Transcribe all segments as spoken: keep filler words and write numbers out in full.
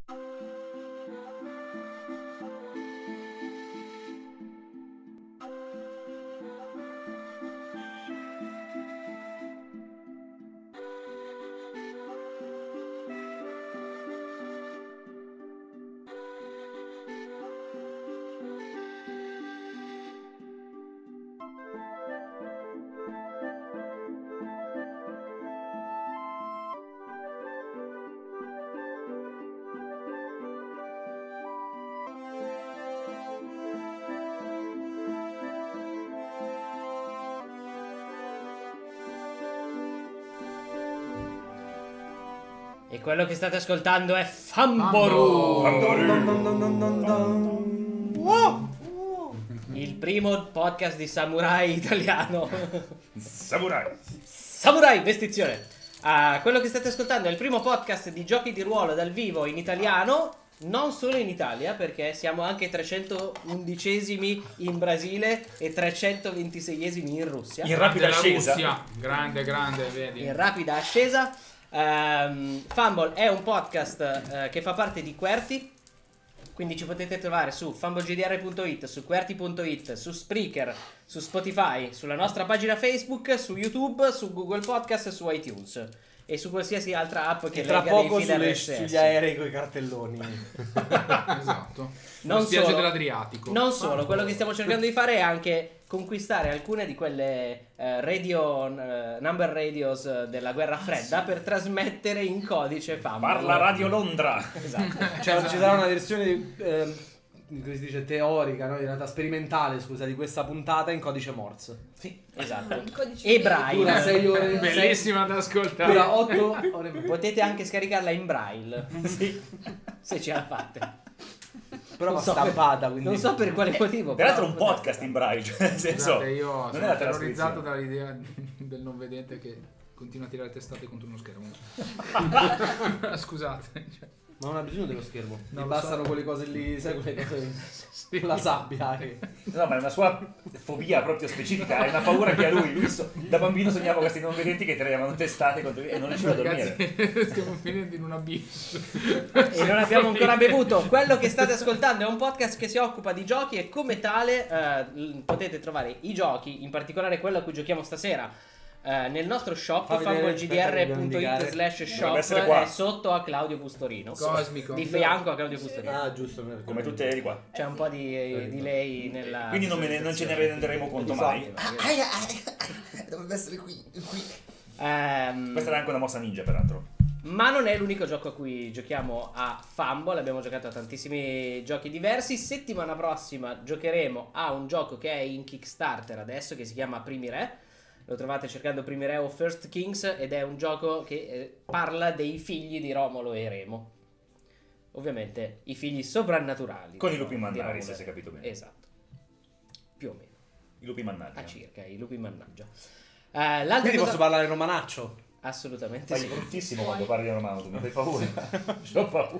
E quello che state ascoltando è Famboru, il primo podcast di samurai italiano. Samurai. Samurai, vestizione. Uh, quello che state ascoltando è il primo podcast di giochi di ruolo dal vivo in italiano. Non solo in Italia, perché siamo anche trecentoundicesimi in Brasile e trecentoventiseiesimi in Russia. In rapida Grande ascesa. Russia. Grande, grande, vedi. In rapida ascesa. Um, Fumble è un podcast uh, che fa parte di Qwerty, quindi ci potete trovare su fumblegdr punto it, su qwerty punto it, su Spreaker, su Spotify, sulla nostra pagina Facebook, su YouTube, su Google Podcast e su iTunes e su qualsiasi altra app che e tra legga dei poco feed sulle, R S S. sugli aerei con i cartelloni. Esatto. Non Le spiagge solo, dell'Adriatico. non solo, quello che stiamo cercando di fare è anche conquistare alcune di quelle eh, radio eh, number radios eh, della guerra fredda per trasmettere in codice Fumble. Parla Radio Londra. Esatto. Cioè ci sarà una versione eh, come si dice teorica, no? In realtà sperimentale, scusa, di questa puntata in codice Morse. Sì, esatto. Il codice E Dura Braille. Dura sei ore. Bellissima da ascoltare. Dura otto ore. Potete anche scaricarla in Braille. Sì. Se ce la fate. Però va Non so stampata, per- quindi non so per quale motivo. Peraltro però un potete podcast in fare. braille, cioè, nel senso, Scusate, io non sono è la terrorizzato trascrizione. dall'idea del non vedente che continua a tirare testate contro uno schermo. Scusate. Cioè, Ma non ha bisogno dello schermo. Non Gli lo bastano so. quelle cose lì, sai quelle cose sì. la sabbia che... No, ma è una sua fobia proprio specifica, è una paura che ha lui. Lui so- da bambino sognava questi non vedenti che tiravano testate contro lui e non riusciva a dormire. Ragazzi, stiamo finendo in un abisso. E non abbiamo ancora bevuto. Quello che state ascoltando è un podcast che si occupa di giochi e come tale eh, l- potete trovare i giochi, in particolare quello a cui giochiamo stasera, eh, nel nostro shop Fa vedere, aspetta, fumblegdr punto dobbiamo it indicare. slash Dovrebbe shop, essere qua. è sotto a Claudio Pustorino, Cosmico. di fianco a Claudio Pustorino. Ah, giusto. non è- Come tutte di qua. C'è un po' di, di lei nella Quindi non, me ne- non ce ne renderemo conto mai. Dovrebbe essere qui, qui. Ehm, Questa era anche una mossa ninja, peraltro. Ma non è l'unico gioco a cui giochiamo a Fumble, abbiamo giocato a tantissimi giochi diversi. Settimana prossima giocheremo a un gioco che è in Kickstarter adesso, che si chiama Primi Re. Lo trovate cercando Primi Re o First Kings ed è un gioco che eh, parla dei figli di Romolo e Remo. Ovviamente i figli soprannaturali. Con i di lupi mannari, Romolo se e si è Remo. capito bene. Esatto. Più o meno. I lupi mannaggia. A circa, i lupi mannaggia. Eh, l'altra Quindi cosa... posso parlare romanaccio? Assolutamente Fai sì. bruttissimo quando parli romano, tu mi fai paura. C'ho paura.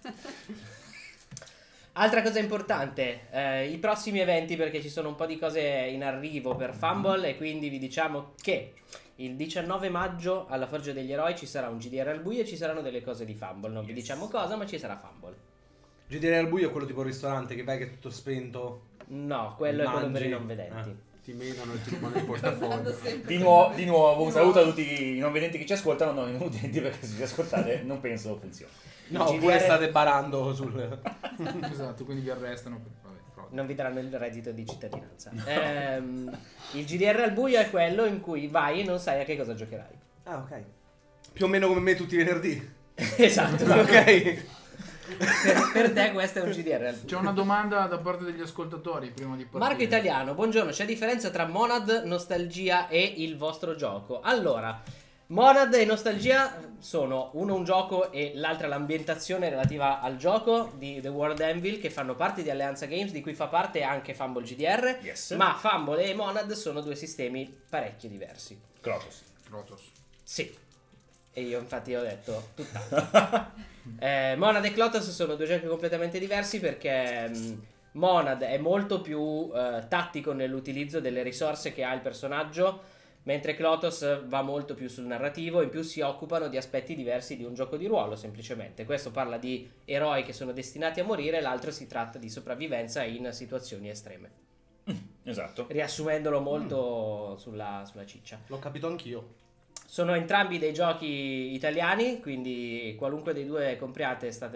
Altra cosa importante, eh, i prossimi eventi, perché ci sono un po' di cose in arrivo per Fumble e quindi vi diciamo che il diciannove maggio alla Forgia degli Eroi ci sarà un G D R al buio e ci saranno delle cose di Fumble. Non vi diciamo cosa, ma ci sarà Fumble. G D R al buio è quello tipo il ristorante che vai che è tutto spento. No, quello è quello per i mangi. non vedenti. Ah, ti menano e ti rubano il portafoglio. Andando sempre. Di, nuovo, di nuovo, un saluto a tutti i non vedenti che ci ascoltano, non i non udenti, perché se ci ascoltate non penso funzioni. No, Il oppure G D R state barando sul... Esatto, quindi vi arrestano per vabbè, frode. Non vi daranno il reddito di cittadinanza. Ehm, il G D R al buio è quello in cui vai e non sai a che cosa giocherai. Ah, ok. Più o meno come me tutti i venerdì. Esatto. Ok. per, per te questo è un G D R al buio. C'è una domanda da parte degli ascoltatori prima di partire. Marco Italiano, buongiorno, c'è differenza tra Monad, Nostalgia e il vostro gioco? Allora, Monad e Nostalgia sono uno un gioco e l'altra l'ambientazione relativa al gioco di The World Anvil, che fanno parte di Alleanza Games, di cui fa parte anche Fumble G D R. Yes. Ma Fumble e Monad sono due sistemi parecchio diversi. Krotos. Protoss. Sì. E io infatti ho detto tutt'altro. eh, Monad e Clotos sono due giochi completamente diversi perché mh, Monad è molto più eh, tattico nell'utilizzo delle risorse che ha il personaggio, mentre Clotos va molto più sul narrativo, in più si occupano di aspetti diversi di un gioco di ruolo semplicemente. Questo parla di eroi che sono destinati a morire, l'altro si tratta di sopravvivenza in situazioni estreme. Mm, esatto. Riassumendolo molto mm. sulla, sulla ciccia. L'ho capito anch'io. Sono entrambi dei giochi italiani, quindi qualunque dei due compriate state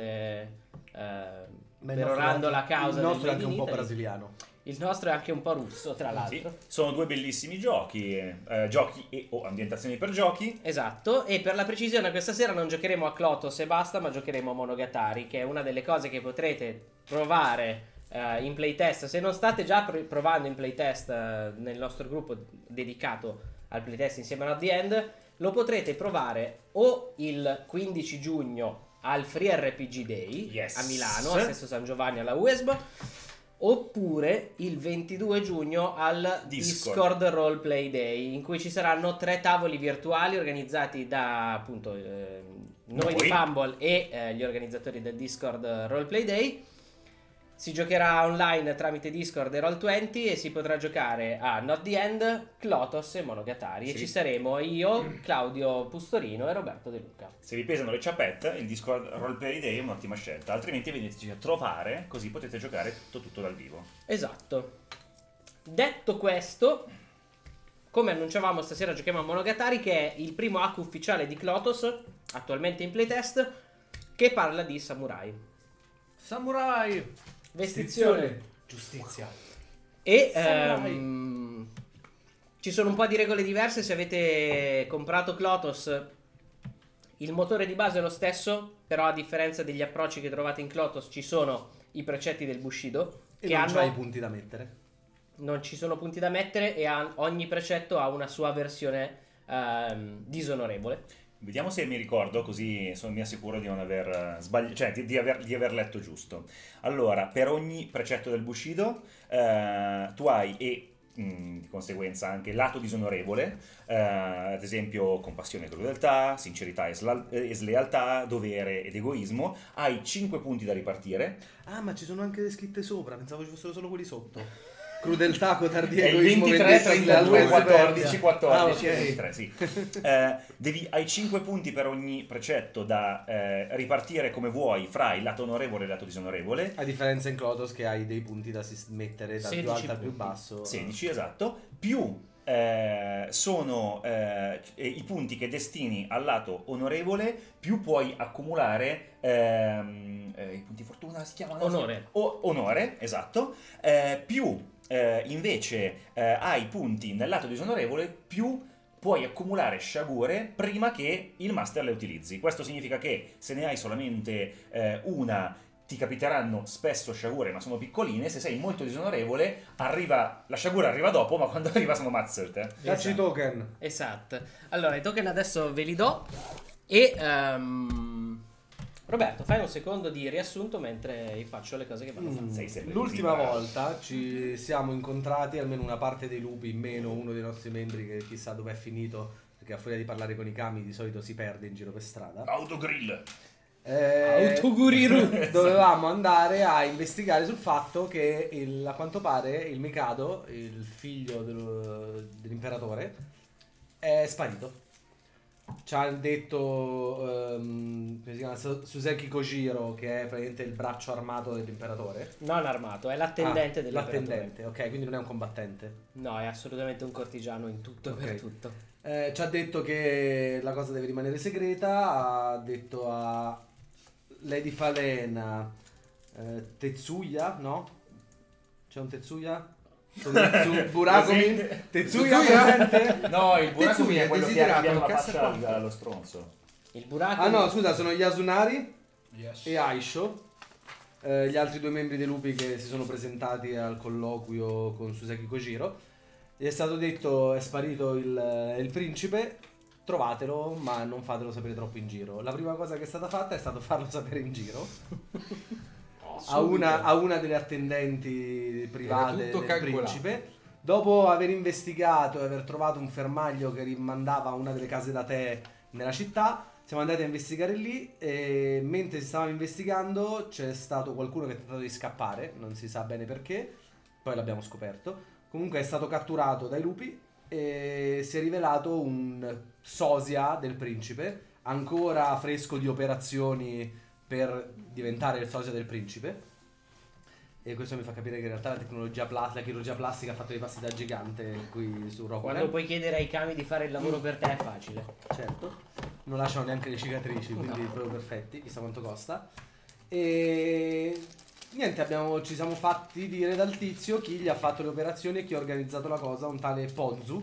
eh, perorando la causa. Il nostro del è anche un po' Italy. brasiliano. Il nostro è anche un po' russo, tra l'altro. Sì, sono due bellissimi giochi, eh, giochi e o ambientazioni per giochi. Esatto, e per la precisione questa sera non giocheremo a Clotos e basta, ma giocheremo a Monogatari, che è una delle cose che potrete provare uh, in playtest. Se non state già pr- provando in playtest uh, nel nostro gruppo dedicato al playtest insieme a Not The End, lo potrete provare o il quindici giugno al Free R P G Day yes. a Milano, a Sesto San Giovanni alla U E S B, oppure il ventidue giugno al Discord. Discord Roleplay Day, in cui ci saranno tre tavoli virtuali organizzati da appunto eh, noi, noi di Fumble e eh, gli organizzatori del Discord Roleplay Day. Si giocherà online tramite Discord e Roll venti e si potrà giocare a Not The End, Clotos e Monogatari. Sì. E ci saremo io, Claudio Pustorino e Roberto De Luca. Se vi pesano le ciappette, il Discord Roleplay Day è un'ottima scelta, altrimenti veniteci a trovare, così potete giocare tutto, tutto dal vivo. Esatto. Detto questo, come annunciavamo, stasera giochiamo a Monogatari, che è il primo hack ufficiale di Clotos, attualmente in playtest, che parla di samurai. Samurai! Vestizione, giustizia. E ehm, ci sono un po' di regole diverse. Se avete comprato Clotos, il motore di base è lo stesso, però a differenza degli approcci che trovate in Clotos ci sono i precetti del Bushido e che non hanno c'hai i punti da mettere. Non ci sono punti da mettere e ha, ogni precetto ha una sua versione ehm, disonorevole. Vediamo se mi ricordo, così sono, mi assicuro di non aver sbagliato, cioè di, di, aver, di aver letto giusto. Allora, per ogni precetto del Bushido eh, tu hai e mh, di conseguenza anche lato disonorevole, eh, ad esempio compassione e crudeltà, sincerità e, sla- e slealtà, dovere ed egoismo. Hai cinque punti da ripartire. Ah, ma ci sono anche le scritte sopra, pensavo ci fossero solo quelli sotto. Crudeltà, codardia, è il egoismo, ventitré, trentadue, quattordici, quattordici, ah, okay. ventitré, sì. eh, devi, hai cinque punti per ogni precetto da eh, ripartire come vuoi fra il lato onorevole e il lato disonorevole. A differenza in Clotos che hai dei punti da mettere dal più alto al più basso. sedici, esatto. Più eh, sono eh, i punti che destini al lato onorevole, più puoi accumulare ehm, eh, i punti fortuna si chiamano? Onore. O, onore, esatto. Eh, più Eh, invece eh, hai punti nel lato disonorevole, più puoi accumulare sciagure prima che il master le utilizzi. Questo significa che se ne hai solamente eh, una, ti capiteranno spesso sciagure, ma sono piccoline. Se sei molto disonorevole, arriva la sciagura arriva dopo, ma quando arriva sono mazzerte. Dacci i token. Esatto. Allora, i token adesso ve li do e um... Roberto, fai un secondo di riassunto mentre faccio le cose che vanno mm, fatte. L'ultima volta ci siamo incontrati, almeno una parte dei lupi, meno uno dei nostri membri che chissà dove è finito, perché a furia di parlare con i kami di solito si perde in giro per strada. Autogrill. Eh, Autoguriru. Dovevamo andare a investigare sul fatto che il, a quanto pare il Mikado, il figlio dello, dell'imperatore, è sparito. Ci ha detto um, come si chiama? Suseki Kojiro, che è praticamente il braccio armato dell'imperatore. Non armato, è l'attendente ah, dell'imperatore. L'attendente, ok, quindi non è un combattente. No, è assolutamente un cortigiano in tutto e okay. per tutto. Eh, ci ha detto che la cosa deve rimanere segreta. Ha detto a Lady Falena, eh, Tetsuya, no? C'è un Tetsuya? Su Buracomi? Tetsuya presente? No, il Buracomi Tetsuya è quello che desiderato, abbiamo la cazzo faccia quanto? allo stronzo. Il Buracomi. Ah no, scusa, sono Yasunari Yes. e Aisho, eh, gli altri due membri dei lupi che si sono presentati al colloquio con Suseki Kojiro. Gli è stato detto è sparito il, il principe, trovatelo ma non fatelo sapere troppo in giro. La prima cosa che è stata fatta è stato farlo sapere in giro a, una, a una delle attendenti private del principe. Dopo aver investigato e aver trovato un fermaglio che rimandava a una delle case da tè nella città, siamo andati a investigare lì e mentre si stavamo investigando c'è stato qualcuno che ha tentato di scappare, non si sa bene perché, poi l'abbiamo scoperto. Comunque è stato catturato dai lupi e si è rivelato un sosia del principe, ancora fresco di operazioni per diventare il sosia del principe. E questo mi fa capire che in realtà la tecnologia plastica, la chirurgia plastica ha fatto dei passi da gigante qui su Rokugan. Quando puoi chiedere ai kami di fare il lavoro per te è facile. Certo, non lasciano neanche le cicatrici, quindi no. Proprio perfetti, chissà quanto costa. E niente, abbiamo, ci siamo fatti dire dal tizio chi gli ha fatto le operazioni e chi ha organizzato la cosa, un tale Ponzu.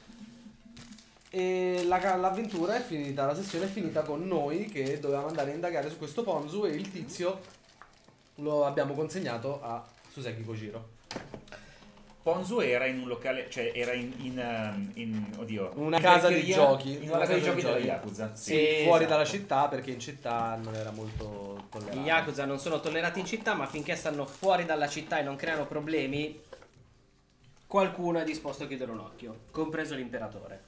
E la, l'avventura è finita, la sessione è finita con noi che dovevamo andare a indagare su questo Ponzu e il tizio lo abbiamo consegnato a Suseki Kojiro. Ponzu era in un locale, cioè era in, in, in oddio, una in casa di periferia, giochi, in una casa di giochi della Yakuza. Sì, Sì, fuori esatto. dalla città, perché in città non era molto tollerato. I Yakuza non sono tollerati in città, ma finché stanno fuori dalla città e non creano problemi, qualcuno è disposto a chiudere un occhio, compreso l'imperatore.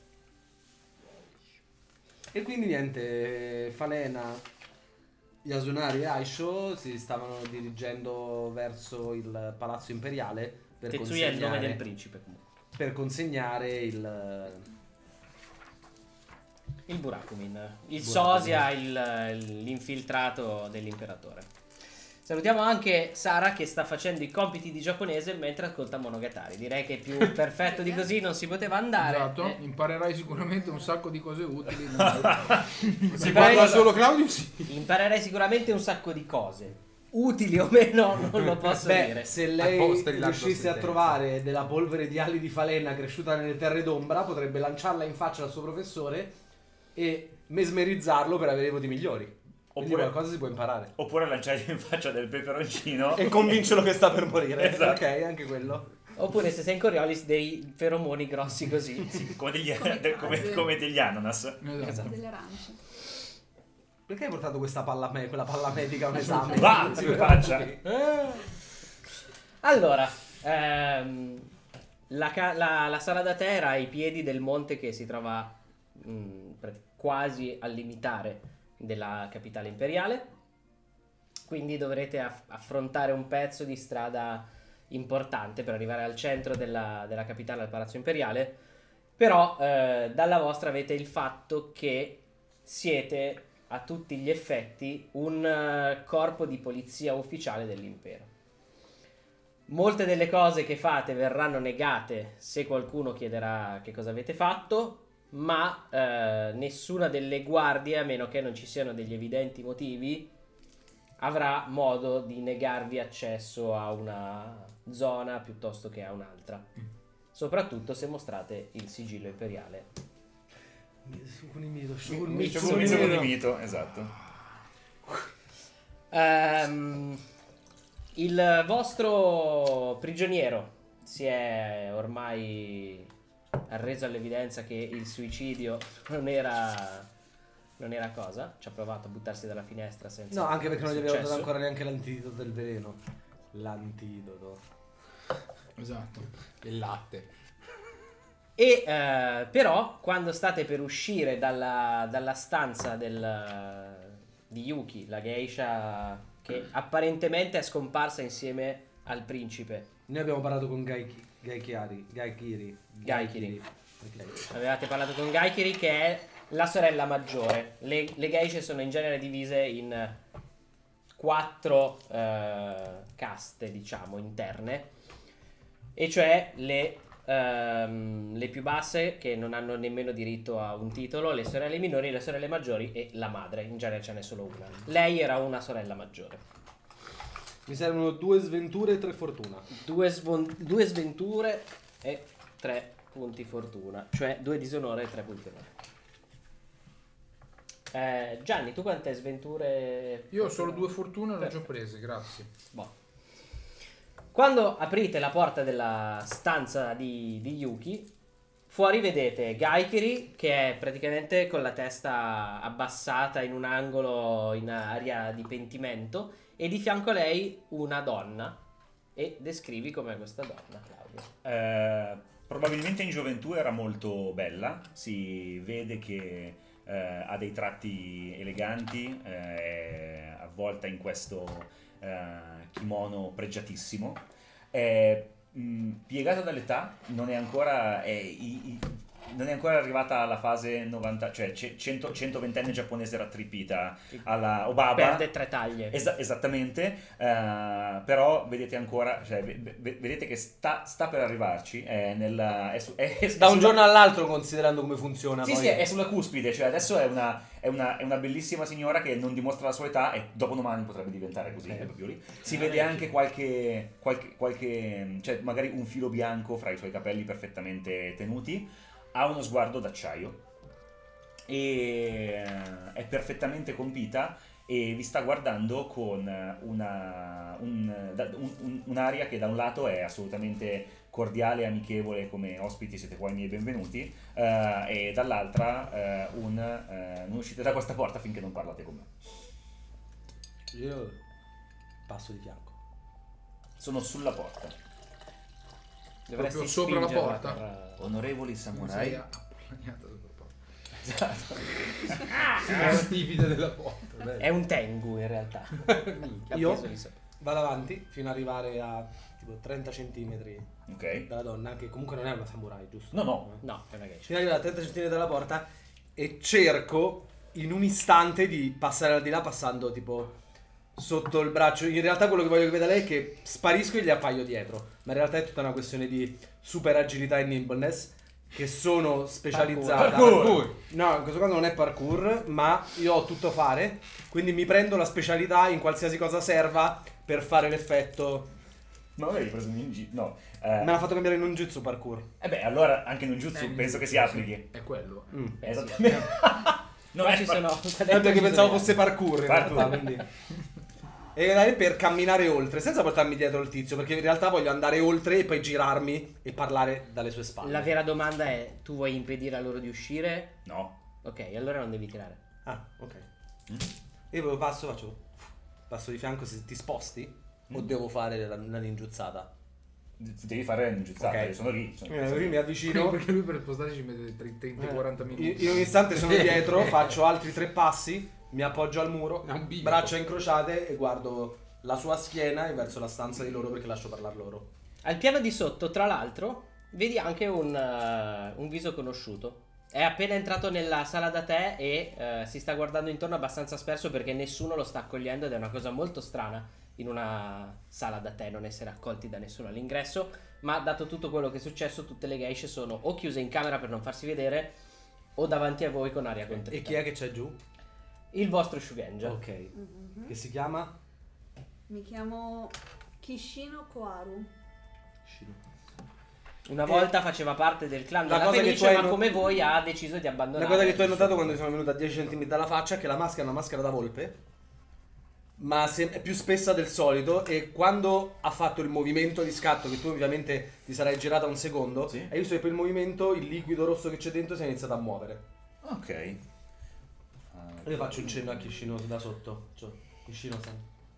E quindi niente, Falena, Yasunari e Aisho si stavano dirigendo verso il palazzo imperiale per Tetsuya è il nome consegnare, del principe comunque. per consegnare il Il Burakumin, il Burakumin. sosia, il, l'infiltrato dell'imperatore. Salutiamo anche Sara che sta facendo i compiti di giapponese mentre ascolta Monogatari. Direi che più perfetto di così non si poteva andare. Esatto, Eh, imparerai sicuramente un sacco di cose utili. Si parla parla- solo Claudio, sì. Imparerei sicuramente un sacco di cose. Utili o meno non lo posso Beh, dire. se A lei posta di larga riuscisse a sentenza. trovare della polvere di ali di falena cresciuta nelle terre d'ombra, potrebbe lanciarla in faccia al suo professore e mesmerizzarlo per avere voti migliori. Quindi Oppure- qualcosa si può imparare. Oppure lanciare in faccia del peperoncino. E convincerlo che sta per morire. Esatto. Ok, anche quello. Oppure se sei in Coriolis dei feromoni grossi così. come, degli, Come de- come, case. come degli ananas. Esatto. Esatto. Delle arance. Perché hai portato questa palla, me- quella palla medica a un esame? Va, in faccia. Allora, ehm, la, ca- la- la sala da tè era ai piedi del monte che si trova mh, prati- quasi al limitare della capitale imperiale. Quindi dovrete aff- affrontare un pezzo di strada importante per arrivare al centro della, della capitale, al palazzo imperiale. Però eh, dalla vostra avete il fatto che siete a tutti gli effetti un eh, corpo di polizia ufficiale dell'impero. Molte delle cose che fate verranno negate se qualcuno chiederà che cosa avete fatto, ma eh, nessuna delle guardie, a meno che non ci siano degli evidenti motivi, avrà modo di negarvi accesso a una zona piuttosto che a un'altra. Soprattutto se mostrate il sigillo imperiale. Mitsukunimito, Mitsuko di mito, esatto. Ehm, il vostro prigioniero si è ormai arreso all'evidenza che il suicidio non era non era cosa. Ci ha provato a buttarsi dalla finestra senza No, anche perché non gli avevo dato successo. ancora neanche l'antidoto del veleno. L'antidoto. Esatto. Il latte. E eh, però quando state per uscire dalla, dalla stanza del, di Yuki, la geisha che apparentemente è scomparsa insieme al principe, Noi abbiamo parlato con Gaiki, Gaikiri, Gaikiri, Gaikiri. Ok. avevate parlato con Gaikiri che è la sorella maggiore. Le, le geishe sono in genere divise in quattro eh, caste, diciamo, interne, e cioè le Ehm, le più basse che non hanno nemmeno diritto a un titolo, le sorelle minori, le sorelle maggiori e la madre. In genere ce n'è solo una. Lei era una sorella maggiore. Mi servono due sventure e tre fortuna. Due, svon- due sventure e tre punti fortuna, cioè due disonore e tre punti onore. Eh, Gianni, tu quante sventure? Io ho solo due fortune e le ho già Perfetto. prese, grazie. Boh. Quando aprite la porta della stanza di, di Yuki, fuori vedete Gaikiri che è praticamente con la testa abbassata in un angolo in aria di pentimento, e di fianco a lei una donna. E descrivi com'è questa donna, Claudio. Eh, probabilmente in gioventù era molto bella, si vede che eh, ha dei tratti eleganti, eh, è avvolta in questo eh, kimono pregiatissimo. È mh, piegata dall'età, non è ancora è, i, i, non è ancora arrivata alla fase novanta, cioè cento, centoventenne giapponese rattripita alla Obaba. Perde tre taglie. Esa- esattamente, uh, però vedete ancora, cioè, v- v- vedete che sta, sta per arrivarci, è nella, è su- è- è Da un sulla- giorno all'altro, considerando come funziona. Sì, poi. sì, è sulla cuspide, cioè adesso è una, è, una, è una bellissima signora che non dimostra la sua età e dopodomani potrebbe diventare così, è proprio lì. Si vede anche qualche, qualche, qualche, cioè magari un filo bianco fra i suoi capelli perfettamente tenuti, ha uno sguardo d'acciaio e è perfettamente compita e vi sta guardando con una, un, da- un- un- un'aria che da un lato è assolutamente cordiale e amichevole, come ospiti siete qua i miei benvenuti, eh, e dall'altra eh, un eh, non uscite da questa porta finché non parlate con me. Io passo di fianco. Sono sulla porta. Dovresti Proprio sopra la spingerla porta? per- Onorevoli Non sei samurai, appollaiato sopra la porta. esatto. È la stipite della porta. dai. È un tengu in realtà. Io? Appeso di sopra. Vado avanti fino ad arrivare a tipo trenta centimetri Ok. dalla donna, che comunque non è una samurai, giusto? No, no. No, è una geisha. Fino ad arrivare a trenta centimetri dalla porta e cerco in un istante di passare al di là passando tipo sotto il braccio. In realtà quello che voglio che veda lei è che sparisco e gli appaio dietro, ma in realtà è tutta una questione di super agilità e nimbleness, che sono specializzata. Parkour. No, in questo caso non è parkour, ma io ho tutto fare, quindi mi prendo la specialità in qualsiasi cosa serva per fare l'effetto. Ma non avevi preso un ninja? No. Eh, Me l'ha fatto cambiare in un jutsu parkour. eh beh, allora anche in un jutsu Eh, penso che si sì, applichi. È quello. Mm. Esattamente. Non Qua è ci par- sono. Eh, perché pensavo fosse parkour in Parkour. realtà, quindi. E andare per camminare oltre, senza portarmi dietro il tizio, perché in realtà voglio andare oltre e poi girarmi e parlare dalle sue spalle. La vera domanda è: tu vuoi impedire a loro di uscire? No. Ok, allora non devi tirare. Ah, ok. Io proprio passo, faccio. Passo di fianco se ti sposti? O Mm. devo fare la, la ninjuzzata? Devi fare l'ingiuzzata, Ok. io sono lì. Sono- Eh, io mi avvicino. Perché lui per spostarsi ci mette trenta quaranta Eh, minuti. In un istante sono dietro, faccio altri tre passi, mi appoggio al muro, È un bivo. braccia incrociate e guardo la sua schiena e verso la stanza di loro perché lascio parlare loro. Al piano di sotto, tra l'altro, vedi anche un, eh, un viso conosciuto. È appena entrato nella sala da te e eh, si sta guardando intorno abbastanza sperso perché nessuno lo sta accogliendo ed è una cosa molto strana in una sala da te non essere accolti da nessuno all'ingresso. Ma dato tutto quello che è successo, tutte le geishe sono o chiuse in camera per non farsi vedere o davanti a voi con aria contrita. E chi è che c'è giù? Il vostro Shugenja. Ok. Mhm. Che si chiama? Mi chiamo Kishino Koharu. Una volta faceva parte del clan La della cosa che Fenice, tu hai ma not- come voi ha deciso di abbandonare. La cosa che tu hai il notato suo- quando sono venuto a dieci centimetri dalla faccia è che la maschera è una maschera da volpe, ma se- è più spessa del solito, e quando ha fatto il movimento di scatto, che tu ovviamente ti sarai girata un secondo, Sì. hai visto che per il movimento il liquido rosso che c'è dentro si è iniziato a muovere. Ok. Io faccio un cenno a Kishino da sotto. Cioè, Kishino-san.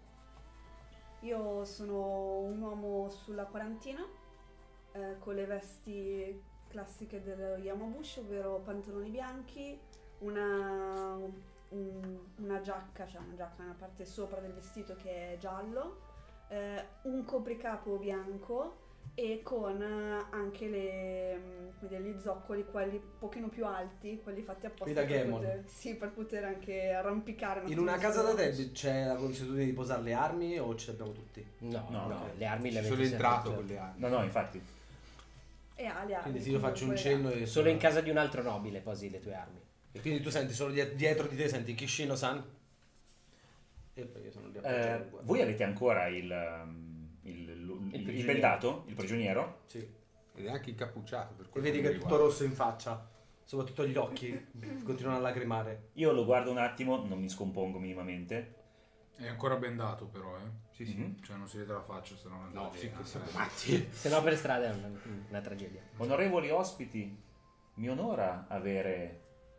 Io sono un uomo sulla quarantina, eh, con le vesti classiche dello Yamabushi, ovvero pantaloni bianchi, una, un- una giacca, cioè una giacca nella parte sopra del vestito che è giallo, eh, un copricapo bianco e con eh, anche le, mm, come dire, gli zoccoli, quelli un pochino più alti, quelli fatti apposta Quelli da per Gamon. poter, sì, per poter anche arrampicare. un In attimo una casa da su- te c'è la consuetudine di posare le armi o ce le abbiamo tutti? No, no, No, no. le armi le Ci sono avete sempre, entrato cioè. con le armi. No, no, infatti. E ha le armi. Quindi sì, io faccio un comunque. cenno e... Solo in casa di un altro nobile posi le tue armi. E quindi tu senti solo diet- dietro di te, senti Kishino-san. E poi io sono lì Eh, appoggiato. voi avete ancora il, um, il, il, il, il prigioniero. bendato, il prigioniero? Sì. Ed è anche incappucciato. Per E quello vedi che è mi tutto riguarda. rosso in faccia. Soprattutto gli occhi continuano a lacrimare. Io lo guardo un attimo, non mi scompongo minimamente. È ancora bendato però, eh. Sì, sì. Mhm. Cioè non si vede la faccia, se no non No, sì, che siamo matti. Se no per strada è una, una tragedia. Onorevoli ospiti, mi onora avere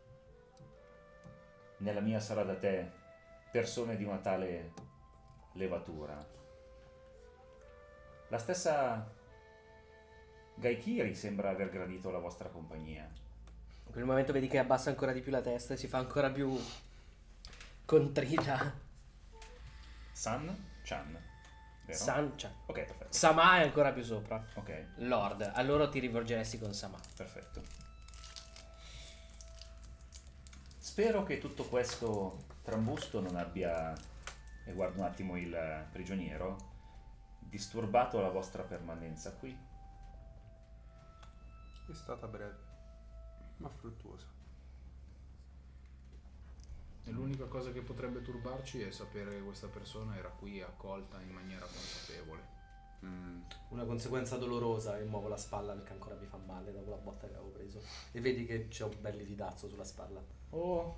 nella mia sala da tè persone di una tale levatura. La stessa Gaikiri sembra aver gradito la vostra compagnia. In quel momento vedi che abbassa ancora di più la testa e si fa ancora più contrita. San Chan. vero? San, cioè, Ok, perfetto. Sama è ancora più sopra. Ok, Lord, allora ti rivolgeresti con Sama. perfetto. Spero che tutto questo trambusto non abbia, e guardo un attimo il prigioniero, disturbato la vostra permanenza qui. È stata breve, ma fruttuosa. E l'unica cosa che potrebbe turbarci è sapere che questa persona era qui accolta in maniera consapevole. Mm. Una conseguenza dolorosa e muovo la spalla perché ancora mi fa male dopo la botta che avevo preso. E vedi che c'è un bel lividazzo sulla spalla. Oh,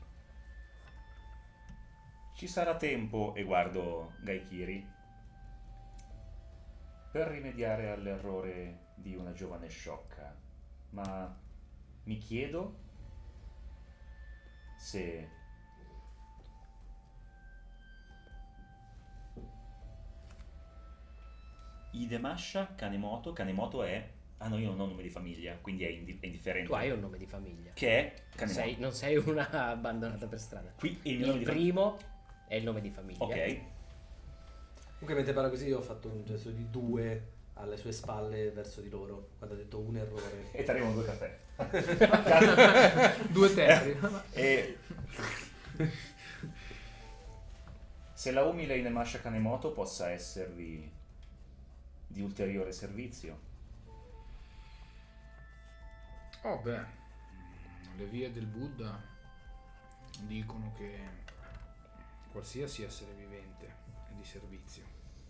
ci sarà tempo, e guardo Gaikiri, per rimediare all'errore di una giovane sciocca, ma mi chiedo se Idemasha Kanemoto, Kanemoto è, ah no, io non ho nome di famiglia, quindi è, indi- è indifferente, Tu hai un nome di famiglia. che è Kanemoto. Sei- non sei una abbandonata per strada. Qui il Il, mio nome di famiglia. primo è il nome di famiglia. Ok, Comunque mentre parla così io ho fatto un gesto di due alle sue spalle verso di loro quando ha detto un errore. e ti arrivano due caffè. Due terri. E se la umile Inemasha Kanemoto possa esservi di ulteriore servizio. Oh beh, le vie del Buddha dicono che qualsiasi essere vivente è di servizio.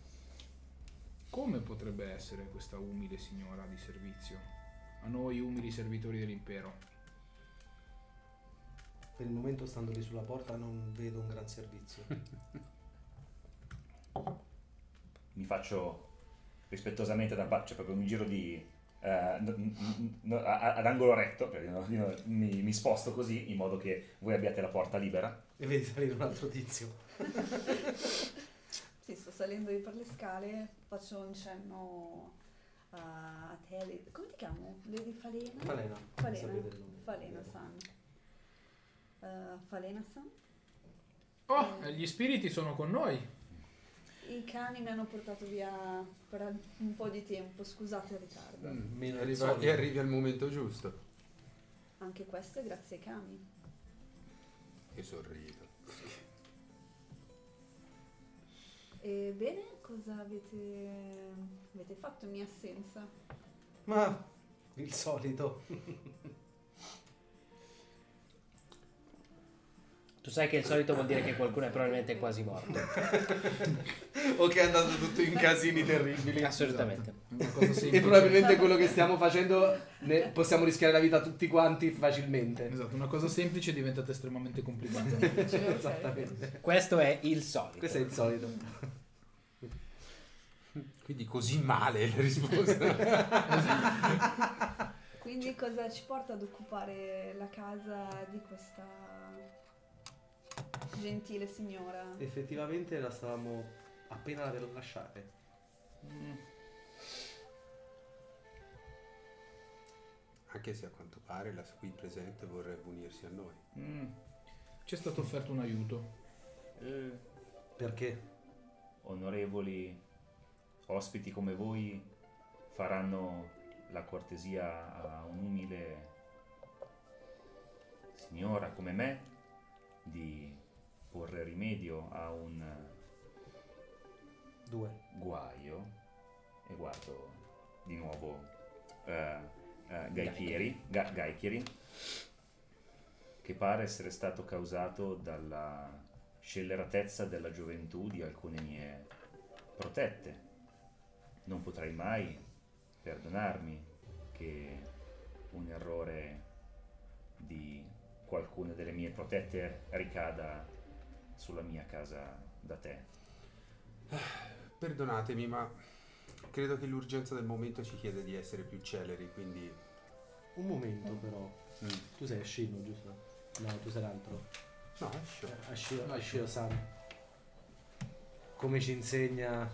Come potrebbe essere questa umile signora di servizio a noi umili servitori dell'impero? Per il momento stando lì sulla porta non vedo un gran servizio. Mi faccio rispettosamente da parte, cioè proprio un giro di eh, n- n- n- a- ad angolo retto, cioè, no, io mi, mi sposto così in modo che voi abbiate la porta libera. E vedi salire un altro tizio. Sì, sto salendo per le scale, faccio un cenno a te, Lady- come ti chiamo? Lady Falena? Falena. Falena, Sapete il nome. Falena San. Uh, Falena San. Oh, e gli spiriti sono con noi. I cani mi hanno portato via per un po' di tempo, scusate il ritardo. Mm. Meno E del arriva- solito. e arrivi al momento giusto. Anche questo è grazie ai cani. E sorrido. E bene, cosa avete, avete fatto in mia assenza? Ma il solito. Tu sai che il solito vuol dire che qualcuno è probabilmente quasi morto. O che è andato tutto in casini terribili. Assolutamente. È una cosa E semplice. probabilmente quello che stiamo facendo ne possiamo rischiare la vita tutti quanti facilmente. Esatto, una cosa semplice è diventata estremamente complicata. Esattamente. Questo è il solito. Questo è il solito. Quindi così male le risposte. Quindi cosa ci porta ad occupare la casa di questa gentile signora? Effettivamente la stavamo appena per lasciare. Anche se a quanto pare la qui presente vorrebbe unirsi a noi. Mm, Ci è stato offerto un aiuto. eh, Perché? onorevoli ospiti come voi faranno la cortesia a un'umile signora come me di porre rimedio a un Due. guaio, e guardo di nuovo eh, eh, Gaikiri, Ga- Gaikiri, che pare essere stato causato dalla scelleratezza della gioventù di alcune mie protette. Non potrei mai perdonarmi che un errore di qualcuna delle mie protette ricada sulla mia casa da te. Perdonatemi, ma credo che l'urgenza del momento ci chiede di essere più celeri, quindi... Un momento però. Mm. Tu sei Ashino, giusto? No, tu sei l'altro. No, esce. Ashio, Ashio-san. Come ci insegna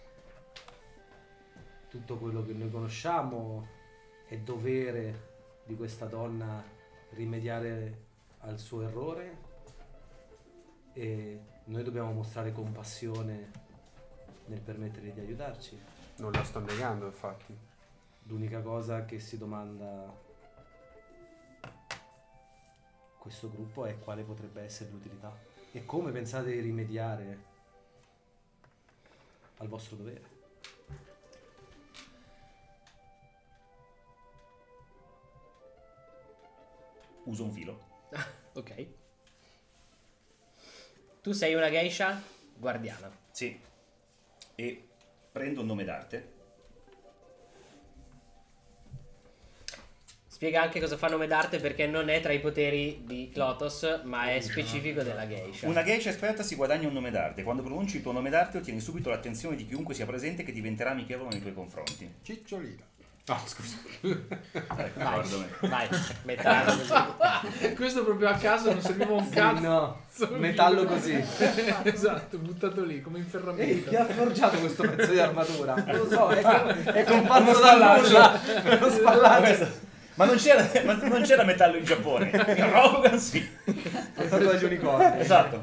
tutto quello che noi conosciamo, è dovere di questa donna rimediare al suo errore e noi dobbiamo mostrare compassione nel permettere di aiutarci. Non la sto negando, infatti. L'unica cosa che si domanda questo gruppo è quale potrebbe essere l'utilità e come pensate di rimediare al vostro dovere. Uso un filo. Ok. Tu sei una geisha guardiana. Sì. E prendo un nome d'arte. Spiega anche cosa fa nome d'arte, perché non è tra i poteri di Klotos, ma è specifico della geisha. Una geisha esperta si guadagna un nome d'arte. Quando pronunci il tuo nome d'arte ottieni subito l'attenzione di chiunque sia presente, che diventerà amichevole nei tuoi confronti. Cicciolina. No, scusa. Eh, Vai, ricordo me. vai, metallo così. Questo proprio a caso non serviva un cazzo. No, metallo così. Esatto, buttato lì come Ehi, inferramento. chi ha forgiato questo pezzo di armatura? Non lo so, è, è comparso dal nulla. Uno spallaggio. Ma non c'era, ma non c'era metallo in Giappone. In Rokugan sì. Portato dagli unicorni. Esatto.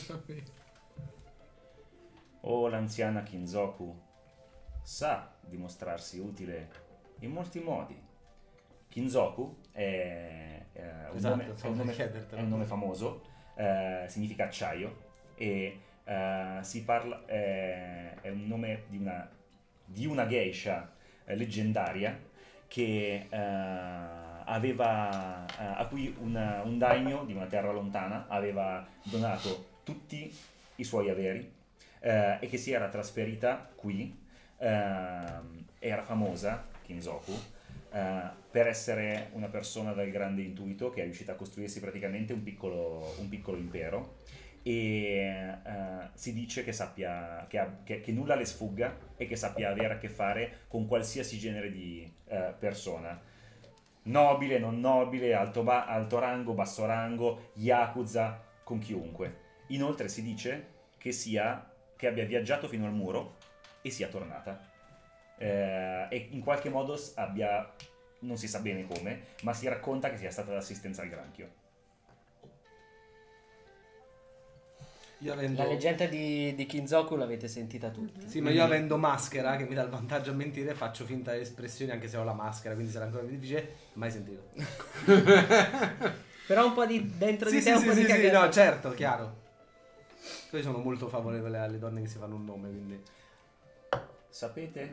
Oh, l'anziana Kinzoku sa dimostrarsi utile in molti modi. Kinzoku è, è, un, Esatto, nome, è, un, stavo per nome, chiedertelo. è un nome famoso, eh, significa acciaio e eh, si parla, eh, è un nome di una, di una geisha eh, leggendaria che eh, aveva, eh, a cui una, un daimyo di una terra lontana aveva donato tutti i suoi averi eh, e che si era trasferita qui. Uh, era famosa, Kinzoku, uh, per essere una persona dal grande intuito che è riuscita a costruirsi praticamente un piccolo, un piccolo impero e uh, si dice che sappia che, ha, che, che nulla le sfugga e che sappia avere a che fare con qualsiasi genere di uh, persona, nobile, non nobile, alto, ba- alto rango, basso rango, yakuza, con chiunque. Inoltre si dice che sia che abbia viaggiato fino al muro e sia tornata eh, e in qualche modo abbia, non si sa bene come, ma si racconta che sia stata d'assistenza al granchio. Io avendo... La leggenda di, di Kinzoku l'avete sentita tutti. Sì, ma io avendo maschera che mi dà il vantaggio a mentire faccio finta espressioni anche se ho la maschera, quindi sarà ancora più difficile. Mai sentito. Però un po' di dentro Sì, di te sì, un sì, po' sì, di sì, cagata. no, certo, chiaro. Poi sono molto favorevole alle donne che si fanno un nome, quindi... Sapete,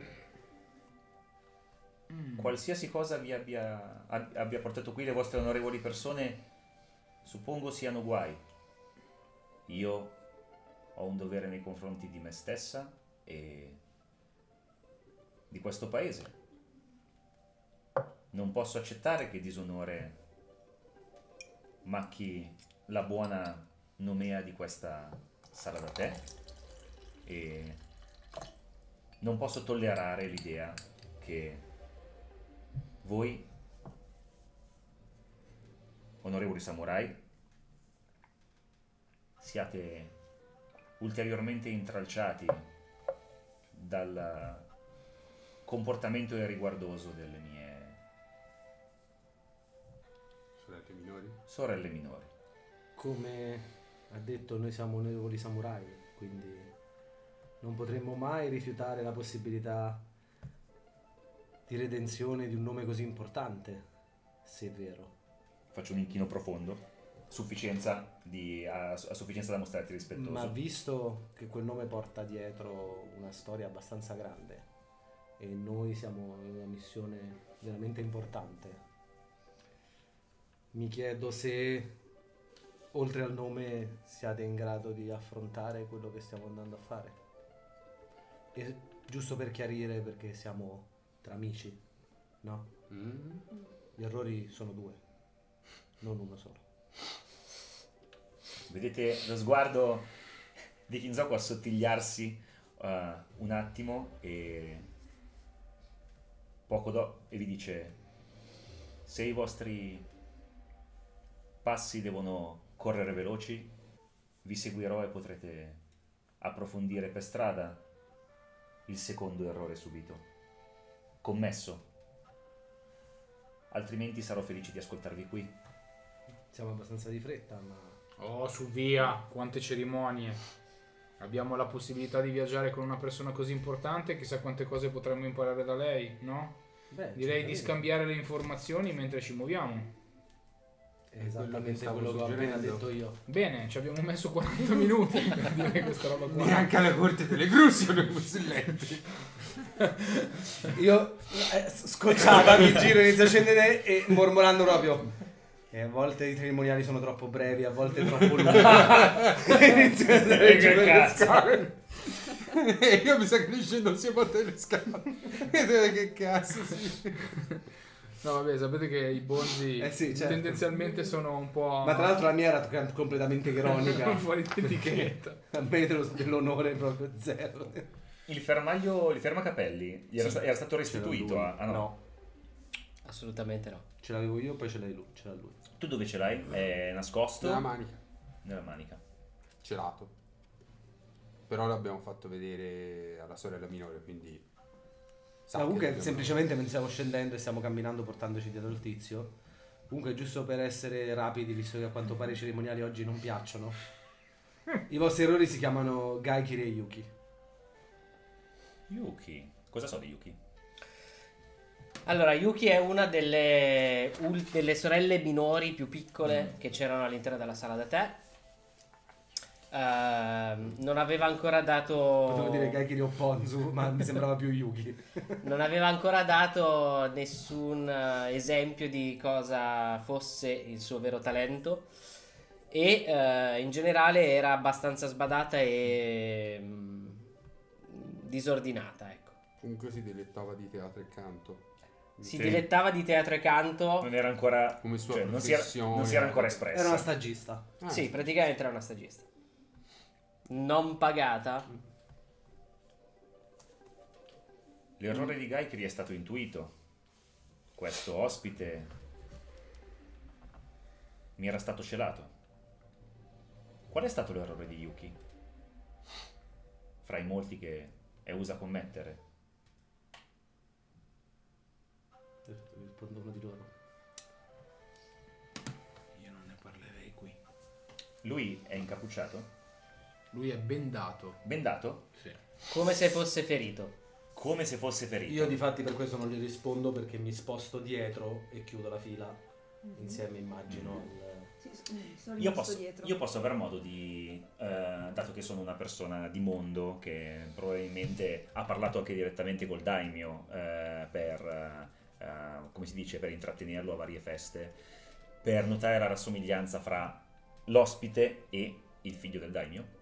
qualsiasi cosa vi abbia, ab- abbia portato qui le vostre onorevoli persone, suppongo siano guai. Io ho un dovere nei confronti di me stessa e di questo paese. Non posso accettare che disonore macchi la buona nomea di questa sala da tè e non posso tollerare l'idea che voi, onorevoli samurai, siate ulteriormente intralciati dal comportamento irriguardoso delle mie Sorelle minori. sorelle minori. Come ha detto, noi siamo onorevoli samurai, quindi non potremmo mai rifiutare la possibilità di redenzione di un nome così importante, se è vero. Faccio un inchino profondo, sufficienza di, a, a sufficienza da mostrarti rispettoso. Ma visto che quel nome porta dietro una storia abbastanza grande e noi siamo in una missione veramente importante, mi chiedo se oltre al nome siate in grado di affrontare quello che stiamo andando a fare. E giusto per chiarire, perché siamo tra amici, no? Mm. Gli errori sono due, non uno solo. Vedete lo sguardo di Kinzoku assottigliarsi uh, un attimo e poco dopo e vi dice: se i vostri passi devono correre veloci, vi seguirò e potrete approfondire per strada il secondo errore subito, commesso. Altrimenti sarò felice di ascoltarvi qui. Siamo abbastanza di fretta, ma Oh, su via, quante cerimonie. Abbiamo la possibilità di viaggiare con una persona così importante, chissà quante cose potremmo imparare da lei, no? Beh, Direi di certamente. scambiare le informazioni mentre ci muoviamo. È esattamente quello che stavo quello che ho appena suggerendo. detto io. Bene, ci abbiamo messo quaranta minuti per dire questa roba qua. Neanche alla corte delle gru sono silenti. Io eh, scocciata mi giro, inizio a scendere e mormorando proprio. E a volte i cerimoniali sono troppo brevi, a volte troppo lunghi. Inizio ad andare giù per le scale. E io mi sa che scendo insieme a te le scale. Che cazzo, sì. No, vabbè, sapete che i bonzi Eh sì, certo. tendenzialmente sono un po'... Ma tra l'altro la mia era completamente ironica. fuori d'etichetta. A me dello- dell'onore proprio zero. Il fermaglio, il fermacapelli gli era, Sì. sta- era stato restituito a... Ah no. No, Assolutamente no. ce l'avevo io, poi ce l'hai lui. Ce l'ha lui. Tu dove ce l'hai? È nascosto? Nella manica. Nella manica. Celato. Però l'abbiamo fatto vedere alla sorella minore, quindi... sa No, che comunque dobbiamo- semplicemente mentre stiamo scendendo e stiamo camminando portandoci dietro il tizio. Comunque giusto per essere rapidi, visto che a quanto pare i cerimoniali oggi non piacciono. I vostri errori si chiamano Gaikiri e Yuki. Yuki. Cosa so di Yuki? Allora, Yuki è una delle, ul- delle sorelle minori più piccole Mm. che c'erano all'interno della sala da tè. Ehm, non aveva ancora dato... Potevo dire Gaikiri o Ponzu, ma mi sembrava più Yuki. Non aveva ancora dato nessun eh, esempio di cosa fosse il suo vero talento e eh, in generale era abbastanza sbadata e mm, disordinata, ecco. Comunque si dilettava di teatro e canto. Si Sì. dilettava di teatro e canto. Non era ancora... Come sua cioè, non, si era, professione. non si era ancora espressa. Era una stagista. Ah, Sì, praticamente era una stagista. Non pagata. L'errore di Gaikiri è stato intuito. Questo ospite mi era stato celato. Qual è stato l'errore di Yuki? Fra i molti che è usa commettere. Rispondo uno di loro. Io non ne parlerei qui. Lui è incappucciato? Lui è bendato. Bendato? Sì. Come se fosse ferito. Come se fosse ferito. Io difatti per questo non gli rispondo perché mi sposto dietro e chiudo la fila. Insieme immagino al... Sì, s- sono Io rimasto posso, dietro. io posso aver modo di, eh, dato che sono una persona di mondo che probabilmente ha parlato anche direttamente col daimyo eh, per, eh, come si dice, per intrattenerlo a varie feste, per notare la rassomiglianza fra l'ospite e il figlio del daimyo.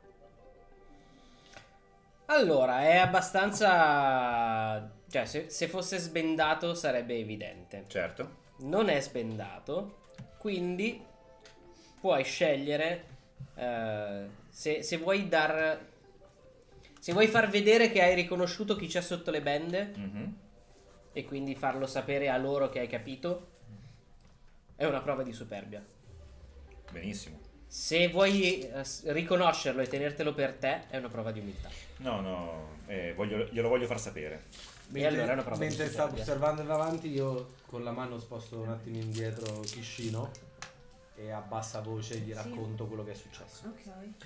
Allora, è abbastanza... Cioè, se, se fosse sbendato sarebbe evidente. Certo. Non è sbendato, quindi puoi scegliere eh, se, se vuoi dar... Se vuoi far vedere che hai riconosciuto chi c'è sotto le bende Mhm. e quindi farlo sapere a loro che hai capito, è una prova di superbia. Benissimo. Se vuoi eh, s- riconoscerlo e tenertelo per te, è una prova di umiltà. No, no, eh, voglio- glielo voglio far sapere. E allora è una prova di mentre stavo superbia. osservando davanti io con la mano sposto un attimo indietro Kishino e a bassa voce gli Sì. racconto quello che è successo. Ok.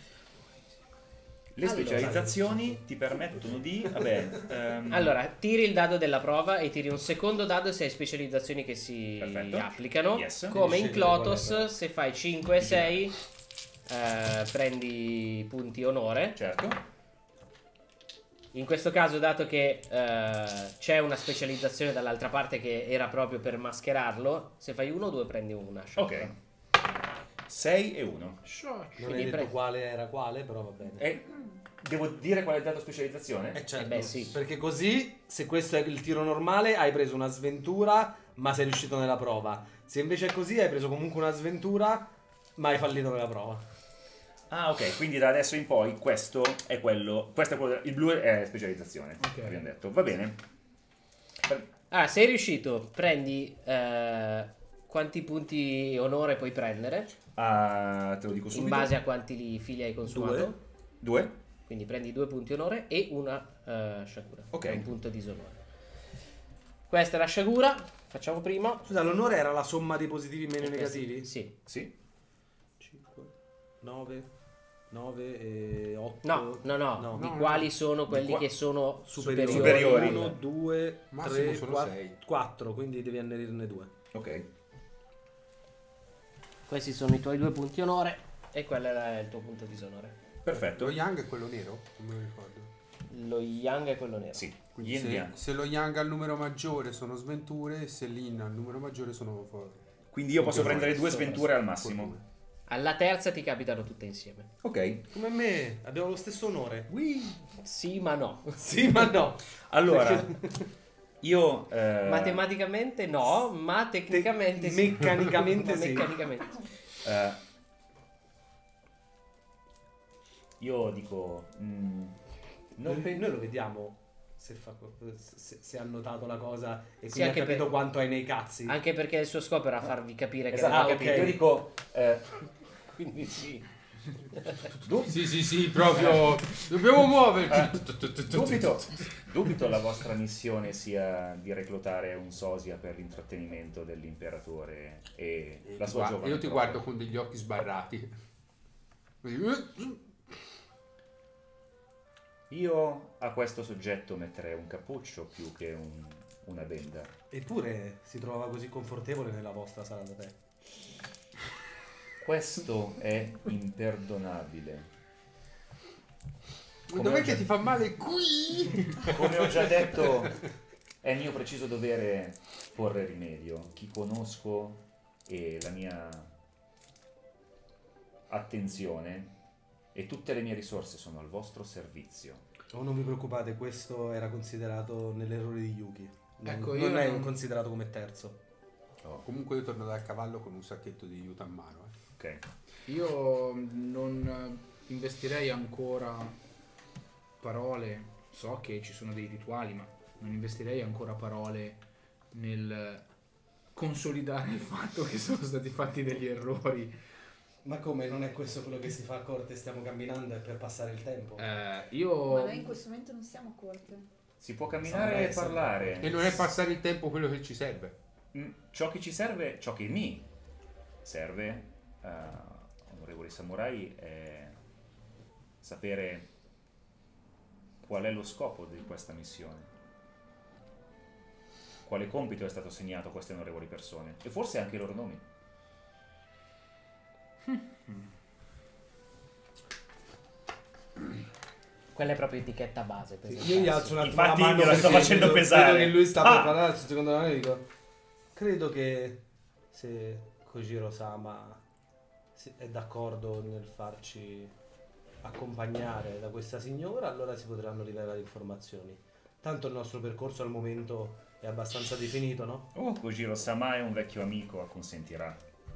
Le Allora. specializzazioni ti permettono di... Vabbè, ehm, Allora, tiri il dado della prova e tiri un secondo dado se hai specializzazioni che si Perfetto. applicano. Yes. Come in Devi scegliere Clotos, quale, però. se fai cinque e sei, eh, prendi punti onore. certo. In questo caso, dato che eh, c'è una specializzazione dall'altra parte che era proprio per mascherarlo, se fai uno o due prendi una. Ok. sei e uno. Non hai Quindi detto pre- quale era quale, però va bene. E devo dire qual è il dato specializzazione? Eh certo, Eh beh, sì. perché così se questo è il tiro normale hai preso una sventura ma sei riuscito nella prova. Se invece è così hai preso comunque una sventura ma hai fallito nella prova. Ah, ok, quindi da adesso in poi questo è quello. Questo è quello. Il blu è specializzazione. Ok. Abbiamo detto. Va bene. Ah, sei riuscito, prendi eh, quanti punti onore puoi prendere Ah, te lo dico in subito. base a quanti li fili hai consumato. Due. Due? Quindi prendi due punti onore e una eh, sciagura. Ok. Un punto disonore. Questa è la sciagura. Facciamo prima. Scusa, l'onore era la somma dei positivi meno i Questi- negativi? Sì. Sì. cinque, nove, nove e otto. No, no, no, No. di No, quali no. sono quelli qua- che sono Superiori. Superiori. uno, due, Massimo tre, sono quattro, sei. quattro, quindi devi annerirne due. Ok. Questi sono i tuoi due punti onore e quello è il tuo punto disonore. Perfetto. Lo Yang è quello nero? Non me lo ricordo. Lo Yang è quello nero. Sì. Quindi Yin se, Yang. se lo Yang al numero maggiore sono sventure, se l'In al numero maggiore sono for- Quindi io posso fortune. prendere due Fortune. sventure al massimo. Fortune. Alla terza ti capitano tutte insieme. Ok. Come me, abbiamo lo stesso onore. Sì, ma no. Sì, ma no. Allora, io... eh, Matematicamente no, ma tecnicamente Te- sì. meccanicamente Ma sì. Meccanicamente. eh, io dico... mm, non pe- Noi lo vediamo se, fa, se, se ha notato la cosa e Sì, quindi ha anche capito per- quanto hai nei cazzi. Anche perché il suo scopo era farvi capire che Esatto, aveva Ah, capito. ok. io dico... eh, Quindi sì. Sì, sì, sì, proprio. Dobbiamo muoverci. dubito, dubito la vostra missione sia di reclutare un sosia per l'intrattenimento dell'imperatore e E la ti sua guardo- giovane io ti prole. guardo con degli occhi sbarrati. Così. Io a questo soggetto metterei un cappuccio più che un- una benda. Eppure si trovava così confortevole nella vostra sala da tè. Questo è imperdonabile. Ma dov'è che ti fa male qui? Come ho già detto, è mio preciso dovere porre rimedio. Chi conosco e la mia attenzione e tutte le mie risorse sono al vostro servizio. Oh, non vi preoccupate, questo era considerato nell'errore di Yuki. Non, Ecco, non io è non- considerato come terzo. Oh, Comunque io torno dal cavallo con un sacchetto di aiuto a mano. eh. ok. Io non investirei ancora parole, so che ci sono dei rituali, ma non investirei ancora parole nel consolidare il fatto che sono stati fatti degli errori. Ma come, non è questo quello che si fa a corte? Stiamo camminando e per passare il tempo. Eh, io... Ma noi in questo momento non siamo a corte. Si può camminare Sembra e essere- parlare. E non è passare il tempo quello che ci serve. Mm, Ciò che ci serve, ciò che mi serve, eh, onorevoli samurai, è sapere qual è lo scopo di questa missione. Quale compito è stato assegnato a queste onorevoli persone. E forse anche i loro nomi. Quella è proprio etichetta base. per Io gli esercitarsi. alzo un attimo Infatti la mano gliela sto perché facendo vedo- pesare. vedo che lui sta Ah! per parlare, secondo me dico, credo che se Kojiro-sama si- è d'accordo nel farci accompagnare da questa signora, allora si potranno rivelare informazioni. Tanto il nostro percorso al momento è abbastanza definito, no? Oh, Kojiro-sama è un vecchio amico, acconsentirà.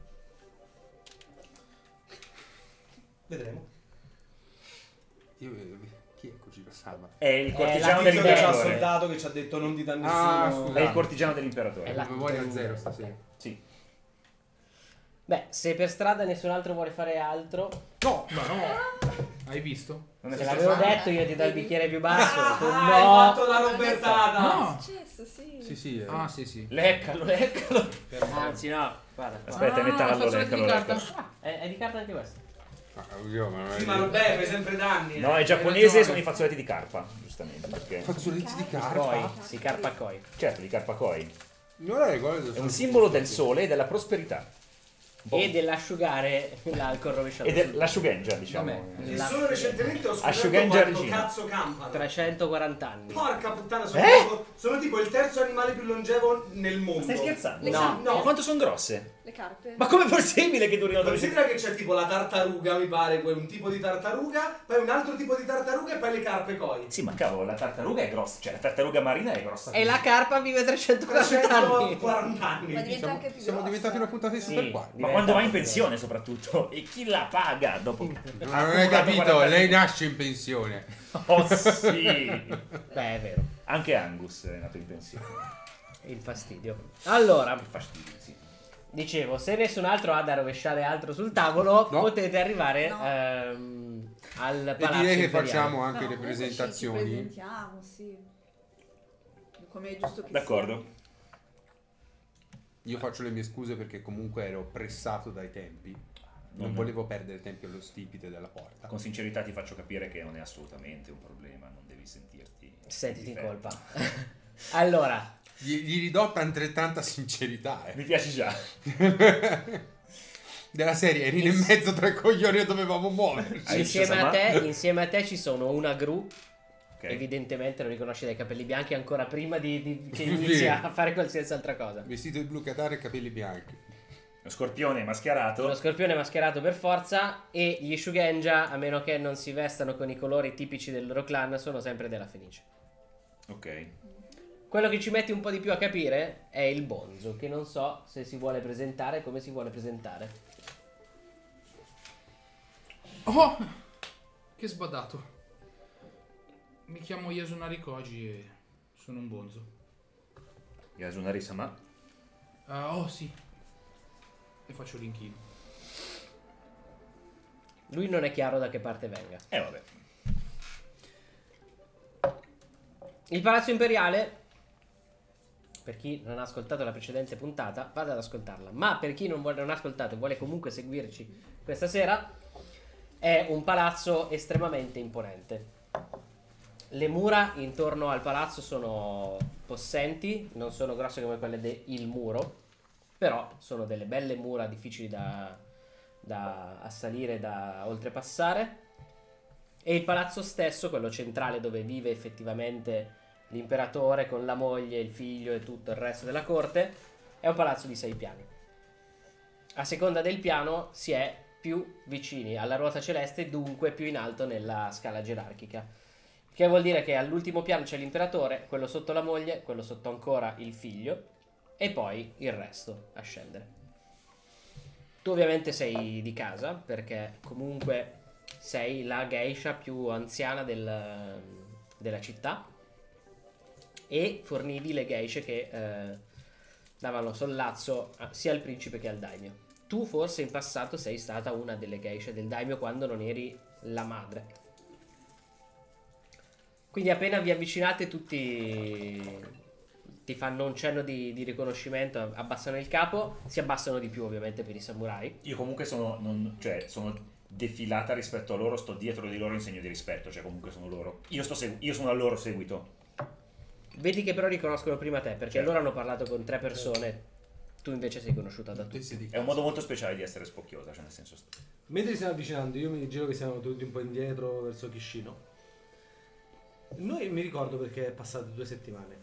Vedremo. Io, eh, chi è Kojiro-sama? È il È cortigiano la Tizio che ci ha dell'imperatore. soldato che ci ha detto non dite a nessuno. Ah, scusa. È il cortigiano dell'imperatore. È la- La memoria a zero stasera. Sì. Beh, se per strada nessun altro vuole fare altro, No, ma no! Hai visto? Non è te successo- l'avevo detto io ti do il bicchiere più basso. Tu Ah, hai fatto no. la robertata! No! È successo, sì. Sì, sì. eh. Ah, sì, sì. Leccalo, leccalo. Anzi no, guarda. qua. Aspetta, Ah, metallo, fazzoletti leccalo, di carta. leccalo. È, è di carta anche questo. Ah, oddio, ma non Sì, è- ma Robè, fai sempre danni. No, eh. è giapponese e sono i fazzoletti di carpa, giustamente. Perché... Fazzoletti di Koi, carpa. si carpa koi. Certo, di carpa koi. Non la ricordo. È un simbolo del sole e della prosperità. Un po'. E dell'asciugare l'alcol rovesciato. E dell'asciugengia, diciamo. Vabbè. E La- solo recentemente ho scoperto Asciugengia quanto regina. cazzo campano. trecentoquaranta anni. Porca puttana, sono, Eh? tipo, sono tipo il terzo animale più longevo nel mondo. Stai scherzando? Le No. carpe? Ma quanto sono grosse? Le carpe? Ma com'è possibile che durino dodici? Considera che c'è tipo la tartaruga, mi pare, que- un tipo di tartaruga, poi un altro tipo di tartaruga e poi le carpe koi. Sì, ma cavolo, la tartaruga è grossa. Cioè, la tartaruga marina è grossa. E la carpa vive trecentoquaranta anni. trecentoquaranta anni. Ma diventa Siamo, anche più siamo grossa. diventati una puntata di Sì. Super qua. Ma diventa quando va in proprio- pensione, soprattutto. E chi la paga dopo? Ma non hai capito, lei nasce in pensione. Oh sì. Beh, è vero. Anche Angus è nato in pensione. Il fastidio. Allora, Che fastidio, sì. dicevo, se nessun altro ha da rovesciare altro sul tavolo, No. potete arrivare No. ehm, al E palazzo direi che imperiale. facciamo anche No, le comunque ci- Ci presentazioni. presentiamo, sì. Come è giusto che D'accordo. Io faccio le mie scuse perché comunque ero pressato dai tempi. Non volevo perdere tempo allo stipite della porta. Con sincerità ti faccio capire che non è assolutamente un problema, non devi sentirti... Sentiti in difetto. colpa. Allora, Gli, gli ridò altrettanta sincerità, eh. Mi piaci già. Della serie, eri nel mezzo tra i coglioni e dovevamo muoverci. Hai insieme visto, a, te, Sama? insieme a te ci sono una gru. Ok. Evidentemente lo riconosci dai capelli bianchi ancora prima di, di- che Sì. inizi a fare qualsiasi altra cosa. Vestito di blu catara e capelli bianchi. Lo scorpione mascherato. Lo scorpione mascherato per forza e gli Shugenja, a meno che non si vestano con i colori tipici del loro clan, sono sempre della Fenice. Ok. Quello che ci metti un po' di più a capire è il Bonzo, che non so se si vuole presentare e come si vuole presentare. Oh! Che sbadato. Mi chiamo Yasunari Koji e sono un bonzo. Yasunari-sama. Ah, oh sì. E faccio l'inchino. Lui non è chiaro da che parte venga. Eh vabbè. Il Palazzo Imperiale, per chi non ha ascoltato la precedente puntata, vada ad ascoltarla. Ma per chi non, vuole, non ha ascoltato e vuole comunque seguirci questa sera, è un palazzo estremamente imponente. Le mura intorno al palazzo sono possenti, non sono grosse come quelle del muro, però sono delle belle mura difficili da, da assalire, da oltrepassare. E il palazzo stesso, quello centrale dove vive effettivamente l'imperatore con la moglie, il figlio e tutto il resto della corte, è un palazzo di sei piani. A seconda del piano si è più vicini alla ruota celeste, dunque più in alto nella scala gerarchica. Che vuol dire che all'ultimo piano c'è l'imperatore, quello sotto la moglie, quello sotto ancora il figlio e poi il resto a scendere. Tu ovviamente sei di casa perché comunque sei la geisha più anziana del, della città e fornivi le geishe che eh, davano sollazzo a- sia al principe che al daimyo. Tu forse in passato sei stata una delle geishe del daimyo quando non eri la madre. Quindi appena vi avvicinate tutti ti fanno un cenno di, di riconoscimento, abbassano il capo, si abbassano di più ovviamente per i samurai. Io comunque sono, non, cioè, sono defilata rispetto a loro, sto dietro di loro in segno di rispetto, cioè comunque sono loro. Io, sto segu- io sono al loro seguito. Vedi che però riconoscono prima te, perché Certo. loro hanno parlato con tre persone, tu invece sei conosciuta da tutti. È un modo molto speciale di essere spocchiosa, cioè nel senso... Mentre ci stiamo avvicinando, io mi giro che siamo tutti un po' indietro verso Kishino. Noi mi ricordo perché è passate due settimane.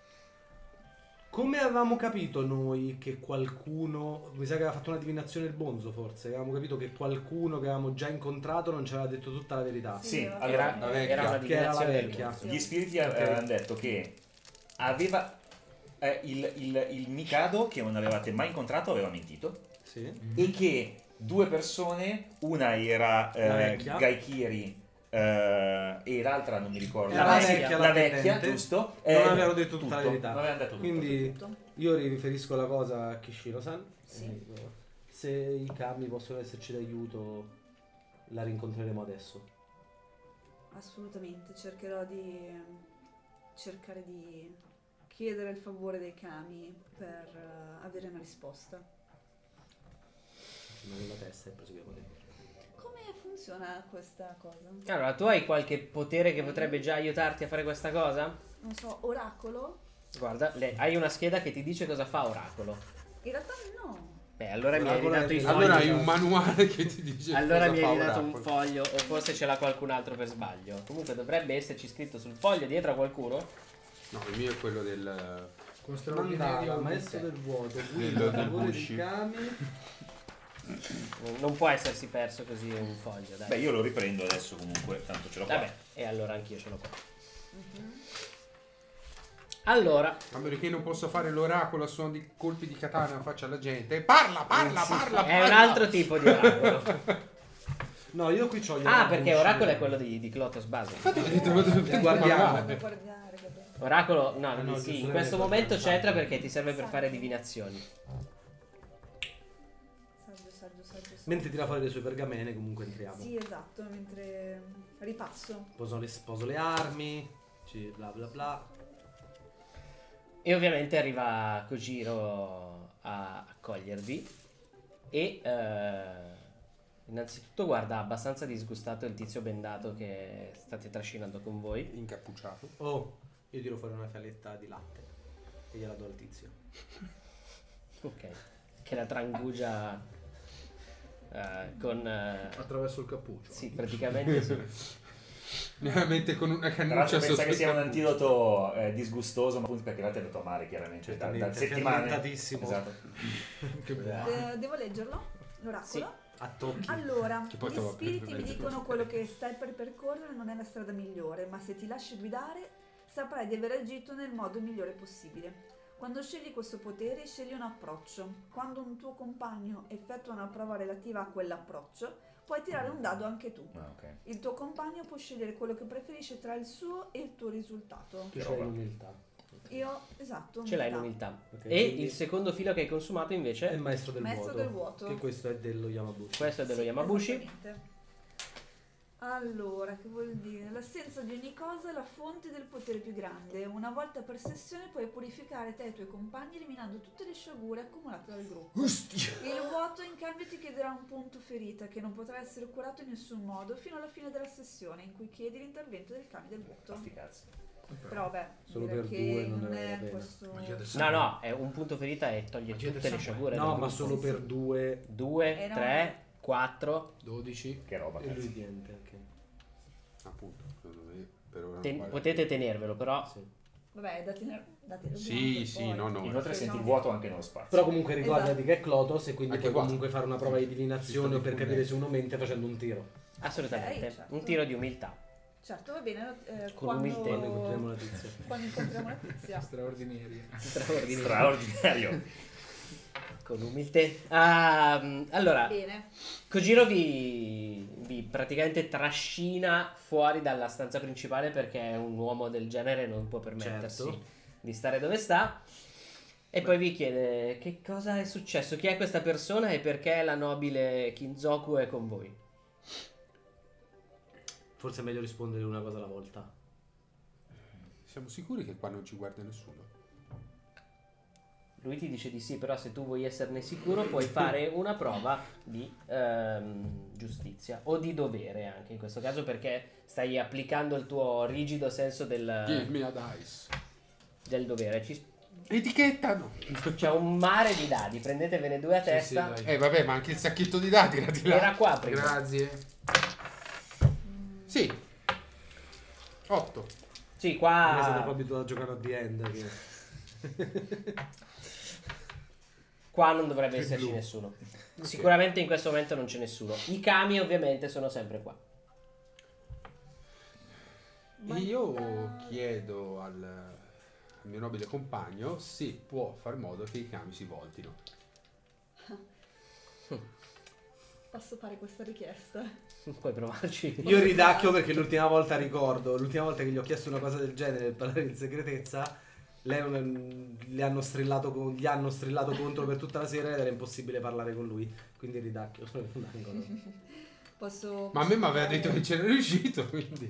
Come avevamo capito noi che qualcuno, mi sa che aveva fatto una divinazione il Bonzo forse, avevamo capito che qualcuno che avevamo già incontrato non ci aveva detto tutta la verità. Sì, era- allora, Era, la vecchia. era una Che era la divinazione del vecchia. Bonzo. gli spiriti Ok. avevano detto che aveva... eh, il, il, il Mikado, che non avevate mai incontrato, aveva mentito. Sì. E che due persone, una era eh, La vecchia. Gaikiri eh, e l'altra non mi ricordo. Era la vecchia, la la vecchia, tendente. giusto? Non Eh, avevano detto tutta tutto. la verità. Non avevano detto tutto. Quindi Tutto. io riferisco la cosa a Kishino-san. Sì. E dico, se i kami possono esserci d'aiuto, la rincontreremo adesso. Assolutamente, cercherò di cercare di chiedere il favore dei kami per eh, avere una risposta. Ci muove la testa e proseguiamo dentro. Come funziona questa cosa? Allora, tu hai qualche potere che potrebbe già aiutarti a fare questa cosa? Non so, oracolo? Guarda, le- hai una scheda che ti dice cosa fa Oracolo. In realtà no. Beh, allora mi hai Oracolo ridato è i di- fogli. Allora hai un manuale che ti dice Allora cosa mi fa hai ridato un Oracolo. foglio, o forse ce l'ha qualcun altro per sbaglio. Comunque dovrebbe esserci scritto sul foglio dietro a qualcuno. No, il mio è quello del... Con straordinario Mandala, maestro del vuoto, Quello guida, del favore di Bushi. kami. Non può essersi perso così un foglio, dai. Beh, io lo riprendo adesso comunque, tanto ce l'ho qua. Vabbè, e allora anch'io ce l'ho qua. Allora, A meno che non posso fare l'oracolo a suono di colpi di katana in faccia alla gente. Parla, parla, parla, è un parla. altro tipo di oracolo. No, io qui c'ho gli Ah, oracoli perché usciti. oracolo è quello di, di Clotos Base. Infatti ho detto, vado a prendere il Guardiamo. manuale. Guardare, vabbè. Oracolo, no, Eh no, sì, in giustamente questo perché momento è un c'entra santo. perché ti serve per fare divinazioni. Saggio, saggio, saggio, saggio. Mentre tira fuori le sue pergamene, comunque entriamo. Sì, esatto, mentre ripasso. Poso le, sposo le armi, ci- bla bla bla. E ovviamente arriva Kojiro a accogliervi e eh, Innanzitutto guarda abbastanza disgustato il tizio bendato che state trascinando con voi. Incappucciato. Oh, io tiro fuori una fialetta di latte e gliela do al tizio. Ok. Che la trangugia eh, con... eh, Attraverso il cappuccio. sì, praticamente sì. Veramente con una Tra l'altro cannuccia pensa sotto che il sia un cappuccio. antidoto eh, disgustoso, ma appunto perché l'ha tenuto a male chiaramente da, da Certamente, settimane. fermentatissimo. Esatto. Che buono. De- devo leggerlo? L'oracolo? A tocchi. Allora, Che poi gli stavo spiriti per- mi per- dicono quello che stai per percorrere non è la strada migliore, ma se ti lasci guidare saprai di aver agito nel modo migliore possibile. Quando scegli questo potere, scegli un approccio. Quando un tuo compagno effettua una prova relativa a quell'approccio, puoi tirare un dado anche tu. Ah, ok. Il tuo compagno può scegliere quello che preferisce tra il suo e il tuo risultato. Tu c'hai l'umiltà. Io, esatto. Ce l'hai umiltà. l'umiltà. Ok, E quindi- il secondo filo che hai consumato È il invece, maestro del Maestro vuoto. del vuoto. Che questo è dello Yamabushi. questo è dello Sì, Yamabushi. esattamente. Allora, che vuol dire? L'assenza di ogni cosa è la fonte del potere più grande. Una volta per sessione puoi purificare te e i tuoi compagni eliminando tutte le sciagure accumulate dal gruppo. Ostia. Il vuoto in cambio ti chiederà un punto ferita che non potrà essere curato in nessun modo fino alla fine della sessione in cui chiedi l'intervento del kami del vuoto. Sti cazzi. Però vabbè, Solo direi per che due non non ne vale è la pena. questo... Magia del No, sangue. no, è un punto ferita e toglie Magia del tutte le sangue. sciagure. No, del ma gruppo. solo per due Due, Eh, no. tre, quattro. dodici. Che roba, e lui cazzo. niente. Ok. Appunto, secondo me per ora non Ten- vale. potete tenervelo, però Sì. Vabbè, da tenere... Da tenere Sì, sì, no, no. Inoltre Sì, senti no. il vuoto anche nello spazio. Però comunque ricordati Esatto. che è Clotos e quindi Anche puoi qua. comunque fare una prova di Si divinazione sta per capire diffondendo. se uno mente facendo un tiro. assolutamente. Ok, certo. Un tiro di umiltà. Certo, va bene. Eh, Con quando... umiltà. Quando incontriamo la tizia. Quando incontriamo la tizia. Straordinaria. Straordinario. Straordinario. Con umiltà. Ah, allora, Bene. Kojiro vi, vi praticamente trascina fuori dalla stanza principale perché un uomo del genere non può permettersi Certo. di stare dove sta. E poi vi chiede che cosa è successo, chi è questa persona e perché la nobile Kinzoku è con voi. Forse è meglio rispondere una cosa alla volta. Siamo sicuri che qua non ci guarda nessuno? Lui ti dice di sì, però se tu vuoi esserne sicuro puoi fare una prova di ehm, giustizia o di dovere anche in questo caso perché stai applicando il tuo rigido senso Give del, me a dice. del dovere. Ci- Etichettano! c'è un mare di dadi, prendetevene due a Sì, testa. sì, dai. Eh vabbè, ma anche il sacchetto di dati era di là. Era qua prima. Grazie. Sì. otto. Sì, Non siete qua, proprio abituati a giocare a The End. Che... qua non dovrebbe Che esserci blu. nessuno. Sicuramente in questo momento non c'è nessuno. I kami ovviamente sono sempre qua. Io chiedo al, al mio nobile compagno se può far modo che i kami si voltino. Posso fare questa richiesta? Puoi provarci. Io ridacchio perché l'ultima volta ricordo, l'ultima volta che gli ho chiesto una cosa del genere per parlare in segretezza, lei non- le hanno strillato con- gli hanno strillato contro per tutta la sera ed era impossibile parlare con lui, quindi ridacchio sono in un angolo. Posso... Ma a me mi posso aveva fare- detto che c'era riuscito, quindi.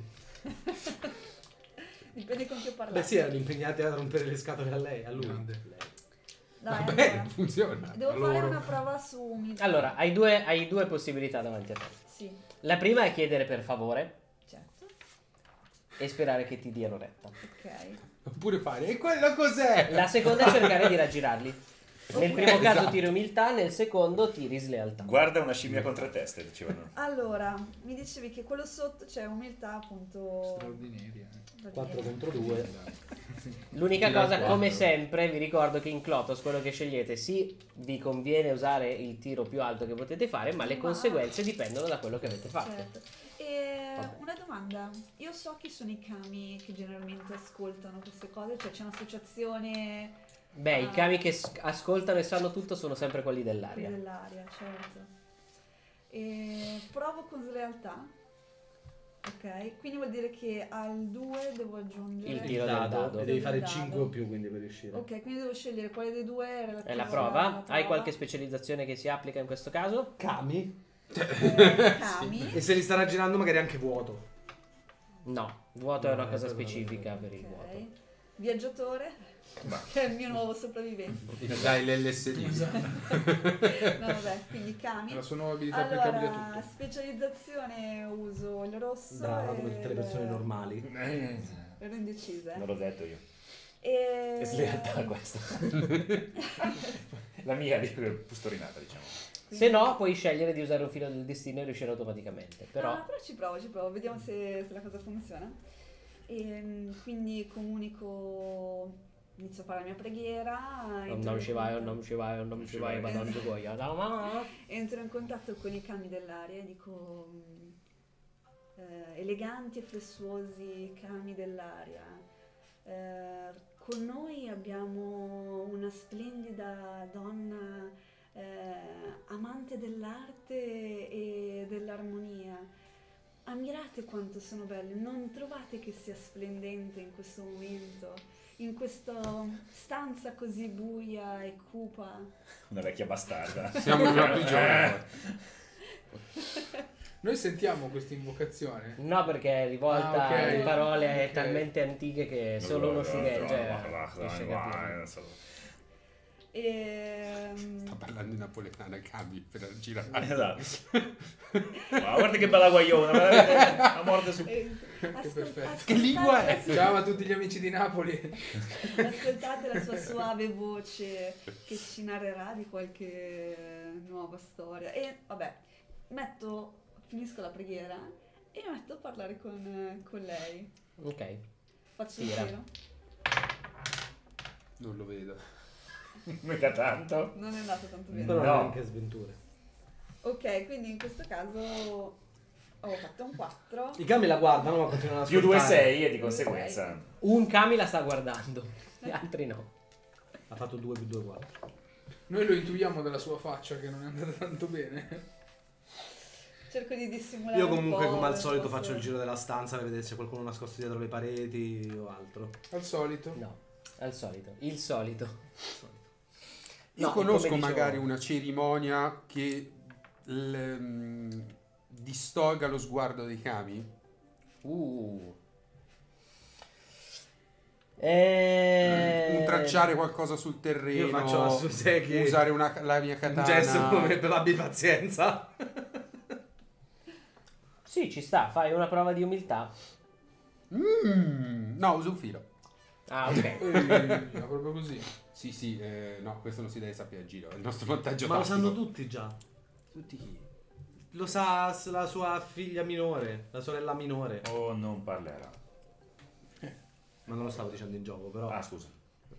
Dipende con chi ho parlato. Beh sì, erano impegnati a rompere le scatole a lei, a lui. Grande. Lei. Dai, Vabbè, allora. funziona. Devo A fare loro. una prova su umiltà. Allora, hai due, hai due possibilità davanti a te. Sì, La prima è chiedere per favore certo. e sperare che ti diano retta. Ok. Oppure fare, e quello cos'è? La seconda è cercare di raggirarli. Nel primo Esatto. caso tiri umiltà, nel secondo tiri slealtà. Guarda una scimmia con tre teste, dicevano. Allora, mi dicevi che quello sotto c'è umiltà appunto... Straordinaria. quattro contro due. L'unica Tira cosa, quattro. come sempre, vi ricordo che in Clotos quello che scegliete, sì, vi conviene usare il tiro più alto che potete fare, ma le Ma- conseguenze dipendono da quello che avete fatto. Certo. E Vabbè. una domanda, io so chi sono i kami che generalmente ascoltano queste cose, cioè c'è un'associazione Beh, i Ah. kami che s- ascoltano e sanno tutto sono sempre quelli dell'aria. dell'aria, certo. E provo con slealtà. Ok, quindi vuol dire che al due devo aggiungere Il tiro del Dado, dado. e devi fare Del cinque dado. o più quindi per riuscire. Ok, quindi devo scegliere quale dei due è relativo È la alla prova. Hai prova. qualche specializzazione che si applica in questo caso? Kami. Eh, kami. E se li sta raggirando magari anche vuoto. No, vuoto è una No, cosa è proprio- specifica per il Ok. vuoto. Viaggiatore. che è il mio nuovo sopravvivente. Dai, l'L S D. No, vabbè, quindi Kami. La sua nuova abilità applicabile a Allora, tutto. specializzazione uso il rosso. Brava, e come tutte le persone il- normali. Ero indecisa. eh. Non l'ho detto io. E... È slealtà questa. La mia è pustorinata, diciamo. Se no, puoi scegliere di usare un filo del destino e riuscire automaticamente. Però, Ah, però ci provo, ci provo, vediamo se, se la cosa funziona. E, quindi comunico, inizio a fare la mia preghiera. non entro non in ci vai, contatto- non ci vai, non ci vai, ma non ci vuoi. Entro in contatto con i kami dell'aria e dico mm, eh, eleganti e flessuosi kami dell'aria. Eh, con noi abbiamo una splendida donna eh, amante dell'arte e dell'armonia. Ammirate quanto sono belle, non trovate che sia splendente in questo momento, in questa stanza così buia e cupa? Una vecchia bastarda. Siamo in una prigione. Noi sentiamo questa invocazione. No, perché è rivolta Ah, ok. in parole Ok. talmente antiche che solo uno shugage riesce a capire. E, Sta parlando in napoletana, Cami, per girare. Esatto. Ma guarda che bella guagliona, veramente, la morde su. e, ascol- perfetto. ascoltate Che lingua la è? sua- Ciao a tutti gli amici di Napoli. Ascoltate la sua suave voce che ci narrerà di qualche nuova storia. E vabbè, metto, finisco la preghiera e mi metto a parlare con, con lei. Ok. Faccio il Tira. giro. Non lo vedo. Mica tanto. Non è andato tanto bene. Però No. anche sventure. Ok, quindi in questo caso ho fatto un quattro. I kami la guardano ma continuano a Più ascoltare. due sei e di conseguenza. Un Kami la sta guardando, gli altri no. Ha fatto due più due, quattro. Noi lo intuiamo dalla sua faccia che non è andata tanto bene. Cerco di dissimulare. Io un comunque po', come al nel solito posto- faccio il giro della stanza per vedere se qualcuno nascosto dietro le pareti o altro. Al solito. No, al solito. Il solito. Io No, conosco come dicevo- magari una cerimonia che l- mm, distolga lo sguardo dei Kami. Uh. Eh... Un tracciare qualcosa sul terreno. Io faccio a Suseki usare una, la mia un katana. gesto come per abbi pazienza. Sì, ci sta, fai una prova di umiltà. Mm, no, uso un filo. Ah, ok. Eh, proprio così. Sì, sì, eh, no, questo non si deve sapere a giro, è il nostro vantaggio Ma lo tattico. sanno tutti già. Tutti chi? Lo sa s- la sua figlia minore, la sorella minore. O non parlerà. Ma non lo stavo dicendo in gioco, però. Ah, scusa.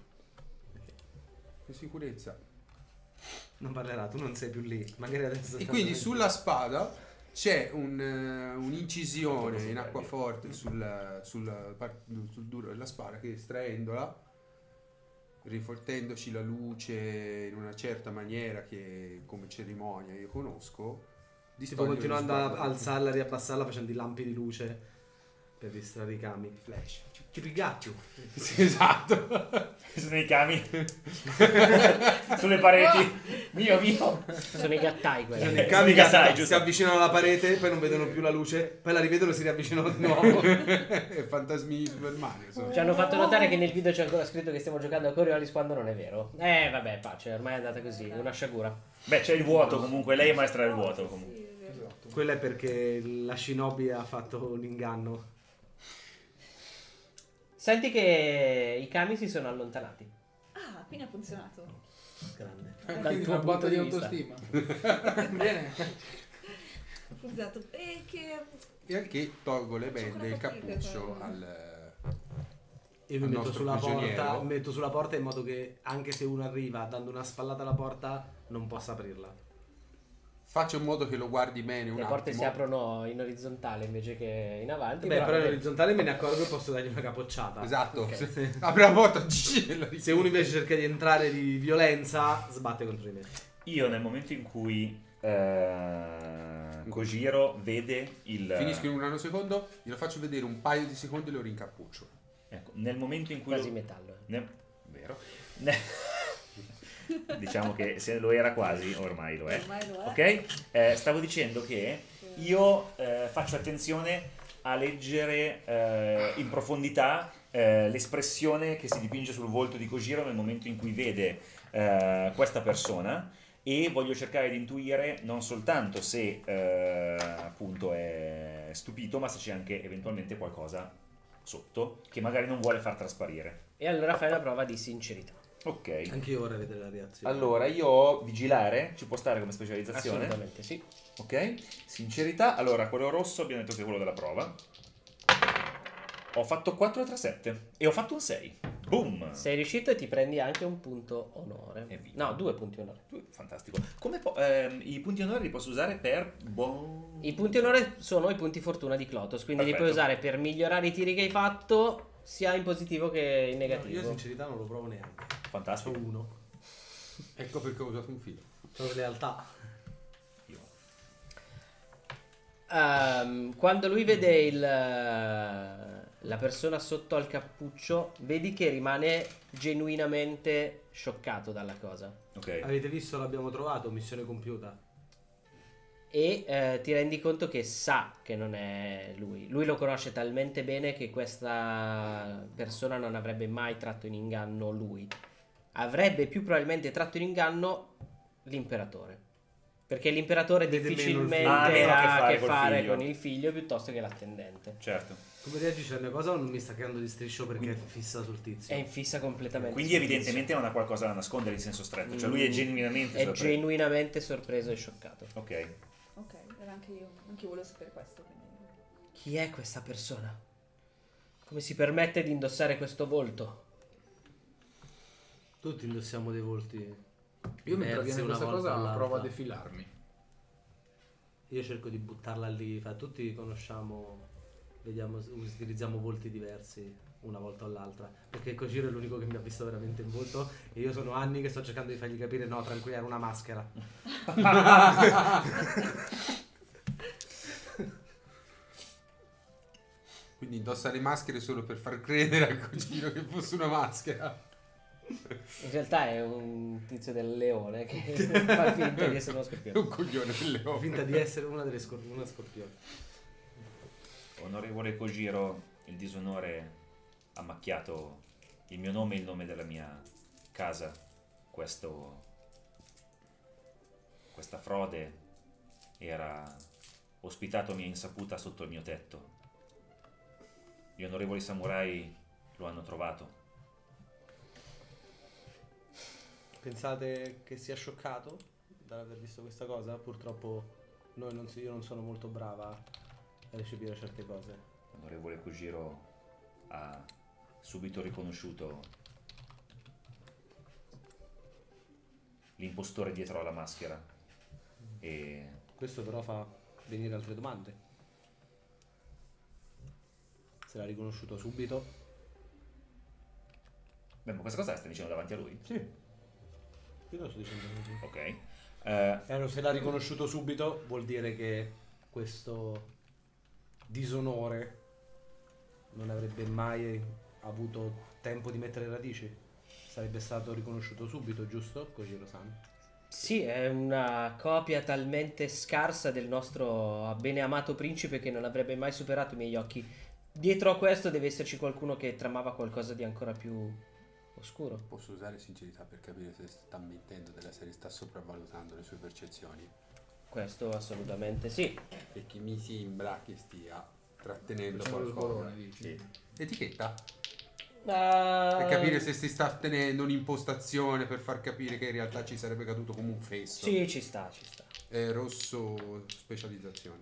Che sicurezza. Non parlerà, tu non sei più lì. Magari adesso. E quindi sulla spada c'è un, eh, un'incisione in acquaforte sul, sul, par- sul duro della spada che estraendola, riflettendoci la luce in una certa maniera che come cerimonia io conosco, Tipo distoglie continuando lo a sguardo alzarla e riabbassarla facendo i lampi di luce per distrarre i kami. di flash. Tipo i gatti. Sì, esatto. Sono i cami. Sulle pareti. Mio, mio. Sono i gattai Sono quelli. i kami mica che sai, si giusto? avvicinano alla parete, poi non vedono più la luce, poi la rivedono e si riavvicinano di nuovo. È fantasmi di Superman. Insomma. Ci hanno fatto notare che nel video c'è ancora scritto che stiamo giocando a Coriolis quando non è vero. Eh, vabbè, pace, ormai è andata così, una sciagura. Beh, c'è il vuoto comunque. Lei è maestra del vuoto Sì, comunque. sì, è vero. Esatto. Quello è perché la shinobi ha fatto un inganno. Senti che i Kami si sono allontanati. Ah, quindi ha funzionato. Grande. Eh, Dal quindi tuo una botta punto di di vista. autostima. Bene. Ha funzionato. E che... E anche tolgo le bende e il Cioccolato cappuccio che- al... Io mi Al metto nostro sulla prigioniero. porta, mi metto sulla porta in modo che anche se uno arriva dando una spallata alla porta non possa aprirla. Faccio in modo che lo guardi bene un Le porte si attimo. aprono in orizzontale invece che in avanti. Beh, però in vabbè. orizzontale me ne accorgo e posso dargli una capocciata. Esatto. Ok. Se- Apri la porta. la Se uno invece cerca di entrare di violenza, sbatte contro di me. Io nel momento in cui eh, Kojiro vede il... Finisco in un nanosecondo, glielo faccio vedere un paio di secondi e lo rincappuccio. Ecco, nel momento in cui... Quasi lo- metallo. eh. ne- Vero. Ne- Diciamo che se lo era quasi, ormai lo è. Ormai lo è. Ok? Eh, stavo dicendo che io eh, faccio attenzione a leggere eh, in profondità eh, eh, l'espressione che si dipinge sul volto di Kojiro nel momento in cui vede eh, questa persona, e voglio cercare di intuire non soltanto se eh, appunto è stupito, ma se c'è anche eventualmente qualcosa sotto che magari non vuole far trasparire. E allora fai una prova di sincerità. Ok. Anche io vorrei vedere la reazione. Allora, io ho vigilare, ci può stare come specializzazione? Assolutamente sì. Ok. Sincerità, allora quello rosso abbiamo detto che è quello della prova. Ho fatto quattro tra sette e ho fatto un sei. Boom! Sei riuscito e ti prendi anche un punto onore. Evviva. No, due punti onore. Fantastico. Come po- ehm, i punti onore li posso usare per buon... I punti onore sono i punti fortuna di Clotos, quindi li puoi Perfetto. usare per migliorare i tiri che hai fatto, sia in positivo che in No, negativo. io sincerità non lo provo neanche. Fantastico. Sono uno. Ecco perché ho usato un filo. Sono lealtà. Io. Ehm, quando lui vede il, la persona sotto al cappuccio, vedi che rimane genuinamente scioccato dalla cosa. Ok. Avete visto, l'abbiamo trovato, missione compiuta. E eh, ti rendi conto che sa che non è lui. Lui lo conosce talmente bene che questa persona non avrebbe mai tratto in inganno lui. Avrebbe più probabilmente tratto in inganno l'imperatore. Perché l'imperatore Vede meno il difficilmente figlio. Ah, meno ha a che a fare che col fare figlio. con il figlio piuttosto che l'attendente. Certo. Come reagisce a una cosa o non mi sta creando di striscio perché è fissa sul tizio? È in fissa completamente. Quindi sul evidentemente non ha qualcosa da nascondere in senso stretto. Cioè lui è Mm, genuinamente È sorpreso. genuinamente sorpreso e scioccato. Ok. Ok, era anche io, anche io volevo sapere questo. Quindi. Chi è questa persona? Come si permette di indossare questo volto? Tutti indossiamo dei volti. Io mentre diversi avviene una questa volta cosa all'altra. provo a defilarmi. Io cerco di buttarla lì, fa, tutti conosciamo, vediamo, utilizziamo volti diversi una volta o l'altra, perché Kojiro è l'unico che mi ha visto veramente in volto e io sono anni che sto cercando di fargli capire no, tranquillo, era una maschera. Quindi indossa le maschere solo per far credere al cugino che fosse una maschera. In realtà è un tizio del leone che fa finta di essere uno È scorpione. un coglione del Ho leone. finta di essere una delle scor- una scorpione. Onorevole Kojiro, il disonore ha macchiato il mio nome e il nome della mia casa. Questo, questa frode era ospitato a mia insaputa sotto il mio tetto. Gli onorevoli samurai lo hanno trovato. Pensate che sia scioccato dall'aver visto questa cosa? Purtroppo noi non si- io non sono molto brava a recepire certe cose. L'onorevole Kojiro ha subito riconosciuto l'impostore dietro alla maschera e Questo però fa venire altre domande. Se l'ha riconosciuto subito. beh, ma questa cosa la stai dicendo davanti a lui? Sì. Io lo sto dicendo così. Ok. Eh, Eh, se l'ha riconosciuto subito vuol dire che questo disonore non avrebbe mai avuto tempo di mettere radici. Sarebbe stato riconosciuto subito, giusto? Kojiro-san. Sì, è una copia talmente scarsa del nostro bene amato principe che non avrebbe mai superato i miei occhi. Dietro a questo deve esserci qualcuno che tramava qualcosa di ancora più oscuro. Posso usare sincerità per capire se sta mentendo della serie, sta sopravvalutando le sue percezioni. Questo assolutamente sì. Perché mi sembra che stia trattenendo Facciamo il qualcosa. sborone, dici. Sì. Etichetta? Ah, Per capire se si sta tenendo un'impostazione per far capire che in realtà ci sarebbe caduto come un fesso. Sì, ci sta, ci sta. È rosso specializzazione.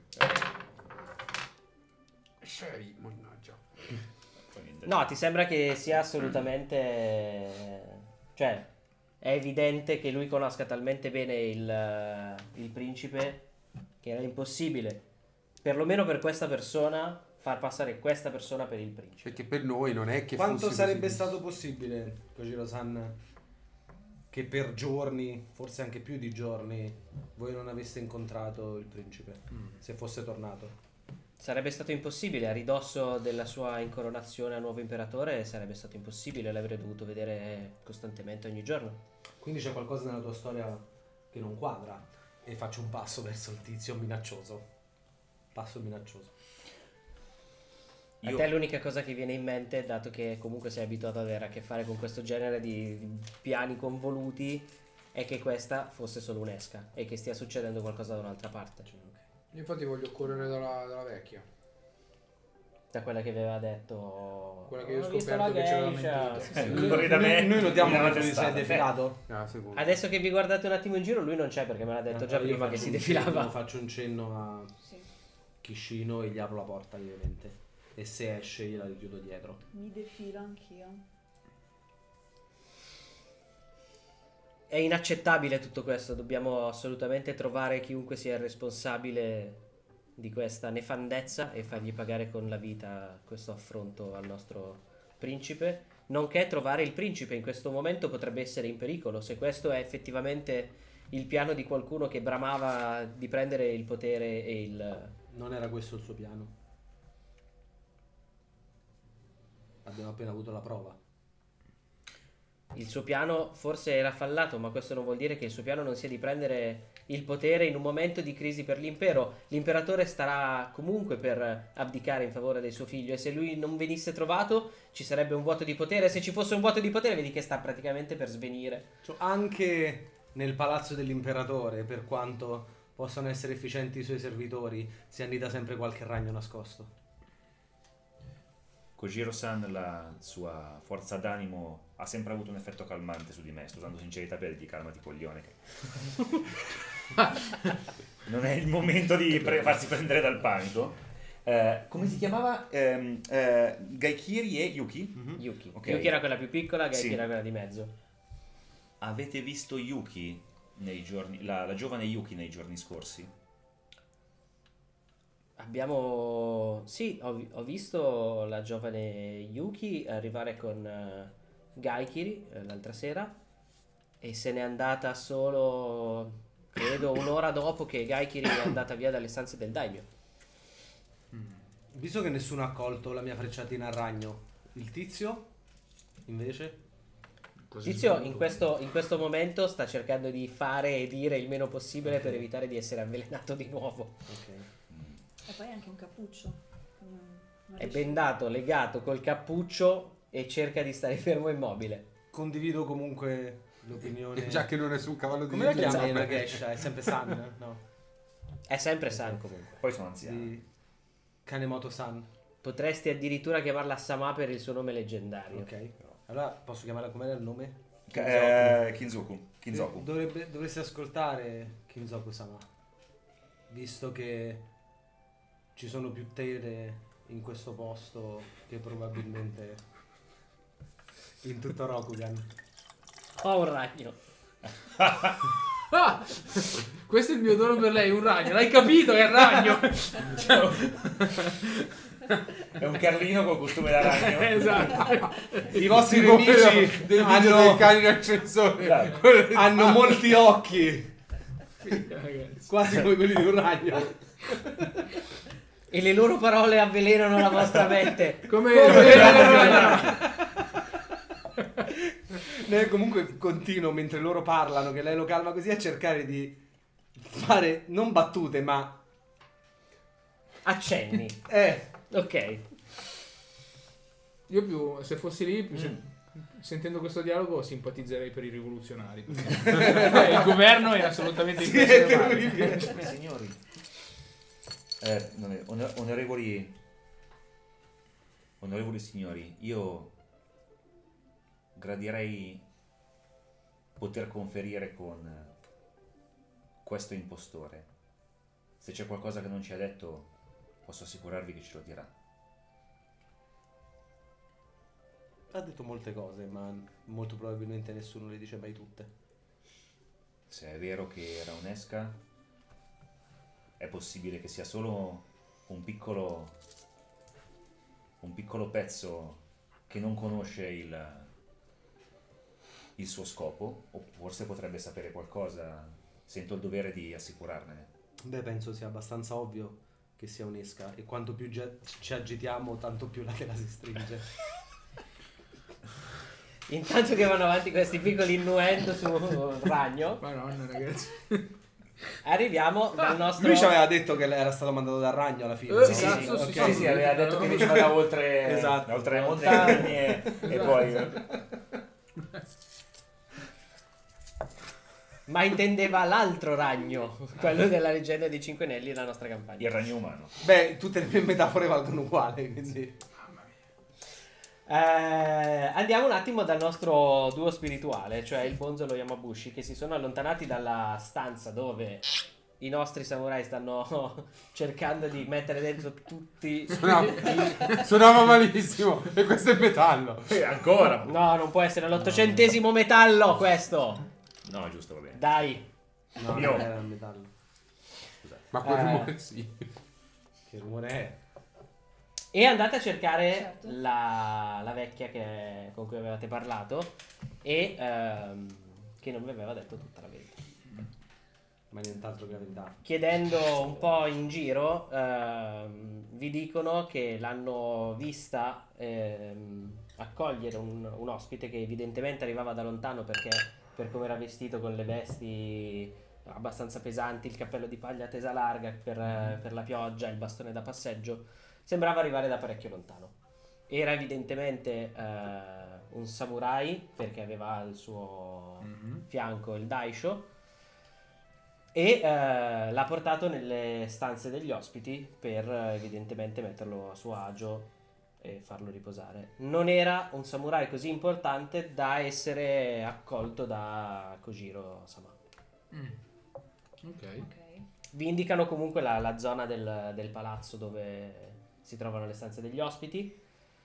sei, mannaggia. No, ti sembra che sia assolutamente... Cioè, è evidente che lui conosca talmente bene il, il principe che era impossibile, perlomeno per questa persona, far passare questa persona per il principe. Perché per noi non è che Quanto fosse sarebbe così. stato possibile, Kojiro-san, che per giorni, forse anche più di giorni, voi non aveste incontrato il principe, se fosse tornato? Sarebbe stato impossibile, a ridosso della sua incoronazione a nuovo imperatore, sarebbe stato impossibile, l'avrei dovuto vedere costantemente ogni giorno. Quindi c'è qualcosa nella tua storia che non quadra e faccio un passo verso il tizio minaccioso. Passo minaccioso. A Io- te l'unica cosa che viene in mente, dato che comunque sei abituato ad avere a che fare con questo genere di di piani convoluti, è che questa fosse solo un'esca e che stia succedendo qualcosa da un'altra parte. Io infatti voglio correre dalla, dalla vecchia. Da quella che aveva detto... Quella che io ho "Ho visto scoperto la che c'era geisha". mentito. Sì, sì. Eh, corri da me. Noi, noi notiamo nella che lui si è testata. defilato. Ah, secondo. Adesso che vi guardate un attimo in giro, lui non c'è perché me l'ha detto già Eh, io prima faccio che si un defilava. cenno- faccio un cenno a Sì, Kishino e gli apro la porta ovviamente. E se esce gliela richiudo dietro. mi defilo anch'io. È inaccettabile tutto questo, dobbiamo assolutamente trovare chiunque sia il responsabile di questa nefandezza e fargli pagare con la vita questo affronto al nostro principe, nonché trovare il principe in questo momento potrebbe essere in pericolo, se questo è effettivamente il piano di qualcuno che bramava di prendere il potere e il... Non era questo il suo piano. Abbiamo appena avuto la prova. Il suo piano forse era fallato, ma questo non vuol dire che il suo piano non sia di prendere il potere in un momento di crisi per l'impero. L'imperatore starà comunque per abdicare in favore del suo figlio e se lui non venisse trovato ci sarebbe un vuoto di potere. Se ci fosse un vuoto di potere vedi che sta praticamente per svenire. Cioè, anche nel palazzo dell'imperatore, per quanto possano essere efficienti i suoi servitori, si annida sempre qualche ragno nascosto. Kojiro-san, la sua forza d'animo ha sempre avuto un effetto calmante su di me. Sto usando sincerità per dirgli calmati coglione. Che... non è il momento di pre- farsi prendere dal panico. Eh, come si chiamava? Ehm, eh, Gaikiri e Yuki? Yuki. Ok. Yuki era quella più piccola, Gaiki Sì. era quella di mezzo. Avete visto Yuki nei giorni, la, la giovane Yuki nei giorni scorsi? Abbiamo... Sì, ho, vi- ho visto la giovane Yuki arrivare con eh, Gaikiri eh, l'altra sera e se n'è andata solo, credo, un'ora dopo che Gaikiri è andata via dalle stanze del daimyo. Visto che nessuno ha colto la mia frecciatina a ragno, il tizio invece? Tizio in questo, in questo momento sta cercando di fare e dire il meno possibile per evitare di essere avvelenato di nuovo. Ok. E poi anche un cappuccio. Non- non È riesce- bendato, legato col cappuccio e cerca di stare fermo e immobile. Condivido comunque l'opinione. Già che non è su un cavallo di Come la legge, chiami va la bene. Gesha? È sempre San? No. È sempre San comunque. Poi sono anziano. Di Kanemoto San. Potresti addirittura chiamarla Sama per il suo nome leggendario. Ok. Allora posso chiamarla com'era il nome? Eh, Kinzoku. Kinzoku. Dovrebbe, dovresti ascoltare Kinzoku Sama. Visto che ci sono più tele in questo posto che probabilmente in tutto Rokugan. Ho un ragno. Ah! Questo è il mio dono per lei, un ragno. L'hai capito? È il ragno. È un carlino con costume da ragno. Esatto. I vostri Tipo nemici quello del video hanno, dei cani in ascensore. Dai. Quello di- hanno molti occhi, Ragazzi. quasi come quelli di un ragno. E le loro parole avvelenano la vostra mente. Come Noi comunque continuo mentre loro parlano, che lei lo calma così, a cercare di fare non battute ma Accenni. eh Ok. Io più, se fossi lì, più se- sentendo questo dialogo simpatizzerei per i rivoluzionari. Eh, il governo è assolutamente Sì, è impressionante. terribile. Signori, eh, non è- onor- onorevoli, onorevoli signori, io gradirei poter conferire con questo impostore. Se c'è qualcosa che non ci ha detto, posso assicurarvi che ce lo dirà. Ha detto molte cose, ma molto probabilmente nessuno le dice mai tutte. Se è vero che era un'esca, è possibile che sia solo un piccolo un piccolo pezzo che non conosce il il suo scopo, o forse potrebbe sapere qualcosa. Sento il dovere di assicurarmene. Beh, penso sia abbastanza ovvio che sia un'esca e quanto più ge- ci agitiamo, tanto più la tela si stringe. Intanto che vanno avanti questi piccoli innuendo su un ragno. Madonna, ragazzi. Arriviamo dal nostro... Lui ci aveva detto che era stato mandato dal ragno alla fine. Eh, no? sì, cazzo, sì, sì, ok. Sì, sì, aveva detto che invece va oltre, Esatto. oltre le montagne e poi... Ma intendeva l'altro ragno, quello della leggenda dei Cinque Anelli della nostra campagna. il ragno umano. Beh, tutte le mie metafore valgono uguali, quindi... Eh, andiamo un attimo dal nostro duo spirituale, cioè il Bonzo e lo Yamabushi, che si sono allontanati dalla stanza dove i nostri samurai stanno cercando di mettere dentro tutti... Suonava, suonava malissimo. E questo è metallo. E ancora? No, non può essere l'ottocentesimo metallo questo! No, giusto, va bene. Dai! No, Io- non era il metallo. Ma quel Eh. rumore sì. Che rumore è? E andate a cercare Certo. la, la vecchia che- con cui avevate parlato e ehm, che non vi aveva detto tutta la verità. Ma nient'altro che la verità. Chiedendo un po' in giro, ehm, vi dicono che l'hanno vista ehm, accogliere un, un ospite che evidentemente arrivava da lontano perché per come era vestito con le vesti abbastanza pesanti, il cappello di paglia a tesa larga per, eh, per la pioggia, il bastone da passeggio, sembrava arrivare da parecchio lontano. Era evidentemente eh, un samurai perché aveva al suo fianco il daisho e eh, l'ha portato nelle stanze degli ospiti per eh, evidentemente metterlo a suo agio e farlo riposare. Non era un samurai così importante da essere accolto da Kojiro Sama. Ok. Ok. Vi indicano comunque la, la zona del, del palazzo dove si trovano le stanze degli ospiti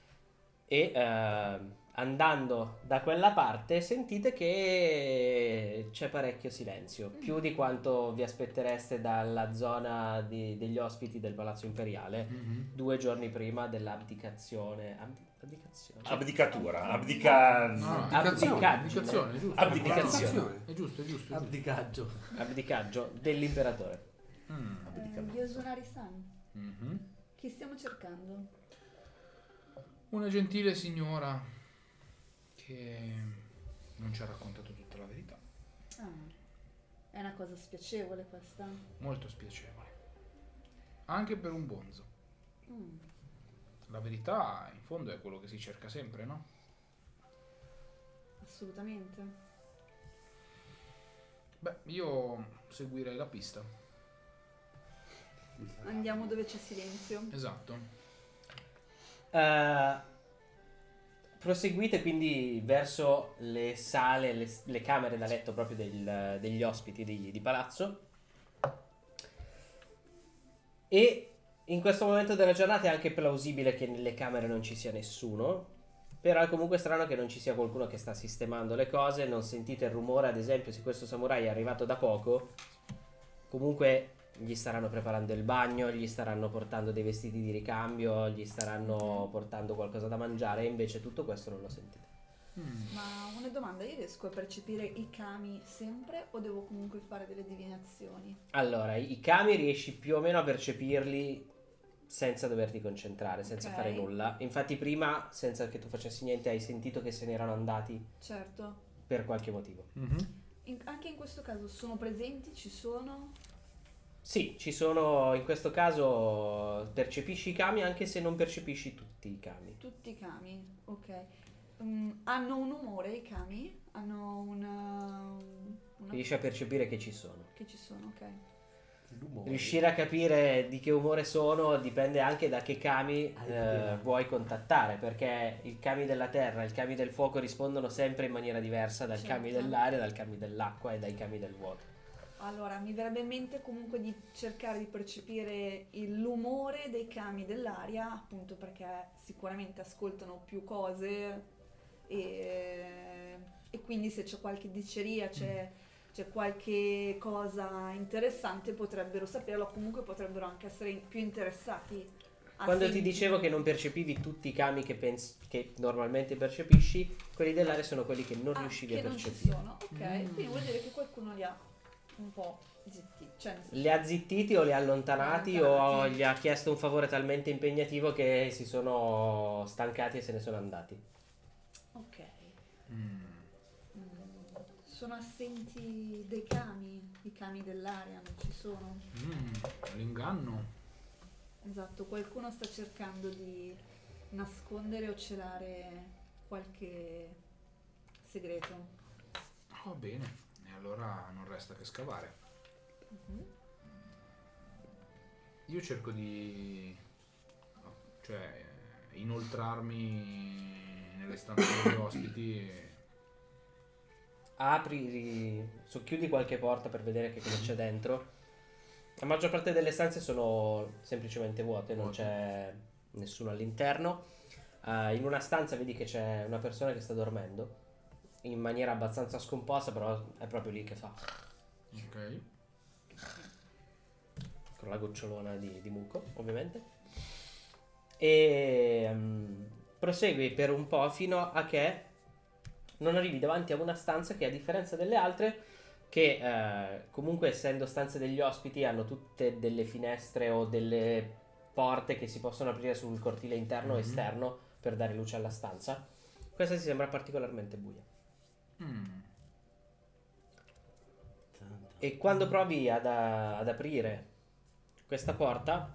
e eh, andando da quella parte sentite che c'è parecchio silenzio, più di quanto vi aspettereste dalla zona di- degli ospiti del Palazzo Imperiale due giorni prima dell'abdicazione. Abdi- abdicazione? Cioè, Abdicatura, abdica... No, Abdicaggine. abdicazione, è giusto. Abdicazione. È giusto, è giusto. È giusto. Abdicaggio. abdicaggio dell'imperatore. Mm. Eh, Yosunari-san, Mhm. chi stiamo cercando? Una gentile signora che non ci ha raccontato tutta la verità. Ah, è una cosa spiacevole questa. Molto spiacevole. Anche per un bonzo. Mm. La verità, in fondo, è quello che si cerca sempre, no? Assolutamente. Beh, io seguirei la pista. Andiamo dove c'è silenzio. Esatto. Eh, proseguite quindi verso le sale, le, le camere da letto proprio del- degli ospiti di, di palazzo. E in questo momento della giornata è anche plausibile che nelle camere non ci sia nessuno. Però è comunque strano che non ci sia qualcuno che sta sistemando le cose. Non sentite il rumore, ad esempio, se questo samurai è arrivato da poco. Comunque gli staranno preparando il bagno, gli staranno portando dei vestiti di ricambio, gli staranno portando qualcosa da mangiare, e invece tutto questo non lo sentite. Ma una domanda, io riesco a percepire i kami sempre o devo comunque fare delle divinazioni? Allora, i i kami riesci più o meno a percepirli senza doverti concentrare, senza Ok. fare nulla. Infatti prima, senza che tu facessi niente, hai sentito che se ne erano andati Certo. per qualche motivo. In- anche in questo caso sono presenti, ci sono? Sì, ci sono, in questo caso percepisci i kami anche se non percepisci tutti i kami. Tutti i kami, ok. Mm, hanno un umore i kami? Hanno una... una... Riesci a percepire che ci sono. Che ci sono, ok. L'umore. Riuscire a capire di che umore sono dipende anche da che kami eh, vuoi contattare, perché il kami della terra e il kami del fuoco rispondono sempre in maniera diversa dal Certo. kami dell'aria, dal kami dell'acqua e dai kami del vuoto. Allora, mi verrebbe in mente comunque di cercare di percepire il- l'umore dei kami dell'aria, appunto perché sicuramente ascoltano più cose e, e quindi se c'è qualche diceria, c'è, c'è qualche cosa interessante potrebbero saperlo, comunque potrebbero anche essere più interessati. a Quando ti sentire. dicevo che non percepivi tutti i kami che, pens- che normalmente percepisci, quelli dell'aria sono quelli che non Ah, riuscivi che a non ci percepire. sono, ok, quindi vuol dire che qualcuno li ha un po' zitti, cioè nel senso- Li ha zittiti o li ha allontanati o Allontanati. gli ha chiesto un favore talmente impegnativo che si sono stancati e se ne sono andati. ok. Mm. Mm, Sono assenti dei kami, i kami dell'aria, non ci sono. Mm, l'inganno. Esatto, qualcuno sta cercando di nascondere o celare qualche segreto. Va bene, e allora non resta che scavare. Mhm. Io cerco di... cioè, inoltrarmi nelle stanze degli ospiti e... Apri, ri- socchiudi qualche porta per vedere che cosa c'è dentro. La maggior parte delle stanze sono semplicemente vuote, non Vuote. c'è nessuno all'interno. Eh, in una stanza vedi che c'è una persona che sta dormendo in maniera abbastanza scomposta, però è proprio lì che fa Ok. con la gocciolona di, di muco, ovviamente. E mm, prosegui per un po' fino a che non arrivi davanti a una stanza che, a differenza delle altre, che eh, comunque essendo stanze degli ospiti hanno tutte delle finestre o delle porte che si possono aprire sul cortile interno o Mhm. esterno per dare luce alla stanza. Questa ti sembra particolarmente buia. Mm. E quando provi ad, ad aprire questa porta,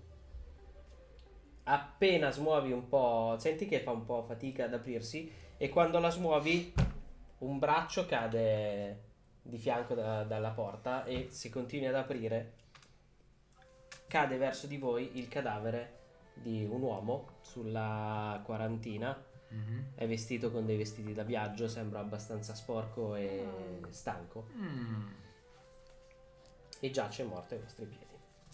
appena smuovi un po', senti che fa un po' fatica ad aprirsi, e quando la smuovi un braccio cade di fianco da- dalla porta, e se continui ad aprire cade verso di voi il cadavere di un uomo sulla quarantina. Mhm. È vestito con dei vestiti da viaggio, sembra abbastanza sporco e Mm. stanco, Mm. e giace morto ai vostri piedi.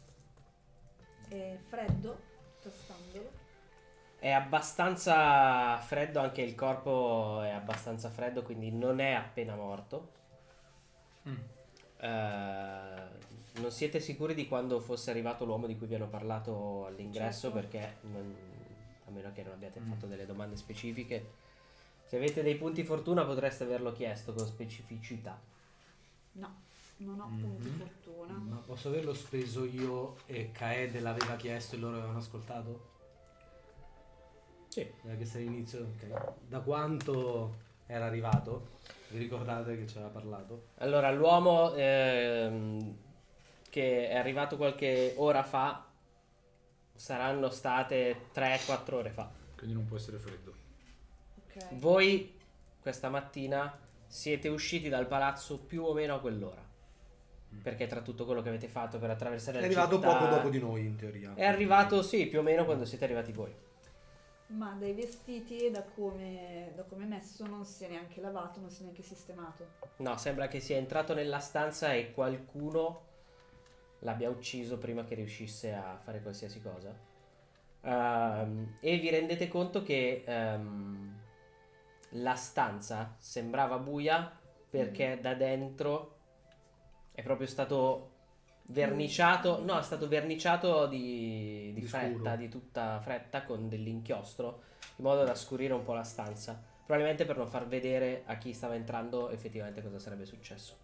È freddo, tastandolo. È abbastanza freddo, anche il corpo è abbastanza freddo, quindi non è appena morto. Mm. Eh, non siete sicuri di quando fosse arrivato l'uomo di cui vi hanno parlato all'ingresso, Certo. perché non- a meno che non abbiate Mm. fatto delle domande specifiche. Se avete dei punti fortuna potreste averlo chiesto con specificità. No, non ho Mhm. punti fortuna. Ma posso averlo speso io e Kaede l'aveva chiesto e loro avevano ascoltato? Sì. Da che sei all'inizio? Ok. Da quanto era arrivato? Vi ricordate che ci aveva parlato? Allora, l'uomo ehm, che è arrivato qualche ora fa, saranno state tre quattro ore fa. Quindi non può essere freddo. Ok. Voi questa mattina siete usciti dal palazzo più o meno a quell'ora, perché tra tutto quello che avete fatto per attraversare È la arrivato città, poco dopo di noi, in teoria. è arrivato, sì, più o meno quando siete arrivati voi. Ma dai vestiti e da come, da come è messo non si è neanche lavato, non si è neanche sistemato. No, sembra che sia entrato nella stanza e qualcuno l'abbia ucciso prima che riuscisse a fare qualsiasi cosa. Ehm, e vi rendete conto che ehm, la stanza sembrava buia perché da dentro è proprio stato verniciato, no, è stato verniciato di, di Di fretta, scuro. di tutta fretta, con dell'inchiostro, in modo da scurire un po' la stanza, probabilmente per non far vedere a chi stava entrando effettivamente cosa sarebbe successo.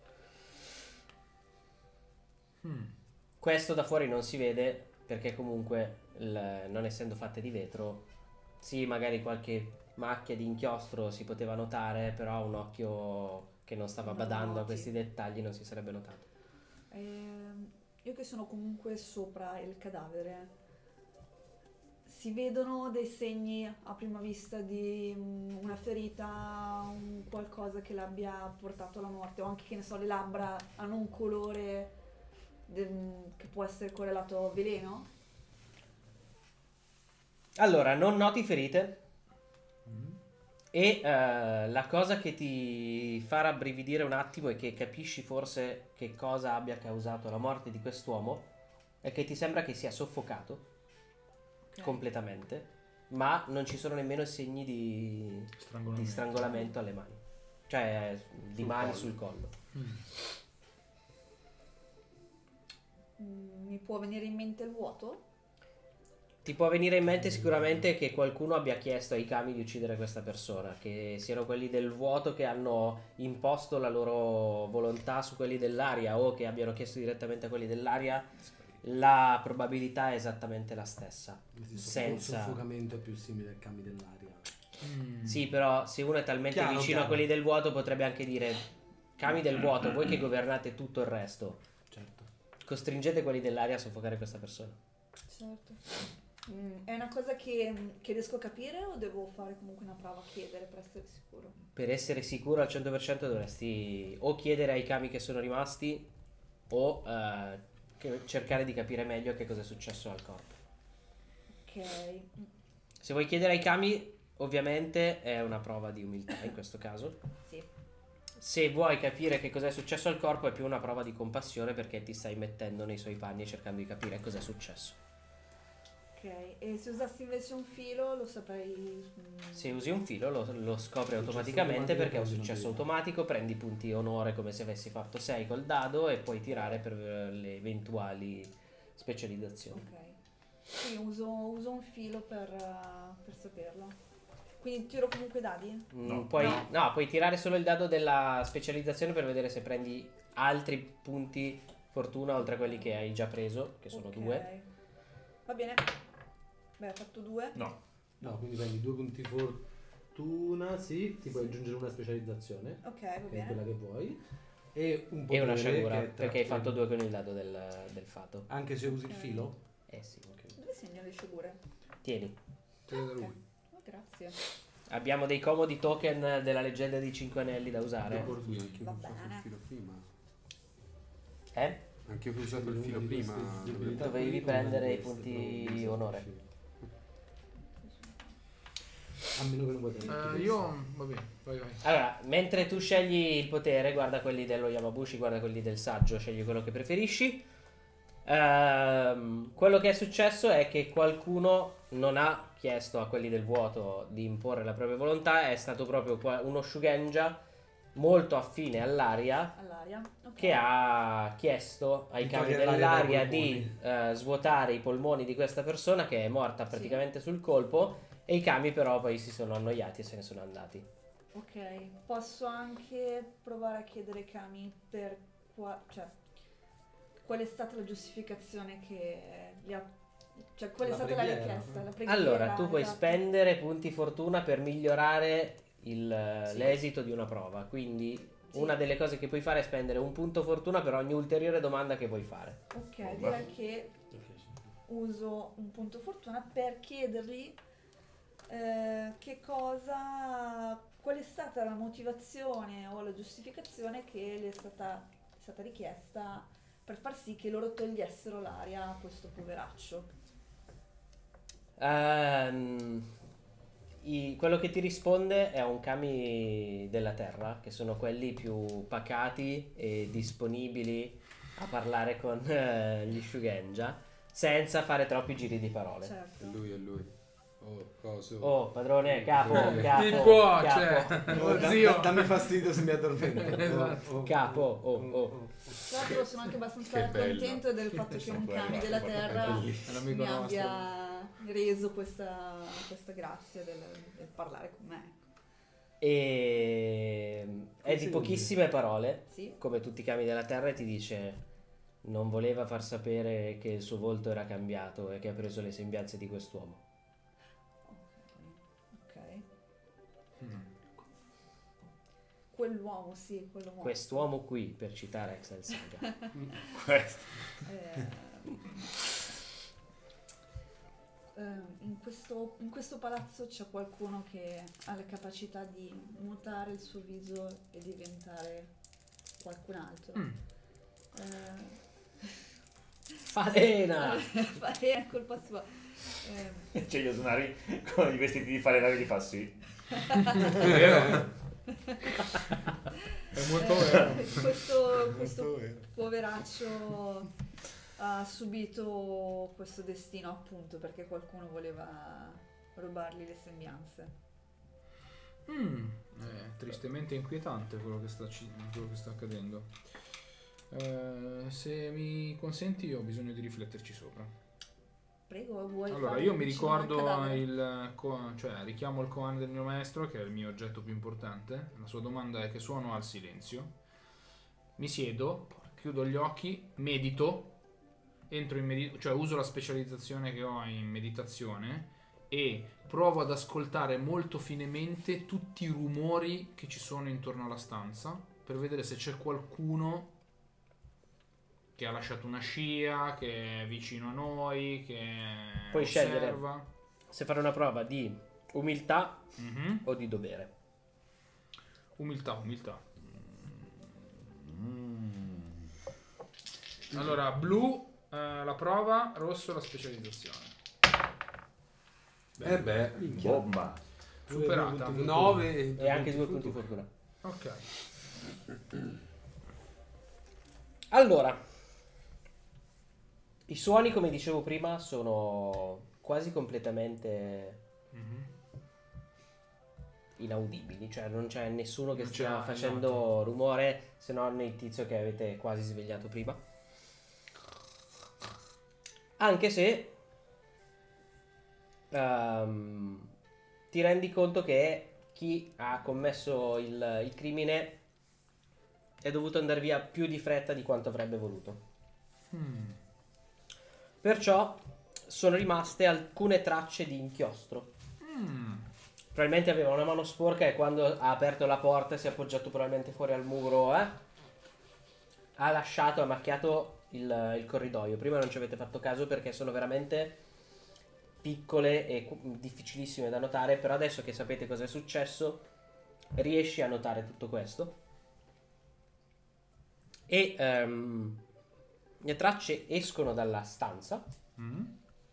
Mm. Questo da fuori non si vede perché comunque il- non essendo fatte di vetro, sì, magari qualche macchia di inchiostro si poteva notare, però un occhio che non stava Non badando a noti. questi dettagli non si sarebbe notato. Ehm, io che sono comunque sopra il cadavere, si vedono dei segni a prima vista di mm, una ferita, un qualcosa che l'abbia portato alla morte, o anche, che ne so, le labbra hanno un colore del- che può essere correlato a veleno? Allora, non noti ferite e eh, la cosa che ti fa rabbrividire un attimo e che capisci forse che cosa abbia causato la morte di quest'uomo è che ti sembra che sia soffocato Ok. completamente, ma non ci sono nemmeno segni di, Strangolamento. di strangolamento alle mani, cioè di Sul mani collo. sul collo. Mm. Mm, mi può venire in mente il vuoto? Ti può venire in mente sicuramente che qualcuno abbia chiesto ai kami di uccidere questa persona, che siano quelli del vuoto che hanno imposto la loro volontà su quelli dell'aria, o che abbiano chiesto direttamente a quelli dell'aria. La probabilità è esattamente la stessa. Il Senza- soffocamento è più simile al cambio dell'aria. Mm. Sì, però se uno è talmente Chiaro, vicino chiaro. a quelli del vuoto potrebbe anche dire Kami del vuoto, voi che governate tutto il resto, Certo. costringete quelli dell'aria a soffocare questa persona. Certo. Mm, è una cosa che, che riesco a capire o devo fare comunque una prova a chiedere per essere sicuro? Per essere sicuro al cento per cento dovresti o chiedere ai Kami che sono rimasti o eh, che- cercare di capire meglio che cosa è successo al corpo. Ok. Se vuoi chiedere ai Kami, ovviamente è una prova di umiltà in questo caso. Sì. Se vuoi capire che cosa è successo al corpo è più una prova di compassione perché ti stai mettendo nei suoi panni e cercando di capire cosa è successo. Ok. E se usassi invece un filo lo saprei... mm, Se usi un filo lo, lo scopri automaticamente automatico perché è un prendi successo un'abilità. automatico, prendi punti onore come se avessi fatto sei col dado e puoi tirare per eh, le eventuali specializzazioni. Ok. Quindi uso, uso un filo per, eh, per saperlo. Quindi tiro comunque dadi? Mm, No. puoi, No. no, puoi tirare solo il dado della specializzazione per vedere se prendi altri punti fortuna oltre a quelli che hai già preso, che sono Ok. due. Va bene. Beh, ho fatto due. No. No, quindi prendi due punti fortuna, sì, ti puoi aggiungere una specializzazione, Ok, va che è bene. quella che vuoi, e un E potere una sciagura, che è perché hai fatto trattieni- due con il dado del, del fato. Anche se usi il Ok. filo? Eh sì. Dove segno le sciagure? Tieni. Te le da Ok. lui. Oh, grazie. Abbiamo dei comodi token della leggenda dei cinque anelli da usare. Dopo lui, anche io Va ho usato bene. il filo prima. Eh? Anche io ho usato il filo Una di prima. queste dovrebbe- abilità Dovevi qui, prendere una i di queste, punti però non so onore. il filo. A meno che non vuoi prendere. Eh, io, va bene, vai vai. Allora, mentre tu scegli il potere, guarda quelli dello Yamabushi, guarda quelli del saggio, scegli quello che preferisci. Ehm, quello che è successo è che qualcuno non ha chiesto a quelli del vuoto di imporre la propria volontà, è stato proprio qua- uno Shugenja molto affine all'aria All'aria. Ok. che ha chiesto ai Di Kami togliere l'aria dai dell'aria di polmoni. eh, svuotare i polmoni di questa persona che è morta praticamente sul colpo e i Kami però poi si sono annoiati e se ne sono andati. Ok, posso anche provare a chiedere ai Kami per qua, cioè, qual è stata la giustificazione che li ha, cioè qual è La stata preghiera. la richiesta, la preghiera. Allora, tu puoi esatto. spendere punti fortuna per migliorare il- Sì. l'esito di una prova. Quindi Sì. una delle cose che puoi fare è spendere un punto fortuna per ogni ulteriore domanda che vuoi fare. Ok, direi che uso un punto fortuna per chiedergli eh, che cosa, qual è stata la motivazione o la giustificazione che le è stata, è stata richiesta per far sì che loro togliessero l'aria a questo poveraccio. Ehm, i- quello che ti risponde è un Kami della terra, che sono quelli più pacati e disponibili a parlare con eh, gli Shugenja senza fare troppi giri di parole. È Certo. lui, è lui. Oh, coso. Oh, padrone, capo, Eh. capo, Il po', capo, cioè, Oh, oh, da- zio. da- dammi fastidio se mi addormento. Esatto. Oh, oh, Capo, oh, oh, oh. oh. Tra l'altro sono anche abbastanza Che bello. contento del fatto che un Quello, Kami della quello, terra quello. È l'amico mi nostro. abbia reso questa, questa grazia del, del parlare con me. E è di Sì. pochissime parole, Sì? come tutti i Kami della terra, e ti dice non voleva far sapere che il suo volto era cambiato e che ha preso le sembianze di quest'uomo. Ok. Mm. Quell'uomo, sì, quell'uomo. Quest'uomo qui, per citare Axel Saga. Questo. Eh, eh, in, questo, in questo palazzo c'è qualcuno che ha la capacità di mutare il suo viso e diventare qualcun altro. Mm. Eh, Falena! fare colpa sua. Eh, C'è Yosunari con i vestiti di falenari di fa sì. È vero. È molto eh, vero. questo, questo poveraccio ha subito questo destino appunto perché qualcuno voleva rubargli le sembianze. Mm, è tristemente inquietante quello che sta, ci- quello che sta accadendo. Eh, se mi consenti, io ho bisogno di rifletterci sopra. Prego, vuoi Allora, farmi io mi vicino al ricordo cadavere? il ko- cioè richiamo il koan del mio maestro, che è il mio oggetto più importante. La sua domanda è: che suono ha il silenzio? Mi siedo, chiudo gli occhi, medito, entro in medi- cioè uso la specializzazione che ho in meditazione e provo ad ascoltare molto finemente tutti i rumori che ci sono intorno alla stanza per vedere se c'è qualcuno che ha lasciato una scia, che è vicino a noi, che Puoi scegliere osserva. se fare una prova di umiltà Mhm. o di dovere. Umiltà, umiltà. Mm. Allora, blu eh, la prova, rosso la specializzazione. Eh beh, Bomba. Superata. nove E anche due punti fortuna. Ok. Allora, i suoni, come dicevo prima, sono quasi completamente Mhm. inaudibili, cioè non c'è nessuno che Non stia c'è, facendo esatto. rumore, se non il tizio che avete quasi svegliato prima. Anche se ehm, ti rendi conto che chi ha commesso il, il crimine è dovuto andare via più di fretta di quanto avrebbe voluto. Mm. Perciò sono rimaste alcune tracce di inchiostro. Mm. Probabilmente aveva una mano sporca e quando ha aperto la porta si è appoggiato probabilmente fuori al muro, eh? Ha lasciato, ha macchiato il, il corridoio. Prima non ci avete fatto caso perché sono veramente piccole e cu- difficilissime da notare, però adesso che sapete cosa è successo riesci a notare tutto questo. E ehm, le tracce escono dalla stanza Mm.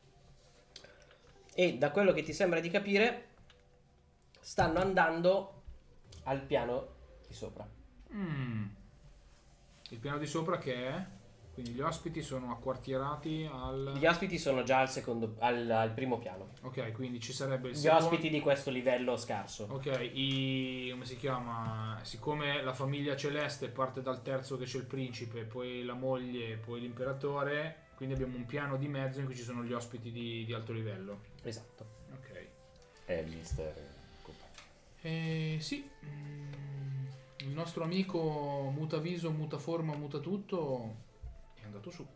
e da quello che ti sembra di capire stanno andando al piano di sopra. Mm. Il piano di sopra che è? Quindi gli ospiti sono acquartierati al... Gli ospiti sono già al, secondo, al, al primo piano. Ok, quindi ci sarebbe il Gli secondo... ospiti di questo livello scarso. Ok, i... come si chiama? Siccome la famiglia celeste parte dal terzo che c'è il principe, poi la moglie, poi l'imperatore, quindi abbiamo un piano di mezzo in cui ci sono gli ospiti di, di alto livello. Esatto. Ok. È il mister. compagno. Eh, sì, mm, il nostro amico muta viso, muta forma, muta tutto è andato su.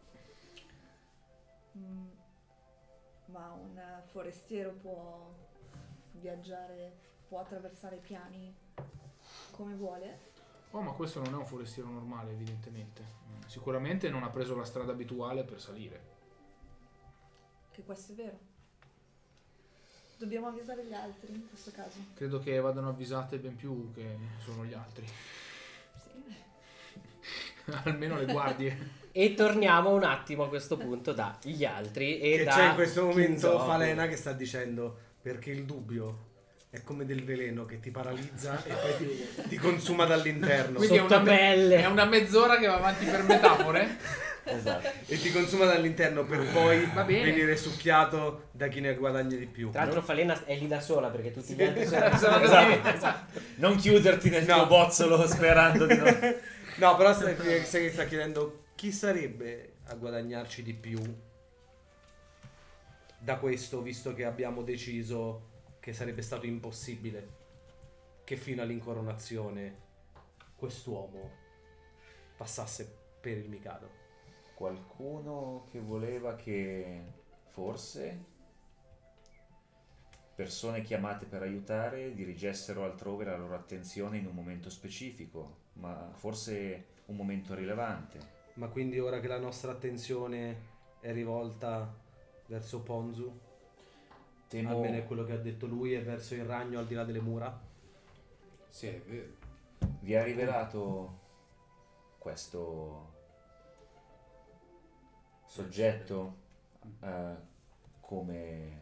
Mm, ma un forestiero può viaggiare, può attraversare i piani come vuole? Oh, ma questo non è un forestiero normale, evidentemente. Mm, Sicuramente non ha preso la strada abituale per salire. Che questo è vero. Dobbiamo avvisare gli altri in questo caso. Credo che vadano avvisate ben più che sono gli altri. Sì. Almeno le guardie. E torniamo un attimo a questo punto dagli altri e Che da c'è in questo momento Kinzoku. Falena che sta dicendo perché il dubbio è come del veleno che ti paralizza e poi ti, ti consuma dall'interno. Quindi è una, me- Sottopelle. è una mezz'ora che va avanti per metafore. Esatto. E ti consuma dall'interno per poi Va bene. venire succhiato da chi ne guadagna di più. Tra l'altro Falena è lì da sola perché tutti gli altri sono... Sono Esatto. andati- Esatto. Non chiuderti nel No. tuo bozzolo sperando di non... No, però stai, stai- sta chiedendo chi sarebbe a guadagnarci di più da questo, visto che abbiamo deciso che sarebbe stato impossibile che fino all'incoronazione quest'uomo passasse per il Mikado. Qualcuno che voleva che forse persone chiamate per aiutare dirigessero altrove la loro attenzione in un momento specifico, ma forse un momento rilevante. Ma quindi ora che la nostra attenzione è rivolta verso Ponzu, Temo, almeno è quello che ha detto lui, e verso il ragno al di là delle mura? Sì, è vero. vi ha rivelato questo soggetto eh, come,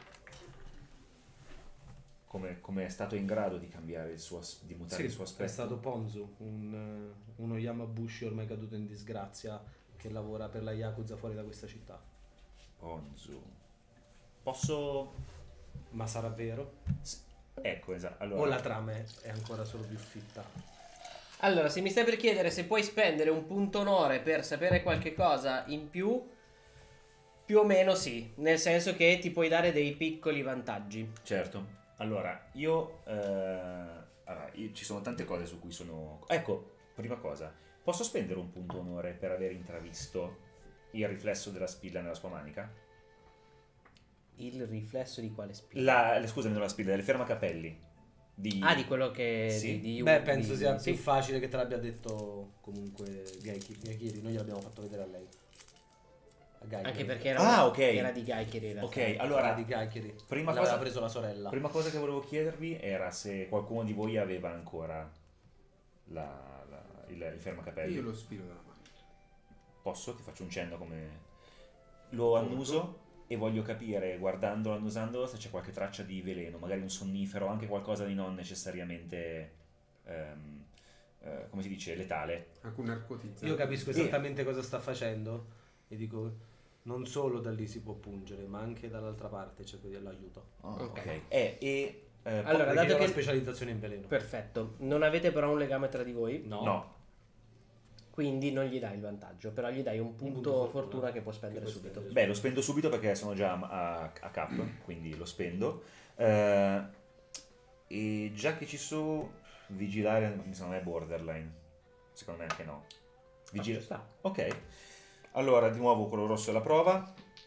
come come è stato in grado di cambiare il suo as- di mutare Sì, il suo è aspetto? stato Ponzu, un, eh, uno Yamabushi ormai caduto in disgrazia che lavora per la Yakuza fuori da questa città. Ponzu. Posso... Ma sarà vero? Ecco, esatto. O la Allora, trama è, è ancora solo più fitta? Allora, se mi stai per chiedere se puoi spendere un punto onore per sapere qualche cosa in più, più o meno sì, nel senso che ti puoi dare dei piccoli vantaggi. certo. Allora, io, eh, allora, io- ci sono tante cose su cui sono... Ecco, prima cosa, posso spendere un punto onore per aver intravisto il riflesso della spilla nella sua manica? Il riflesso di quale spilla? La, le- scusami, non la spilla, del fermacapelli. Di... Ah, di quello che... Sì. Di, di, Beh, di- penso di- sia sì. più facile che te l'abbia detto comunque Gaiki- Gaikiri. Noi gliel'abbiamo fatto vedere a lei. A Gaikiri. Anche perché era, Ah, ok. era di Gaikiri in realtà. Ok, Era allora, di Gaikiri. prima L'aveva cosa- preso la sorella. prima cosa che volevo chiedervi era se qualcuno di voi aveva ancora la, la- il, il fermacapelli. Io lo spiro dalla mano. Posso? Ti faccio un cenno come... Lo annuso e voglio capire, guardandolo, annusandolo, se c'è qualche traccia di veleno, magari un sonnifero, anche qualcosa di non necessariamente, ehm, eh, come si dice, letale. Anche un narcotizzante. Io capisco esattamente cosa sta facendo e dico non solo da lì si può pungere, ma anche dall'altra parte cerco di l'aiuto. Ok. Ok. Eh, e... eh, Allora, Perché dato io ho che- la specializzazione in veleno. Perfetto. Non avete però un legame tra di voi? No. no. Quindi non gli dai il vantaggio, però gli dai un punto, punto fortuna, fortuna che può spendere che puoi subito. spendere. Beh, lo spendo subito perché sono già a, a cap, quindi lo spendo. Eh, e già che ci so, vigilare, mi sa non è borderline. Secondo me anche no. Vigila- Ah, ci sta. Ok. Allora, di nuovo quello rosso è la prova.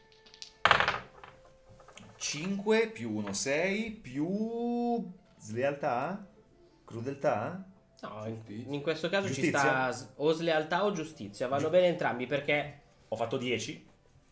cinque più uno, sei più slealtà? Crudeltà? No, in, Giustizia. in questo caso Giustizia? ci sta s- o slealtà o giustizia. Vanno Giu- bene entrambi perché... Ho fatto dieci.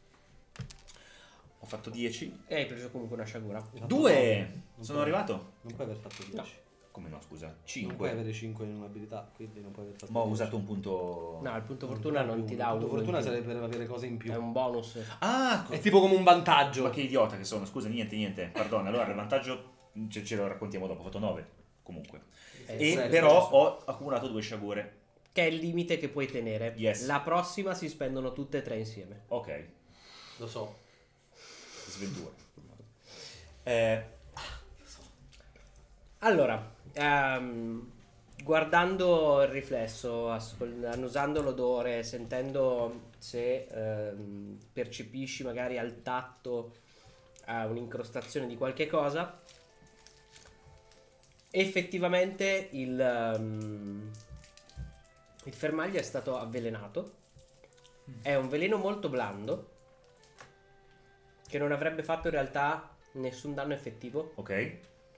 Ho fatto dieci. E hai preso comunque una sciagura. Hai fatto Due! nove. Non Sono puoi- arrivato? Non puoi aver fatto dieci. Come no, scusa? Non puoi cinque. avere cinque in un'abilità, quindi non puoi aver fatto Ma ho dieci. usato un punto... No, il punto Non fortuna dà non più ti uno. dà Il punto uno in fortuna più. sarebbe per avere cose in più. È un bonus. Ah, È tipo come un vantaggio. ma che idiota che sono, scusa, niente, niente, pardon. Allora, il vantaggio ce, ce lo raccontiamo dopo, ho fatto nove, comunque. Eh, E serio, però adesso. ho accumulato due sciagure. Che è il limite che puoi tenere. Yes. La prossima si spendono tutte e tre insieme. Ok, Lo so. sventura. Eh, Allora, ehm, guardando il riflesso, ascol- annusando l'odore, sentendo se ehm, percepisci magari al tatto eh, un'incrostazione di qualche cosa, effettivamente il, ehm, il fermaglio è stato avvelenato. È un veleno molto blando che non avrebbe fatto in realtà nessun danno effettivo. ok,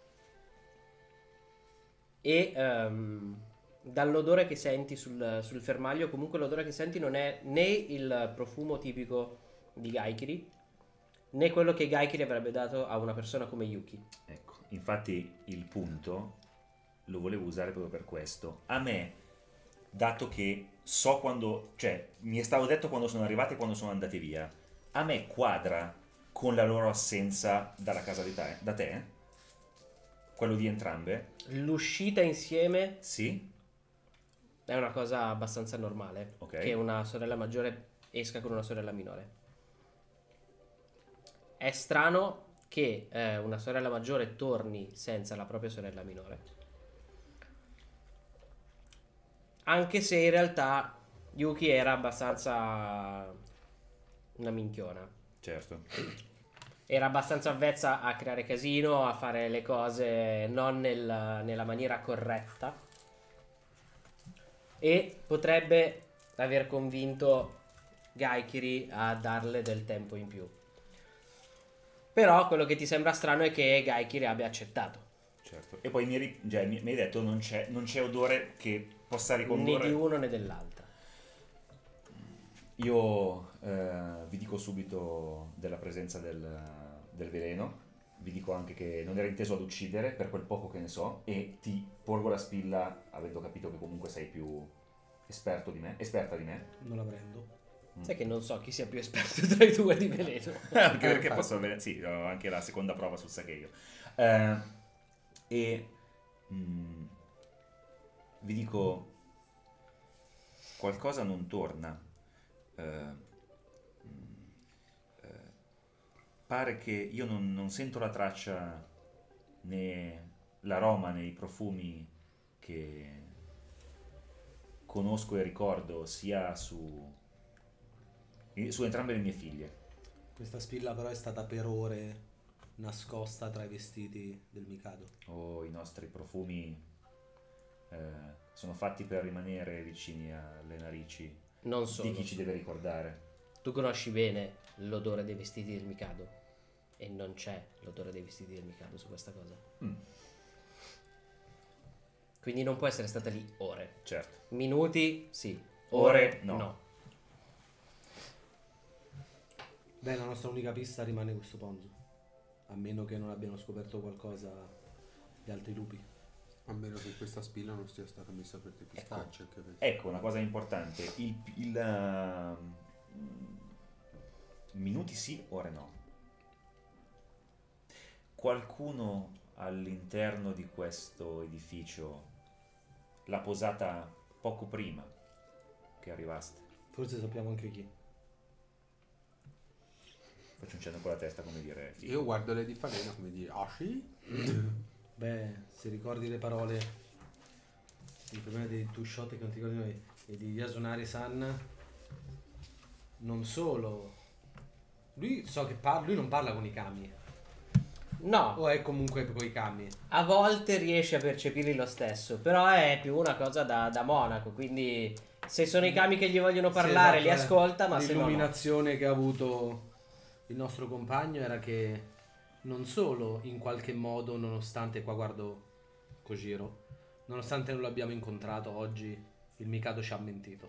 E ehm, dall'odore che senti sul, sul fermaglio, comunque l'odore che senti non è né il profumo tipico di Gaikiri, né quello che Gaikiri avrebbe dato a una persona come Yuki. ecco. Infatti il punto lo volevo usare proprio per questo. A me, dato che so quando, cioè mi è stato detto quando sono arrivati e quando sono andati via, a me quadra con la loro assenza dalla casa di te, da te, quello di entrambe, L'uscita insieme sì, è una cosa abbastanza normale, Ok. che una sorella maggiore esca con una sorella minore. È strano che eh, una sorella maggiore torni senza la propria sorella minore. Anche se in realtà Yuki era abbastanza una minchiona. certo. Era abbastanza avvezza a creare casino, a fare le cose non nel- nella maniera corretta. E potrebbe aver convinto Gaikiri a darle del tempo in più. Però quello che ti sembra strano è che Gaikiri abbia accettato. Certo. E poi mi, ri- cioè, mi, mi hai detto non c'è, non c'è odore che possa Né ricondurre. di uno né dell'altra. Io eh, vi dico subito della presenza del, del veleno, vi dico anche che non era inteso ad uccidere per quel poco che ne so e ti porgo la spilla avendo capito che comunque sei più esperto di me, esperta di me. Non la prendo. Sai che non so chi sia più esperto tra i due di veleno. Anche perché posso avere, sì, ho anche la seconda prova sul sacheio. Eh, e mm, vi dico qualcosa non torna. Eh, mm, eh, pare che io non, non sento la traccia né l'aroma né i profumi che conosco e ricordo sia su, su entrambe le mie figlie. Questa spilla però è stata per ore nascosta tra i vestiti del Mikado. O i nostri profumi eh, sono fatti per rimanere vicini alle narici Non di solo. chi ci deve ricordare. Tu conosci bene l'odore dei vestiti del Mikado. E non c'è l'odore dei vestiti del Mikado su questa cosa. Mm. Quindi non può essere stata lì ore. Certo. Minuti, sì. Ore, Ore, no. no. Beh, la nostra unica pista rimane questo Ponzo. A meno che non abbiano scoperto qualcosa di altri lupi. A meno che questa spilla non sia stata messa per dei pistacci. Anche per... Ecco, una cosa importante. Il, il, uh, minuti sì, ore no. Qualcuno all'interno di questo edificio l'ha posata poco prima che arrivaste. Forse sappiamo anche chi. Faccio un cenno con la testa, come dire. Figo. Io guardo Lady Falena come dire, ah sì? Beh, se ricordi le parole, il problema dei two shot che non ti ricordi noi, e di Yasunari-san, non solo, lui so che parla, lui non parla con i kami, No, o è comunque con i kami. a volte riesce a percepirli lo stesso, però è più una cosa da, da monaco, quindi se sono i kami che gli vogliono parlare Sì, li esatto, ascolta, ma se no no. l'illuminazione che ha avuto il nostro compagno era che non solo in qualche modo, nonostante, qua guardo Kojiro, nonostante non l'abbiamo incontrato oggi, il Mikado ci ha mentito,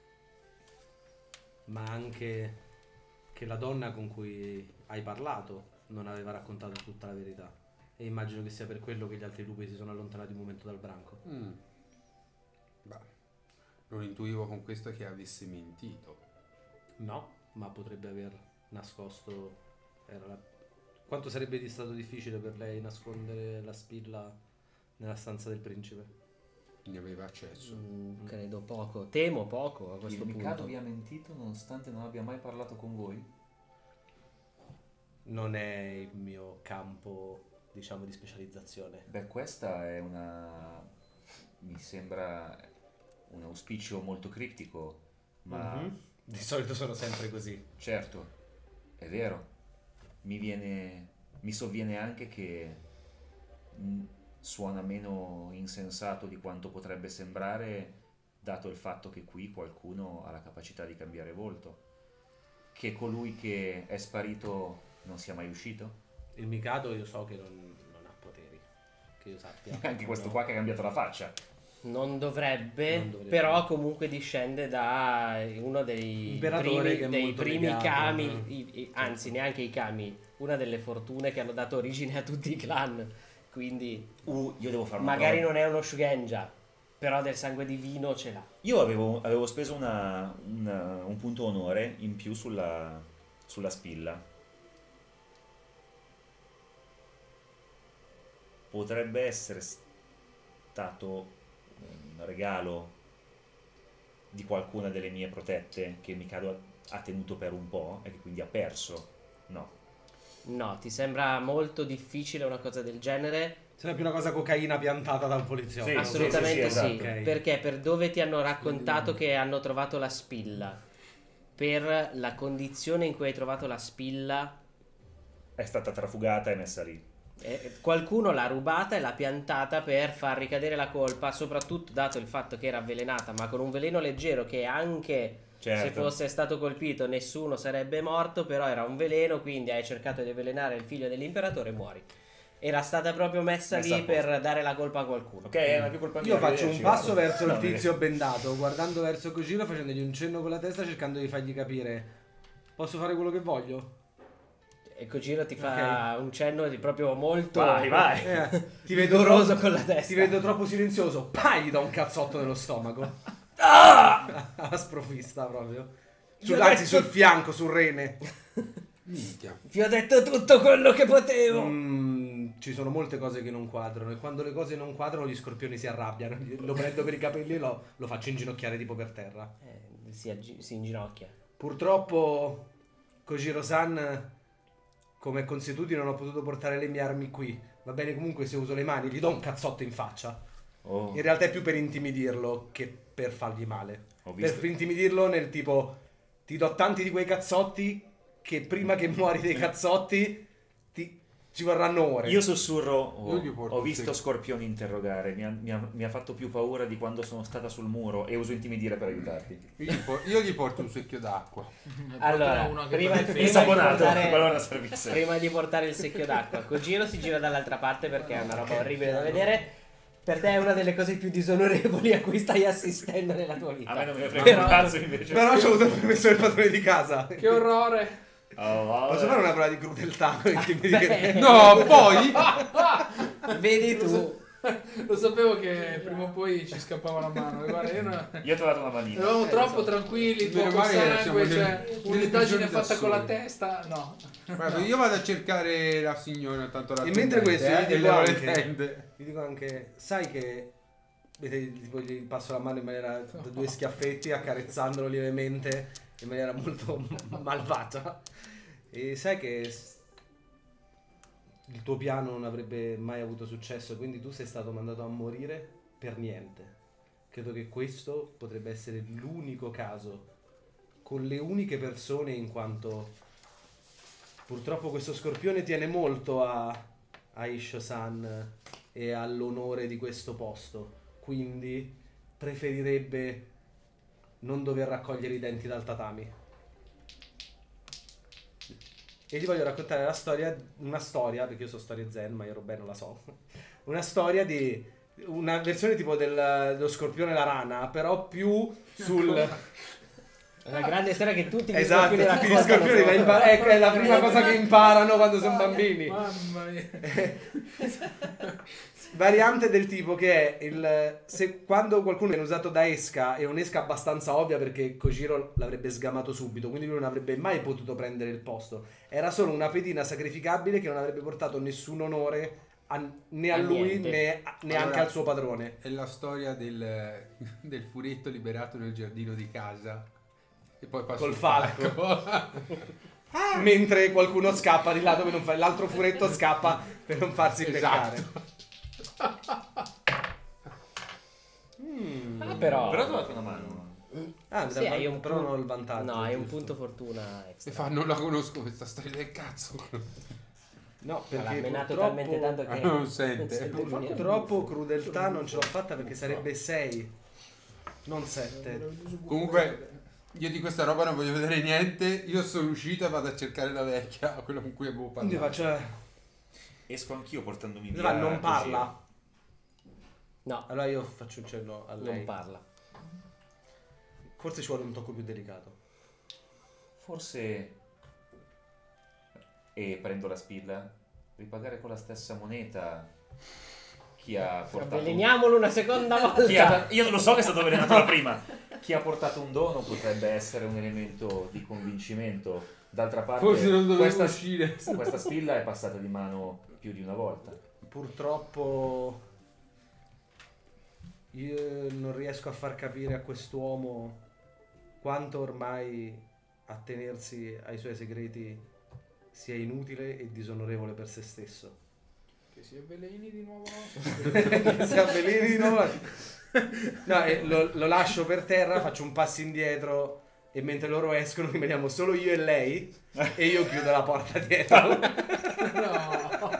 ma anche che la donna con cui hai parlato non aveva raccontato tutta la verità, e immagino che sia per quello che gli altri lupi si sono allontanati un momento dal branco. Mm. Beh, non intuivo con questo che avesse mentito. No, ma potrebbe aver nascosto, era la... Quanto sarebbe stato difficile per lei nascondere la spilla nella stanza del principe? Ne aveva accesso. Mm, credo poco, temo poco a questo Il Mikado punto. vi ha mentito nonostante non abbia mai parlato con voi? Non è il mio campo, diciamo, di specializzazione. Beh, questa è una... mi sembra un auspicio molto criptico, ma Mhm. Di solito sono sempre così. certo, è vero. Mi viene, mi sovviene anche che mh, suona meno insensato di quanto potrebbe sembrare, dato il fatto che qui qualcuno ha la capacità di cambiare volto. Che colui che è sparito non sia mai uscito? Il Mikado io so che non, non ha poteri, che io sappia. Anche questo No. qua che ha cambiato la faccia. Non dovrebbe, Non dovrebbe. però comunque discende da uno dei Imperatore che primi, è dei molto primi legato, kami, no? i- i- anzi neanche i kami, una delle fortune che hanno dato origine a tutti i clan, quindi Uh, io devo fare una magari prova. non è uno Shugenja, però del sangue divino ce l'ha. Io avevo, avevo speso una- una- un punto onore in più sulla, sulla spilla. Potrebbe essere stato un regalo di qualcuna delle mie protette che Mikado ha, ha tenuto per un po' e che quindi ha perso. No. No, ti sembra molto difficile una cosa del genere? Sembra più una cosa cocaina piantata da un poliziotto. Sì, Assolutamente sì, sì, sì, esatto. Ok. perché per dove ti hanno raccontato che hanno trovato la spilla, per la condizione in cui hai trovato la spilla, È stata trafugata e messa lì. eh, qualcuno l'ha rubata e l'ha piantata per far ricadere la colpa, soprattutto dato il fatto che era avvelenata, ma con un veleno leggero che anche Certo. se fosse stato colpito nessuno sarebbe morto, però era un veleno, quindi hai cercato di avvelenare il figlio dell'imperatore e muori. Era stata proprio messa, Messa lì a posto. per dare la colpa a qualcuno. Ok, è una più colpa mia. Io faccio un arrivederci, passo guarda. verso il No, tizio bendato, guardando verso Kojiro, facendogli un cenno con la testa, cercando di fargli capire: posso fare quello che voglio? E Kojiro ti fa un cenno di proprio molto Vai, vai. Eh, ti vedo vigoroso troppo, con la testa. ti vedo troppo silenzioso. Pai, gli do un cazzotto nello stomaco. Ah! Sprofista proprio. Sul, Io ho anzi, detto- sul fianco, sul rene. Minchia. Vi ho detto tutto quello che potevo. Mm, ci sono molte cose che non quadrano, e quando le cose non quadrano gli scorpioni si arrabbiano. Lo prendo per i capelli e lo, lo faccio inginocchiare tipo per terra. Eh, si, aggi- si inginocchia. Purtroppo Kojiro-san, come consuetudine, non ho potuto portare le mie armi qui. Va bene, comunque se uso le mani gli do un cazzotto in faccia. Oh, In realtà è più per intimidirlo che per fargli male. ho visto. Per intimidirlo nel tipo: ti do tanti di quei cazzotti che prima che muori dei cazzotti ti... ci vorranno ore. Io sussurro, ho, Io gli porto ho un visto secco. Scorpioni interrogare, mi ha, mi ha- mi ha fatto più paura di quando sono stata sul muro e uso intimidire per aiutarti. Io gli, por- io gli porto un secchio d'acqua. Allora, Uno che prima, fa prima difesa. di Insabonato, portare, qualora servisse. prima di portare il secchio d'acqua, Kojiro si gira dall'altra parte perché è una roba orribile da vedere. per te è una delle cose più disonorevoli a cui stai assistendo nella tua vita. A me non me ne frega Però- un cazzo invece. Però c'ho avuto il permesso del padrone di casa. Che orrore. Oh, vabbè. Posso fare una prova di crudeltà? con intimidire? Beh. No, poi... Vedi tu. Lo sapevo che prima o poi ci scappava la mano. E guarda, io no- Io ho trovato una manina. eravamo Eh, troppo so. tranquilli, Meno poco male che siamo sangue, nel- cioè nelle un'indagine prigioni da fatta con la soli. testa. No. Guarda, io vado a cercare la signora, tanto la E mentre questo eh, io e dico levo le anche- tende. Vi dico anche, sai che vedi, tipo, gli passo la mano in maniera da due schiaffetti, accarezzandolo lievemente in maniera molto malvagia. E sai che s- il tuo piano non avrebbe mai avuto successo, quindi tu sei stato mandato a morire per niente. Credo che questo potrebbe essere l'unico caso con le uniche persone, in quanto purtroppo questo scorpione tiene molto a, a Isho-san e all'onore di questo posto, quindi preferirebbe non dover raccogliere i denti dal tatami. E ti voglio raccontare la storia, una storia, perché io so storie zen, ma io Robè non la so. Una storia di una versione tipo del, dello scorpione e la rana, però più sul... È una grande storia che tutti gli Esatto, scorpioni tutti gli raccontano scorpioni la sopra. impa- ecco, è la prima cosa che imparano quando sono bambini. Mamma mia. Variante del tipo che è il se quando qualcuno viene usato da esca, è un'esca abbastanza ovvia perché Kojiro l'avrebbe sgamato subito, quindi lui non avrebbe mai potuto prendere il posto. Era solo una pedina sacrificabile che non avrebbe portato nessun onore a- né a, A lui niente. né neanche Allora- al suo padrone. È la storia del, del furetto liberato nel giardino di casa. E poi passa Col il falco. Mentre qualcuno scappa di là dove non fa, l'altro furetto scappa per non farsi beccare. Esatto. Mm. Ah, però... Però ho trovato una mano. Ah, mi Sì, dà- hai un però pun- non ho il vantaggio. No, hai un giusto. punto fortuna E extra. fa, non la conosco questa storia del cazzo. No, L'ha perché menato purtroppo, talmente tanto che... non sente. sente più niente. purtroppo crudeltà non ce l'ho fatta perché sarebbe sei, non sette. Comunque, io di questa roba non voglio vedere niente. Io sono uscito e vado a cercare la vecchia, quella con cui avevo Quindi parlato. faccio... Esco anch'io portandomi Cosa via. fa? Non Kojiro. parla. No, Allora io faccio un cenno a lei. non parla. Forse ci vuole un tocco più delicato. Forse... E prendo la spilla. Ripagare con la stessa moneta chi ha portato... Avveleniamolo una seconda volta. Chi ha- Io non lo so che è stato avvelenato la prima. Chi ha portato un dono potrebbe essere un elemento di convincimento. D'altra parte, Forse non dovevo questa, uscire. questa spilla è passata di mano più di una volta. Purtroppo io non riesco a far capire a quest'uomo quanto ormai attenersi ai suoi segreti sia inutile e disonorevole per se stesso. Che si avveleni di nuovo. Che si avveleni di nuovo. No, e lo, lo lascio per terra, faccio un passo indietro e mentre loro escono rimaniamo solo io e lei e io chiudo la porta dietro. No.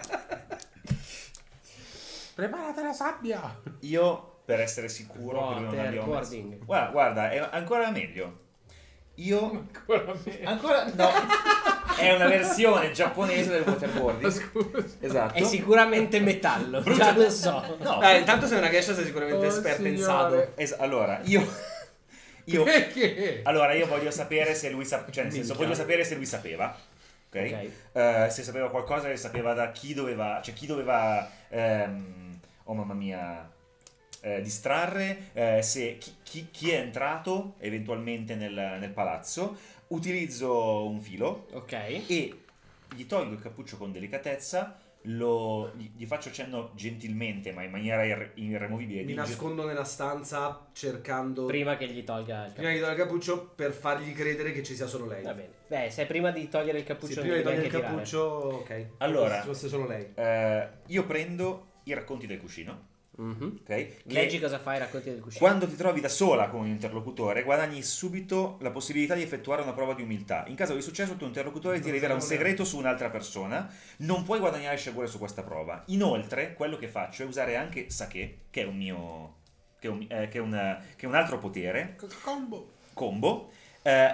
Preparate la sabbia! Io, per essere sicuro che lui non abbia messo... Waterboarding. Guarda, guarda, è ancora meglio. Io... Ancora me. Ancora... No. È una versione giapponese del waterboarding. Scusa. Esatto. È sicuramente metallo, già lo so. No. Eh, intanto sei una geisha sei sicuramente Oh, esperta in signore. sado. Es- allora, io... Io... Perché? Allora, io voglio sapere se lui sapeva... Cioè, nel senso, Minchia. voglio sapere se lui sapeva. Ok? Ok. Eh, se sapeva qualcosa, se sapeva da chi doveva... Cioè, chi doveva... ehm, oh, mamma mia... eh, distrarre, eh, se chi, chi- chi è entrato eventualmente nel, nel palazzo. Utilizzo un filo Ok. e gli tolgo il cappuccio con delicatezza, lo, gli, gli faccio cenno gentilmente ma in maniera irre- irremovibile. Mi di- nascondo nella stanza cercando prima, Prima che gli tolga il di cappuccio. togliere il cappuccio per fargli credere che ci sia solo lei. Va bene. Beh, se prima di togliere il Sì, cappuccio prima di non devi togliere il neanche tirare. cappuccio, ok. Allora. Come se fosse solo lei. Eh, io prendo i racconti del cuscino, Mhm. ok? Che Leggi cosa fai, racconti del cuscino. quando ti trovi da sola con un interlocutore, guadagni subito la possibilità di effettuare una prova di umiltà. In caso di successo, il tuo interlocutore ti Non rivela un sapevo segreto su un'altra persona. Non puoi guadagnare sciagure su questa prova. Inoltre, quello che faccio è usare anche sake, che è un mio. che è un, eh, che è un, che è un altro potere. Combo. Combo. Eh,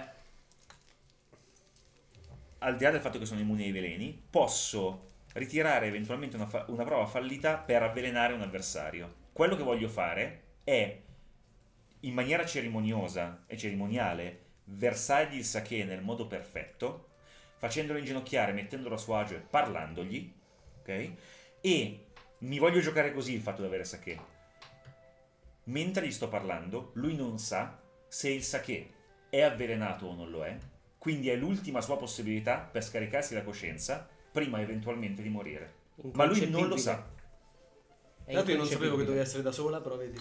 al di là del fatto che sono immune ai veleni, posso ritirare eventualmente una, fa- una prova fallita per avvelenare un avversario. quello che voglio fare è, in maniera cerimoniosa e cerimoniale, versargli il sake nel modo perfetto, facendolo inginocchiare, mettendolo a suo agio e parlandogli, ok? E mi voglio giocare così il fatto di avere sake. Mentre gli sto parlando, lui non sa se il sake è avvelenato o non lo è, quindi è l'ultima sua possibilità per scaricarsi la coscienza prima eventualmente di morire. Ma lui non lo sa. È Tanto io non sapevo che inconcepibile. dovevi essere da sola, però vedi.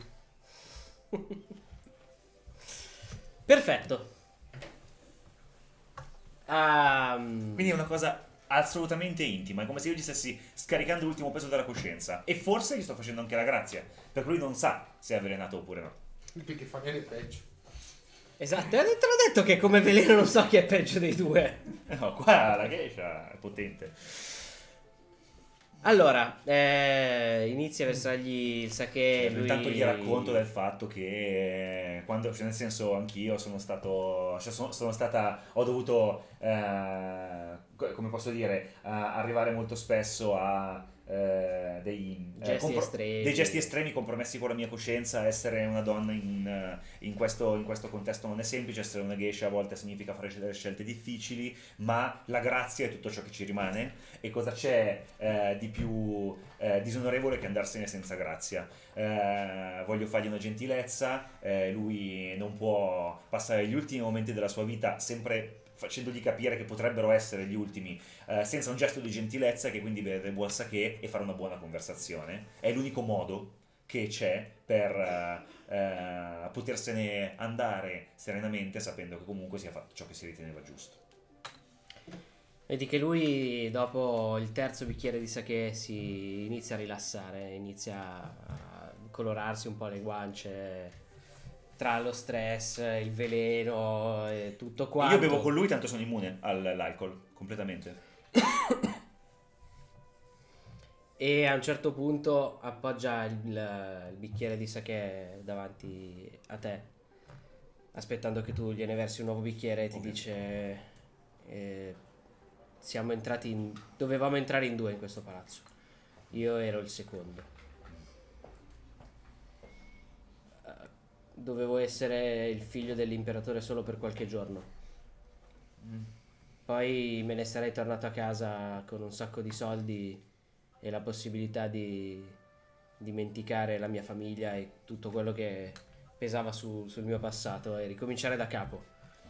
Perfetto. Ehm, Quindi è una cosa assolutamente intima, è come se io gli stessi scaricando l'ultimo peso della coscienza. E forse gli sto facendo anche la grazia, perché lui non sa se è avvelenato oppure no. Perché fa bene peggio. Esatto, te l'ho detto che come veleno non so chi è peggio dei due. No, qua la geisha è potente. Allora, eh, inizia a versargli il sake. Lui... Intanto gli racconto del fatto che quando, cioè nel senso, anch'io sono stato, cioè sono, sono stata, ho dovuto, eh, co- come posso dire, a- arrivare molto spesso a eh, dei, eh, Gesti compro- estremi. dei gesti estremi compromessi con la mia coscienza. Essere una donna in, eh, in questo, in questo contesto non è semplice, essere una geisha a volte significa fare delle scelte difficili, ma la grazia è tutto ciò che ci rimane. E cosa c'è eh, di più eh, disonorevole che andarsene senza grazia? Eh, voglio fargli una gentilezza, eh, lui non può passare gli ultimi momenti della sua vita sempre facendogli capire che potrebbero essere gli ultimi, eh, senza un gesto di gentilezza, che quindi bere del buon sake e fare una buona conversazione. È l'unico modo che c'è per eh, eh, potersene andare serenamente, sapendo che comunque sia fatto ciò che si riteneva giusto. Vedi che lui dopo il terzo bicchiere di sake si inizia a rilassare, inizia a colorarsi un po' le guance tra lo stress, il veleno e tutto quanto. Io bevo con lui, tanto sono immune all'alcol completamente. E a un certo punto appoggia il, il bicchiere di sake davanti a te, aspettando che tu gliene versi un nuovo bicchiere, e ti Ok. dice eh, siamo entrati in, dovevamo entrare in due in questo palazzo, io ero il secondo. Eh, dovevo essere il figlio dell'imperatore solo per qualche giorno, poi me ne sarei tornato a casa con un sacco di soldi e la possibilità di dimenticare la mia famiglia e tutto quello che pesava su- sul mio passato e ricominciare da capo.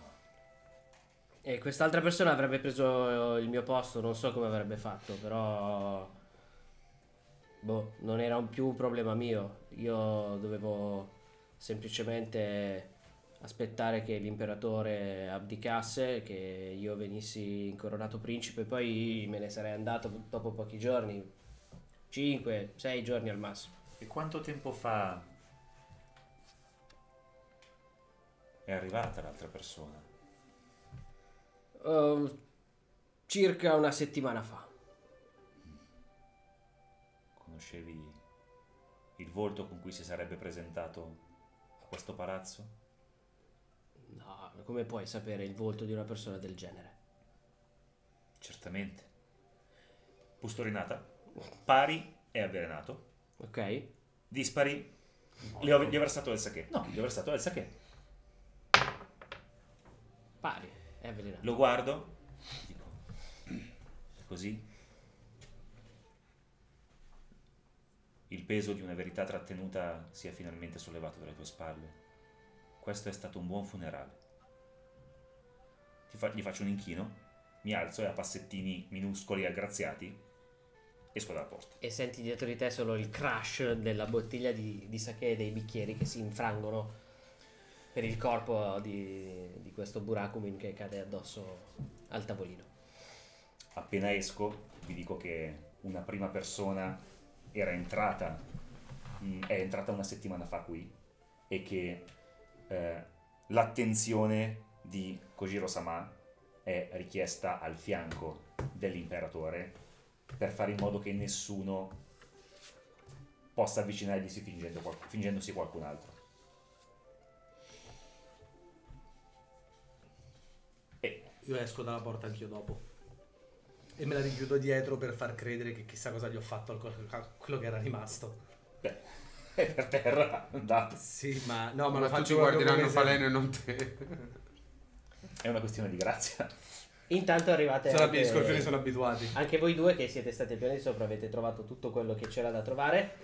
E quest'altra persona avrebbe preso il mio posto, non so come avrebbe fatto, però boh, non era un- più un problema mio. Io dovevo semplicemente aspettare che l'imperatore abdicasse, che io venissi incoronato principe, poi me ne sarei andato dopo pochi giorni, cinque sei giorni al massimo. E quanto tempo fa è arrivata l'altra persona? Uh, circa una settimana fa. Conoscevi il volto con cui si sarebbe presentato a questo palazzo? No, come puoi sapere il volto di una persona del genere? Certamente. Pustorinata, pari e avvelenato. Ok? Dispari, gli ho, gli ho versato del sake. No, gli ho versato del sake. Pari, è avvelenato. Lo guardo, dico, è così? Il peso di una verità trattenuta sia finalmente sollevato dalle tue spalle. Questo è stato un buon funerale. Ti fa- gli faccio un inchino, mi alzo e a passettini minuscoli e aggraziati esco dalla porta. E senti dietro di te solo il crash della bottiglia di, di sake e dei bicchieri che si infrangono per il corpo di, di questo Burakumin che cade addosso al tavolino. Appena esco vi dico che una prima persona era entrata, mh, è entrata una settimana fa qui, e che eh, l'attenzione di Kojiro-sama è richiesta al fianco dell'imperatore per fare in modo che nessuno possa avvicinarglisi fingendo qual- fingendosi qualcun altro. E Io esco dalla porta anch'io dopo. E me la richiudo dietro per far credere che chissà cosa gli ho fatto a quel- a quello che era rimasto. beh, È per terra, andate. Sì, ma no, ma Ma lo tutti faccio proprio guarderanno come se- Faleno e non te. È una questione di grazia. Intanto arrivate Sono anche- abbi- Gli scorpioni sono abituati. Anche voi due che siete stati al piano di sopra avete trovato tutto quello che c'era da trovare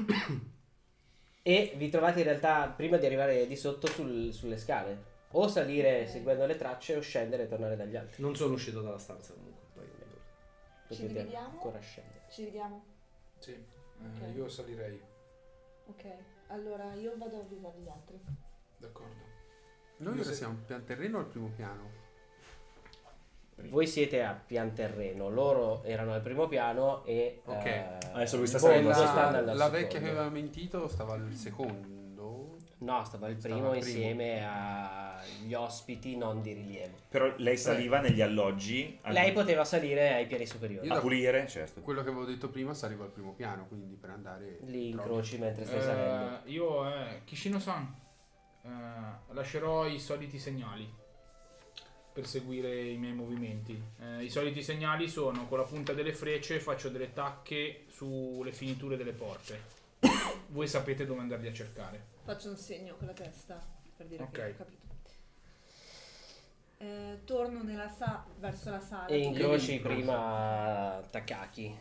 e vi trovate in realtà prima di arrivare di sotto sul- sulle scale. O salire seguendo le tracce o scendere e tornare dagli altri. Non sono uscito dalla stanza comunque. Poi Ci Potete dividiamo? ancora scendere. Ci vediamo? Sì, eh, Ok. io salirei. Ok, allora io vado a avvisare gli altri. D'accordo. Noi Io ora se- siamo al pian terreno o al primo piano? Voi siete a pian terreno, loro erano al primo piano e Ok. eh, Adesso lui sta voi salendo non al stanno secondo. al La secondo. vecchia che aveva mentito stava al secondo. No, stava il Stava primo al primo. insieme agli ospiti non di rilievo. Però lei saliva negli alloggi a, Lei poteva salire ai piani superiori. Io a da- pulire, certo. Quello che avevo detto prima salivo al primo piano, quindi per andare... Li proprio- incroci mentre stai salendo. Eh, io, eh, Kishino-san, eh, lascerò i soliti segnali per seguire i miei movimenti. Eh, I soliti segnali sono con la punta delle frecce faccio delle tacche sulle finiture delle porte. Voi sapete dove andarli a cercare. Faccio un segno con la testa per dire che Ok. ho capito. Eh, torno nella sa- verso la sala. E incroci incrocio. prima Takaki.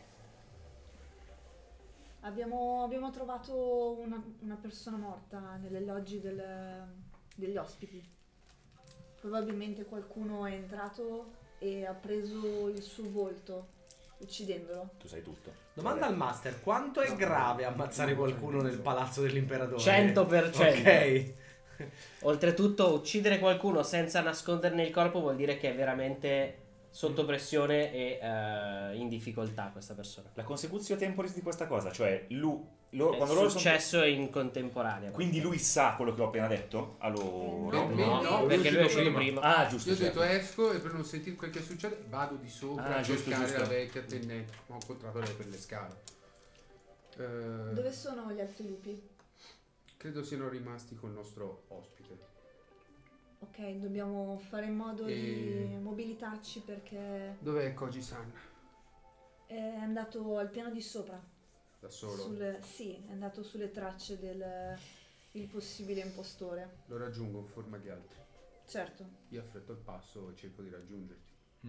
Abbiamo, abbiamo trovato una, una persona morta negli alloggi del- degli ospiti. Probabilmente qualcuno è entrato e ha preso il suo volto, uccidendolo. Tu sai tutto. Domanda al master, quanto è grave ammazzare qualcuno nel palazzo dell'imperatore? cento per cento. Ok. Oltretutto, uccidere qualcuno senza nasconderne il corpo vuol dire che è veramente sotto pressione e eh, in difficoltà questa persona. La consecutio temporis di questa cosa, cioè lui, loro, È quando loro sono... successo in contemporanea. Quindi lui sa quello che ho appena detto? A loro? No, No, no, perché lui è uscito prima. prima. Ah, giusto. Io ho certo. detto esco e per non sentire quel che succede vado di sopra Ah, a giusto, cercare giusto. la vecchia tenente. Ho incontrato lei per le scale. Eh, Dove sono gli altri lupi? Credo siano rimasti col nostro ospite. Ok, dobbiamo fare in modo E- di mobilitarci perché Dov'è Koji-san? è andato al piano di sopra. Da solo. Sul- sì, è andato sulle tracce del il possibile impostore. Lo raggiungo in forma di altri. Certo. Io affretto il passo e cerco di raggiungerti.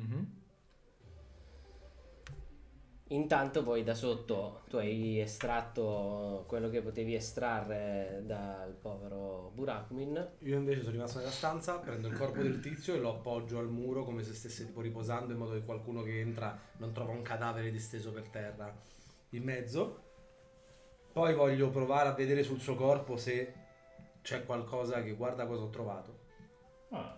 Intanto voi da sotto tu hai estratto quello che potevi estrarre dal povero Burakumin. Io invece sono rimasto nella stanza, prendo il corpo del tizio e lo appoggio al muro come se stesse tipo riposando in modo che qualcuno che entra non trova un cadavere disteso per terra in mezzo. Poi voglio provare a vedere sul suo corpo se c'è qualcosa che guarda cosa ho trovato. Ah.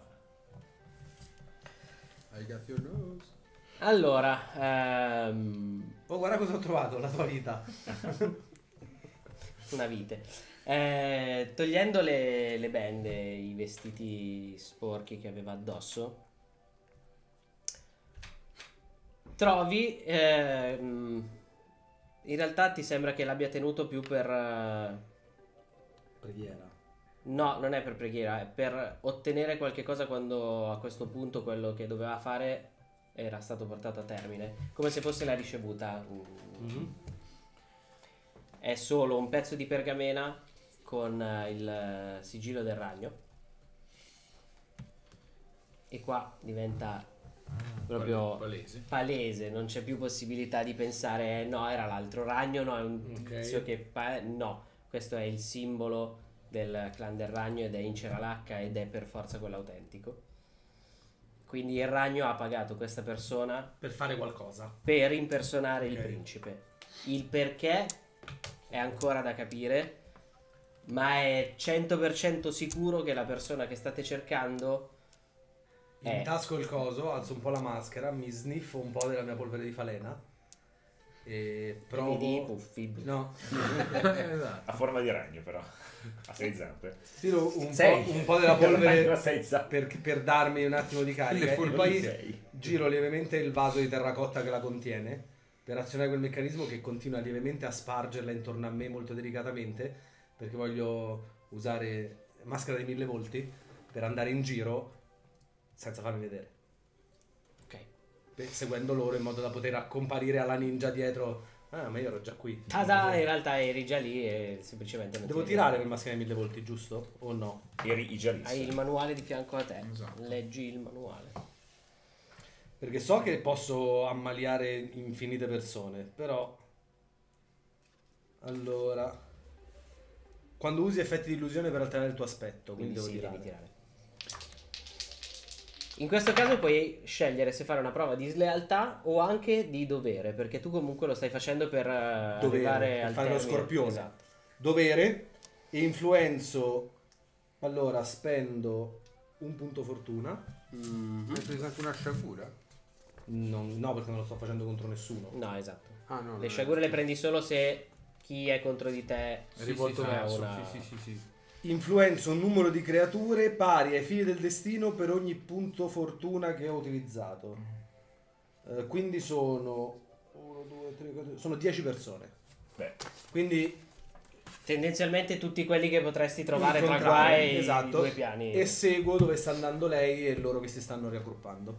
I got your nose. Allora, ehm, Oh, guarda cosa ho trovato, la tua vita. una vite. Eh, togliendo le, le bende, i vestiti sporchi che aveva addosso, trovi, ehm, in realtà ti sembra che l'abbia tenuto più per... eh, Preghiera. No, non è per preghiera, è per ottenere qualche cosa quando a questo punto quello che doveva fare era stato portato a termine, come se fosse la ricevuta. Mhm. È solo un pezzo di pergamena con eh, il eh, sigillo del ragno. E qua diventa proprio palese. palese, non c'è più possibilità di pensare eh, no, era l'altro ragno, no, è un Ok. tizio che pa- no, questo è il simbolo del clan del ragno ed è in Ceralacca ed è per forza quello autentico. Quindi il ragno ha pagato questa persona Per fare qualcosa. per impersonare il Ok. principe. Il perché è ancora da capire, ma è cento per cento sicuro che la persona che state cercando Eh. Intasco il coso, alzo un po' la maschera, mi sniffo un po' della mia polvere di falena e provo... vedi i puffi. No, A forma di ragno, però. A sei zampe. tiro un, Sei. po', un po' della A polvere sei zampe. per, per darmi un attimo di carica Le e forme di poi sei. giro lievemente il vaso di terracotta che la contiene per azionare quel meccanismo che continua lievemente a spargerla intorno a me molto delicatamente, perché voglio usare maschera dei mille volti per andare in giro senza farmi vedere, Ok. per- seguendo loro in modo da poter accomparire alla ninja dietro. Ah, ma io ero già qui. Tada, in realtà eri già lì e semplicemente non Devo ti tirare per maschera mille volti, giusto? O no? Eri già lì. Hai il manuale di fianco a te. Esatto. Leggi il manuale. Perché so che posso ammaliare infinite persone, però... Allora... Quando usi effetti di illusione per alterare il tuo aspetto, quindi, Quindi devo sì, tirare. devi tirare. In questo caso puoi scegliere se fare una prova di slealtà o anche di dovere, perché tu comunque lo stai facendo per eh, Dovere, arrivare per al fare lo termine. scorpione. Esatto. Dovere, influenzo... Allora, spendo un punto fortuna. Hai preso anche una sciagura? Non- no, perché non lo sto facendo contro nessuno. No, esatto. Ah no. Le sciagure le prendi solo se chi è contro di te È rivolto sì, verso. una- Sì, sì, sì, sì. Influenzo un numero di creature pari ai figli del destino per ogni punto fortuna che ho utilizzato. Eh, quindi sono uno, due, tre, quattro, sono dieci persone. Beh, Quindi tendenzialmente tutti quelli che potresti trovare tra qua incontrare, e i esatto, due piani. e seguo dove sta andando lei e loro che si stanno raggruppando.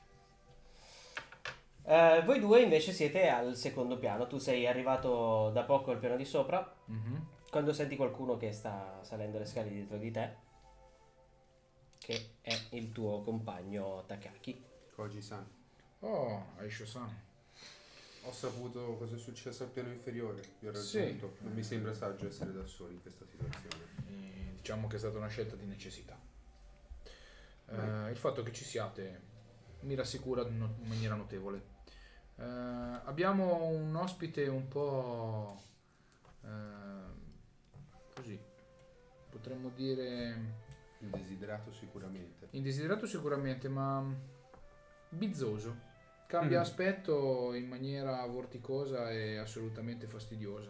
Eh, voi due invece siete al secondo piano. Tu sei arrivato da poco al piano di sopra. Mhm. Quando senti qualcuno che sta salendo le scale dietro di te, che è il tuo compagno Takaki. Koji-san. Oh, Aisho-san. Ho saputo cosa è successo al piano inferiore. Vi ho Sì. raggiunto. Non mi sembra saggio essere da soli in questa situazione. E diciamo che è stata una scelta di necessità. Eh, il fatto che ci siate mi rassicura no- in maniera notevole. Eh, abbiamo un ospite un po' eh, così, potremmo dire Il desiderato sicuramente. indesiderato sicuramente, ma bizzoso. Cambia Mm. aspetto in maniera vorticosa e assolutamente fastidiosa.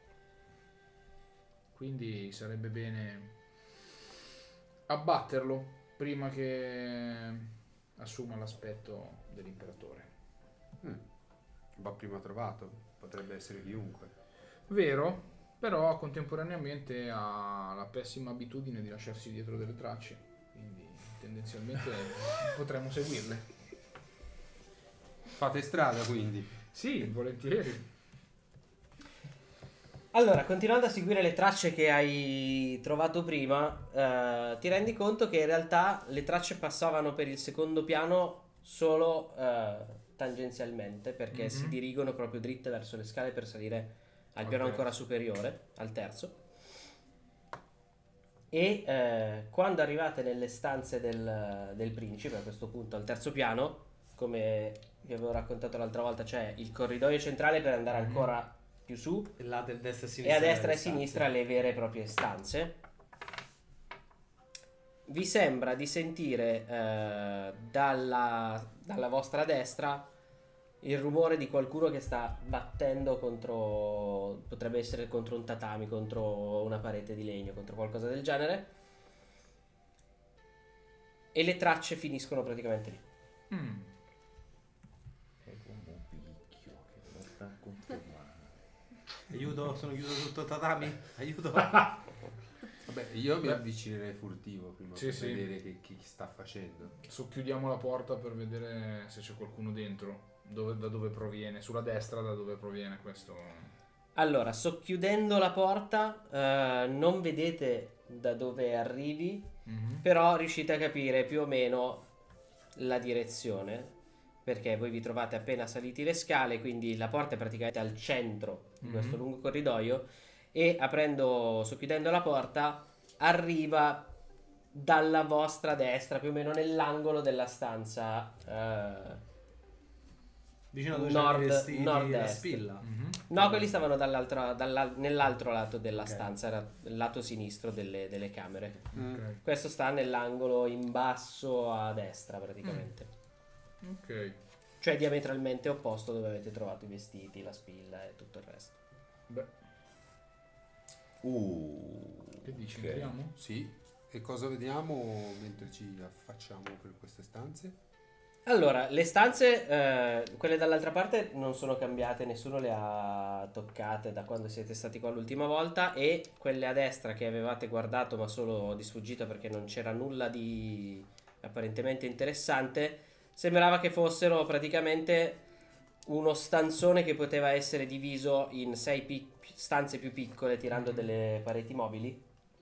Quindi sarebbe bene abbatterlo prima che assuma l'aspetto dell'imperatore. Mm. Va prima trovato. Potrebbe essere chiunque. Vero, però contemporaneamente ha la pessima abitudine di lasciarsi dietro delle tracce, quindi tendenzialmente potremmo seguirle. Fate strada quindi. Sì, volentieri. Allora, continuando a seguire le tracce che hai trovato prima, eh, ti rendi conto che in realtà le tracce passavano per il secondo piano solo eh, tangenzialmente, perché Mhm. si dirigono proprio dritte verso le scale per salire al piano Ok. ancora superiore, al terzo. E eh, quando arrivate nelle stanze del, del principe, a questo punto al terzo piano, come vi avevo raccontato l'altra volta, c'è il corridoio centrale per andare Mhm. ancora più su, E là del destra e e sinistra. a destra e a le stanze. sinistra le vere e proprie stanze. Vi sembra di sentire eh, dalla, dalla vostra destra il rumore di qualcuno che sta battendo contro, potrebbe essere contro un tatami, contro una parete di legno, contro qualcosa del genere, e le tracce finiscono praticamente lì. Mm. è come un picchio che lotta contro il male. Aiuto, sono chiuso sotto tatami. Aiuto. Vabbè, io mi Beh. avvicinerei furtivo prima Sì, per sì. vedere che, chi sta facendo. Socchiudiamo la porta per vedere se c'è qualcuno dentro, dove- da dove proviene, sulla destra da dove proviene questo. Allora, socchiudendo la porta, eh, non vedete da dove arrivi, Mhm. però riuscite a capire più o meno la direzione, perché voi vi trovate appena saliti le scale, quindi la porta è praticamente al centro di Mhm. questo lungo corridoio, e aprendo, socchiudendo la porta, arriva dalla vostra destra, più o meno nell'angolo della stanza eh, Vicino a dove Nord- c'erano i vestiti, la nord-est. spilla. Mhm. No, quelli stavano dall'altra- dalla- nell'altro lato della Ok. stanza, era il lato sinistro delle, delle camere. Ok. Questo sta nell'angolo in basso a destra praticamente. Ok. Cioè diametralmente opposto dove avete trovato i vestiti, la spilla e tutto il resto. Beh, Uh, che dici? ok. Entriamo? Sì. E cosa vediamo mentre ci affacciamo per queste stanze? Allora, le stanze, eh, quelle dall'altra parte non sono cambiate, nessuno le ha toccate da quando siete stati qua l'ultima volta, e quelle a destra che avevate guardato ma solo di sfuggita perché non c'era nulla di apparentemente interessante, sembrava che fossero praticamente uno stanzone che poteva essere diviso in sei pic- stanze più piccole tirando delle pareti mobili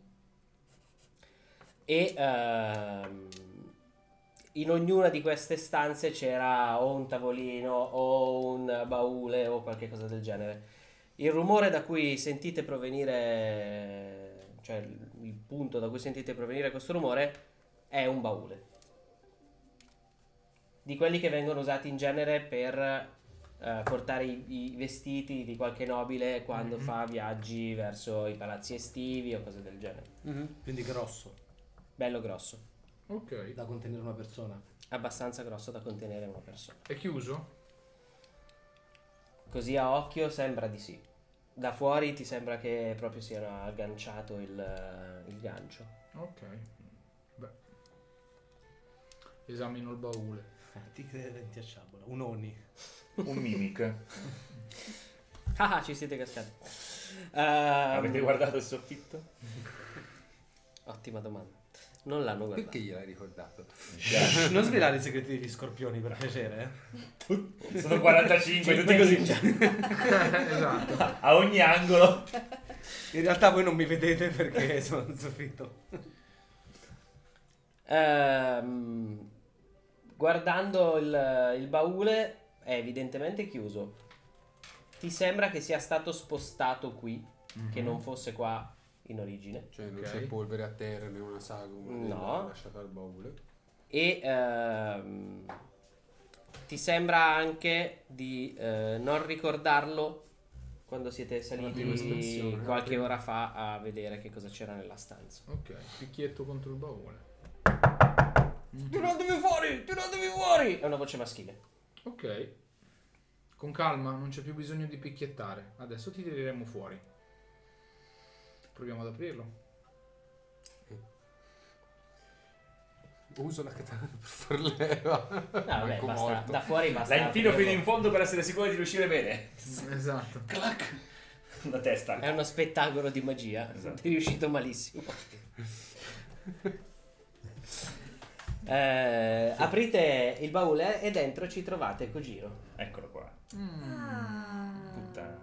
e ehm, in ognuna di queste stanze c'era o un tavolino o un baule o qualche cosa del genere. Il rumore da cui sentite provenire, cioè il il punto da cui sentite provenire questo rumore è un baule, di quelli che vengono usati in genere per eh, portare i, i vestiti di qualche nobile quando fa viaggi verso i palazzi estivi o cose del genere. Quindi grosso, Bello grosso, Ok. da contenere una persona. abbastanza grosso da contenere una persona. È chiuso? Così a occhio sembra di sì. Da fuori ti sembra che proprio sia agganciato il, il gancio. Ok. Beh. Esamino il baule. Tigre denti a sciabola, un Oni. Un mimic. Ah, ci siete cascati. Ehm, Avete guardato il soffitto? Ottima domanda. Non l'hanno guardato. Perché gliel'hai ricordato? Non svelare i segreti degli scorpioni, per piacere. eh? Sono quarantacinque, tutti così. Esatto. A ogni angolo. In realtà voi non mi vedete perché sono sul soffitto. Ehm, guardando il, il baule è evidentemente chiuso. Ti sembra che sia stato spostato qui, che non fosse qua in origine. Cioè non Ok. c'è polvere a terra né una sagoma No. lasciata al baule. E ehm, ti sembra anche di eh, non ricordarlo quando siete prima saliti ispezione, qualche prima- ora fa a vedere che cosa c'era nella stanza. Ok. Picchietto contro il baule. Tiratevi fuori! Tiratevi fuori! È una voce maschile. Ok. Con calma, non c'è più bisogno di picchiettare. Adesso ti tireremo fuori. Proviamo ad aprirlo. Uso la katana per far leva. No, vabbè, Manco basta, morto. da fuori basta. La infilo aprirlo. fino in fondo per essere sicuro di riuscire bene. Esatto. Clac! La testa. È uno spettacolo di magia. Esatto. È riuscito malissimo. Eh, aprite il baule e dentro ci trovate Kojiro. Eccolo qua. Ah. Puttana.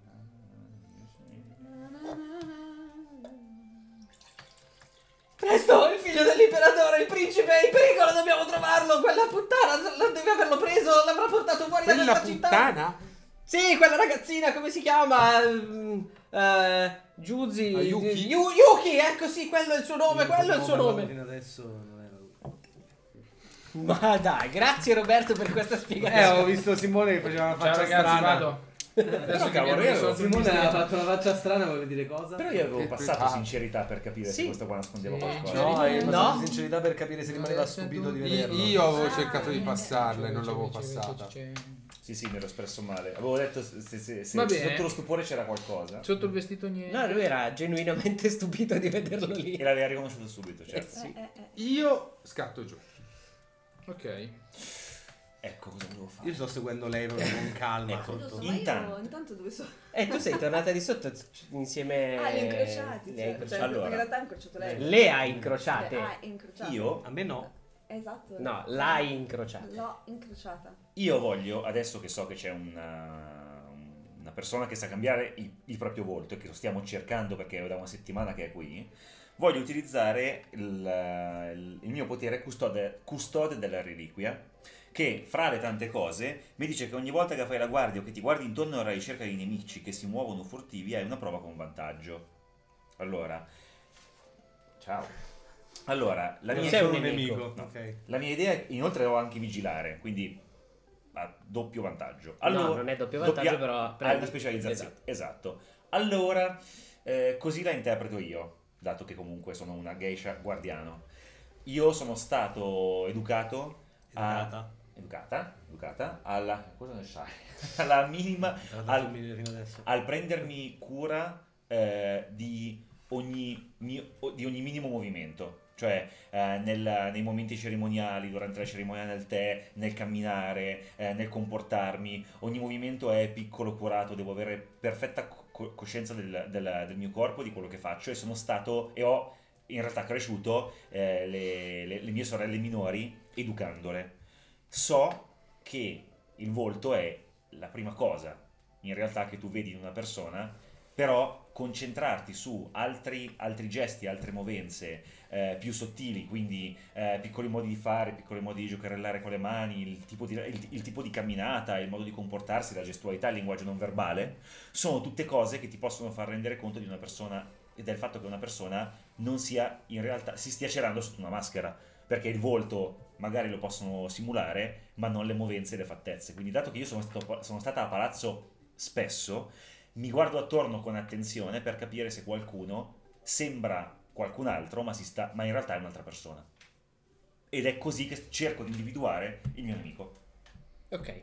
Presto, il figlio dell'imperatore, il principe è in pericolo, dobbiamo trovarlo. Quella puttana l- deve averlo preso, l'avrà portato fuori da Quella questa città. puttana? Sì, quella ragazzina, come si chiama? Mm, eh, Juzi. Ah, Yuki? Yu- Yuki, ecco sì, quello è il suo nome, quello è il suo nome. Fino adesso non era lui. Ma dai, grazie Roberto per questa Eh, spiegazione. ho visto Simone che faceva una Ciao faccia ragazzi, strana. vado. Adesso che cavolo, abbiamo io- risolto il Simone ha mistero. fatto una faccia strana, vuole dire cosa? Però io avevo Che passato peccato. sincerità per capire Sì. se questo qua nascondeva Sì. qualcosa. No, hai No. passato sincerità per capire se rimaneva stupito di Io, vederlo. io avevo Ah. cercato di passarla e non C'è, l'avevo c'è, c'è, passata. c'è, c'è. Sì, sì, mi ero espresso male. Avevo detto se, se, se, se Va bene. sotto lo stupore c'era qualcosa. Sotto il vestito niente. No, lui era genuinamente stupito di vederlo lì. E l'aveva riconosciuto subito, certo. Sì. Eh, eh, eh. Io scatto giù. Ok. Ecco cosa volevo fare. Io sto seguendo lei proprio con calma. Ecco. Giusto, sotto. ma io Intanto. intanto dove sono? E tu sei tornata di sotto insieme. Ah, li ho incrociati, le hai cioè, incrociate. cioè, Allora. in realtà ha incrociato lei. Le hai incrociate. Ah, incrociata. Io, A me no. Esatto. No, l'hai incrociata. L'ho incrociata. io voglio, adesso che so che c'è una, una persona che sa cambiare il, il proprio volto e che lo stiamo cercando perché è da una settimana che è qui, voglio utilizzare il, il- il mio potere custode, custode della reliquia, che fra le tante cose mi dice che ogni volta che fai la guardia o che ti guardi intorno alla ricerca di nemici che si muovono furtivi hai una prova con vantaggio. Allora, ciao. Allora, la Non mia, sei sei un un nemico. nemico. No. Ok. la mia idea è, inoltre ho anche vigilare, quindi ha doppio vantaggio. Allora, no, non è doppio vantaggio, doppia- però. ha prendi- una specializzazione. Esatto. Esatto. Allora, eh, così la interpreto io, dato che comunque sono una geisha guardiano. Io sono stato educato a... Educata. Educata, educata, alla... cosa ne sai? alla minima... Guarda al, femminile fino adesso. al prendermi cura eh, di, ogni, mio- di ogni minimo movimento. Cioè eh, nel- nei momenti cerimoniali, durante la cerimonia del tè, nel camminare, eh, nel comportarmi, ogni movimento è piccolo, curato, devo avere perfetta co- coscienza del, del- del mio corpo, di quello che faccio, e sono stato e ho in realtà cresciuto eh, le, le- le mie sorelle minori educandole. So che il volto è la prima cosa in realtà che tu vedi in una persona, però concentrarti su altri, altri gesti, altre movenze eh, più sottili, quindi eh, piccoli modi di fare, piccoli modi di giocherellare con le mani, il tipo di, il, il tipo di camminata, il modo di comportarsi, la gestualità, il linguaggio non verbale, sono tutte cose che ti possono far rendere conto di una persona e del fatto che una persona non sia in realtà, si stia celando sotto una maschera, perché il volto magari lo possono simulare, ma non le movenze e le fattezze. Quindi dato che io sono, stato, sono stata a palazzo spesso, mi guardo attorno con attenzione per capire se qualcuno sembra qualcun altro, ma, si sta, ma in realtà è un'altra persona. Ed è così che cerco di individuare il mio nemico. Ok.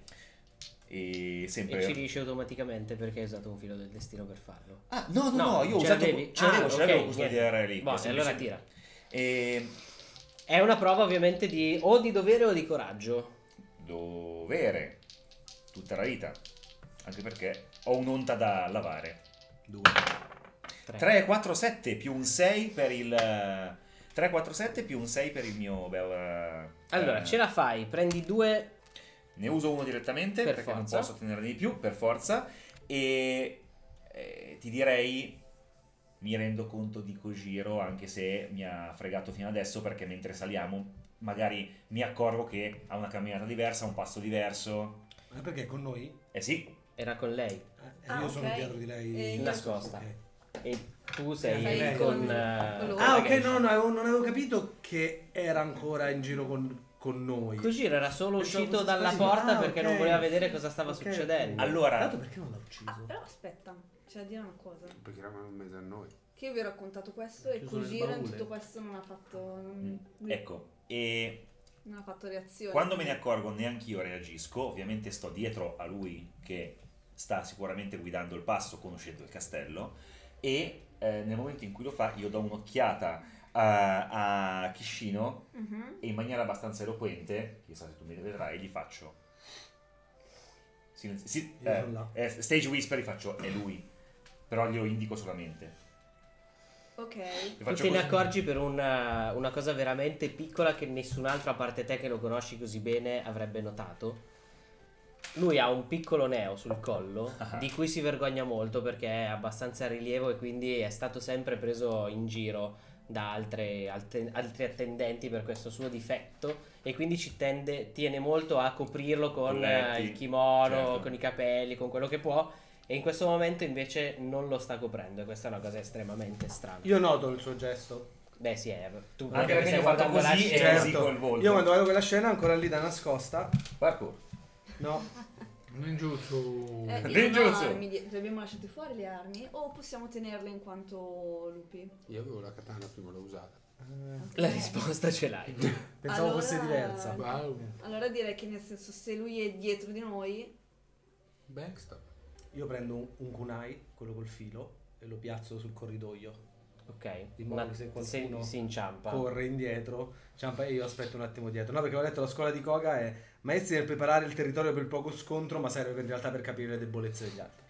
E sempre... E ci riesci automaticamente perché hai usato un filo del destino per farlo. Ah, no, no, No, no, io ho ce usato... l'avevi? Ce l'avevo, Ah, ce l'avevo ok, questo niente. D R lì. Boh, semplicemente. allora tira. E... È una prova ovviamente di o di dovere o di coraggio. Dovere. Tutta la vita. Anche perché ho un'onta da lavare. Due. tre, quattro, sette più un sei per il... tre, quattro, sette più un sei per il mio... Beh, ora, Allora, eh, ce la fai, prendi due... ne uso uno direttamente Per perché forza. non posso tenerne di più, per forza. E eh, ti direi... Mi rendo conto di Kojiro, anche se mi ha fregato fino adesso, perché mentre saliamo magari mi accorgo che ha una camminata diversa, un passo diverso. Ma perché con noi? Eh sì, Era con lei. Eh, Ah, io ok. sono dietro di lei. E io- Nascosta. Ok. E tu sei, Sei lei con- con... eh, con loro. Ah, ok, ragazzi. no, no, avevo- non avevo capito che era ancora in giro con, con noi. Kojiro era solo Pensavo uscito fosse dalla sparito. porta Ah, perché ok. non voleva vedere cosa stava Ok, succedendo. ok. Allora- Tanto perché non l'ha ucciso? Ah, però aspetta, c'è da dire una cosa. Perché eravamo in mezzo a noi. Che io vi ho raccontato questo e Chiuso nel Kojiro in baule. tutto questo non ha fatto... Non, ecco. E non ha fatto reazione. quando me ne accorgo neanch'io reagisco, ovviamente sto dietro a lui che sta sicuramente guidando il passo, conoscendo il castello, e eh, nel momento in cui lo fa io do un'occhiata a, a Kishino Mhm. e in maniera abbastanza eloquente, chissà se tu mi vedrai, gli faccio... Silenzi- sì, Io eh, sono là. eh, stage whisper, gli faccio è lui, però glielo indico solamente. Ok. Gli Tu faccio te ne così. accorgi per una, una cosa veramente piccola che nessun altro a parte te che lo conosci così bene avrebbe notato. Lui ha un piccolo neo sul collo Ah. di cui si vergogna molto perché è abbastanza a rilievo e quindi è stato sempre preso in giro da altre, alte- altri attendenti per questo suo difetto e quindi ci tende, tiene molto a coprirlo con Colletti, eh, il kimono, certo. con i capelli, con quello che può e in questo momento invece non lo sta coprendo e questa è una cosa estremamente strana. Io noto il suo gesto. Beh sì, è, tu Anche perché stai gli ho fatto guardando la così e scena. così col volto. Io quando vedo quella scena ancora lì da nascosta. Parkour. No. Ninjutsu. Eh, io Ninjutsu. non ho armi, di- le abbiamo lasciate fuori le armi o possiamo tenerle in quanto lupi? Io avevo la katana prima, l'ho usata. La risposta ce l'hai. Pensavo Allora- fosse diversa. Wow. Allora direi che nel senso se lui è dietro di noi, Backstab. Io prendo un, un kunai, quello col filo, e lo piazzo sul corridoio. Ok, Di modo una- che se se- qualcuno si inciampa. Corre indietro, ciampa e io aspetto un attimo dietro. No, perché ho letto la scuola di Koga è maestri nel preparare il territorio per il poco scontro, ma serve in realtà per capire le debolezze degli altri.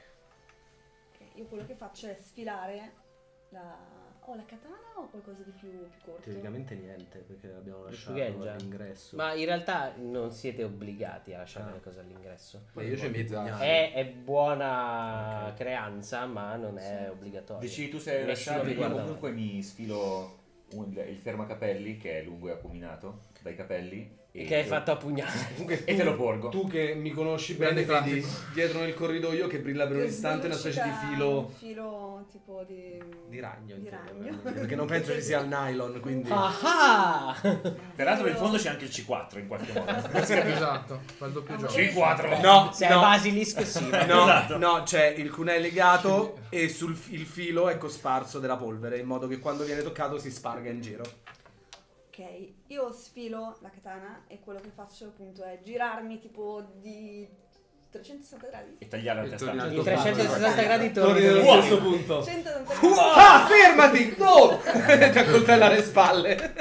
ok, io quello che faccio è sfilare la... o la katana o qualcosa di più, più corto? Teoricamente niente, perché l'abbiamo lasciato Shugenja. all'ingresso. Ma in realtà non siete obbligati a lasciare Ah. le cose all'ingresso. Beh, io c'ho i miei pugnali. È, è buona Ok. creanza, ma non è obbligatorio. Decidi tu se hai Nessuno lasciato, vi io guarda comunque mi sfilo un- il fermacapelli che è lungo e acuminato dai capelli e, Che hai fatto a pugnale. Comunque e te lo porgo. Tu che mi conosci Grande bene, vedi classico. dietro nel corridoio che brilla per un Che istante una specie di svelocità, filo un filo tipo di... di ragno, Di intendo, ragno. perché non penso ci sia il nylon, quindi Ah! Peraltro in fondo c'è anche il C quattro in qualche modo. Esatto, fa il doppio gioco. C quattro. no, Se no, hai Basilisk sì. ma- no, Esatto. no, c'è il kunai legato e sul fi- il filo è cosparso della polvere in modo che quando viene toccato si sparga in giro. Ok, io sfilo la katana e quello che faccio appunto è girarmi tipo di trecentosessanta gradi. E tagliare la E testa. torni al Di tuo trecentosessanta punto. gradi Torni torni nello dove stesso sei. punto. centottanta gradi. Ah, fermati! No! Ti accoltella le spalle.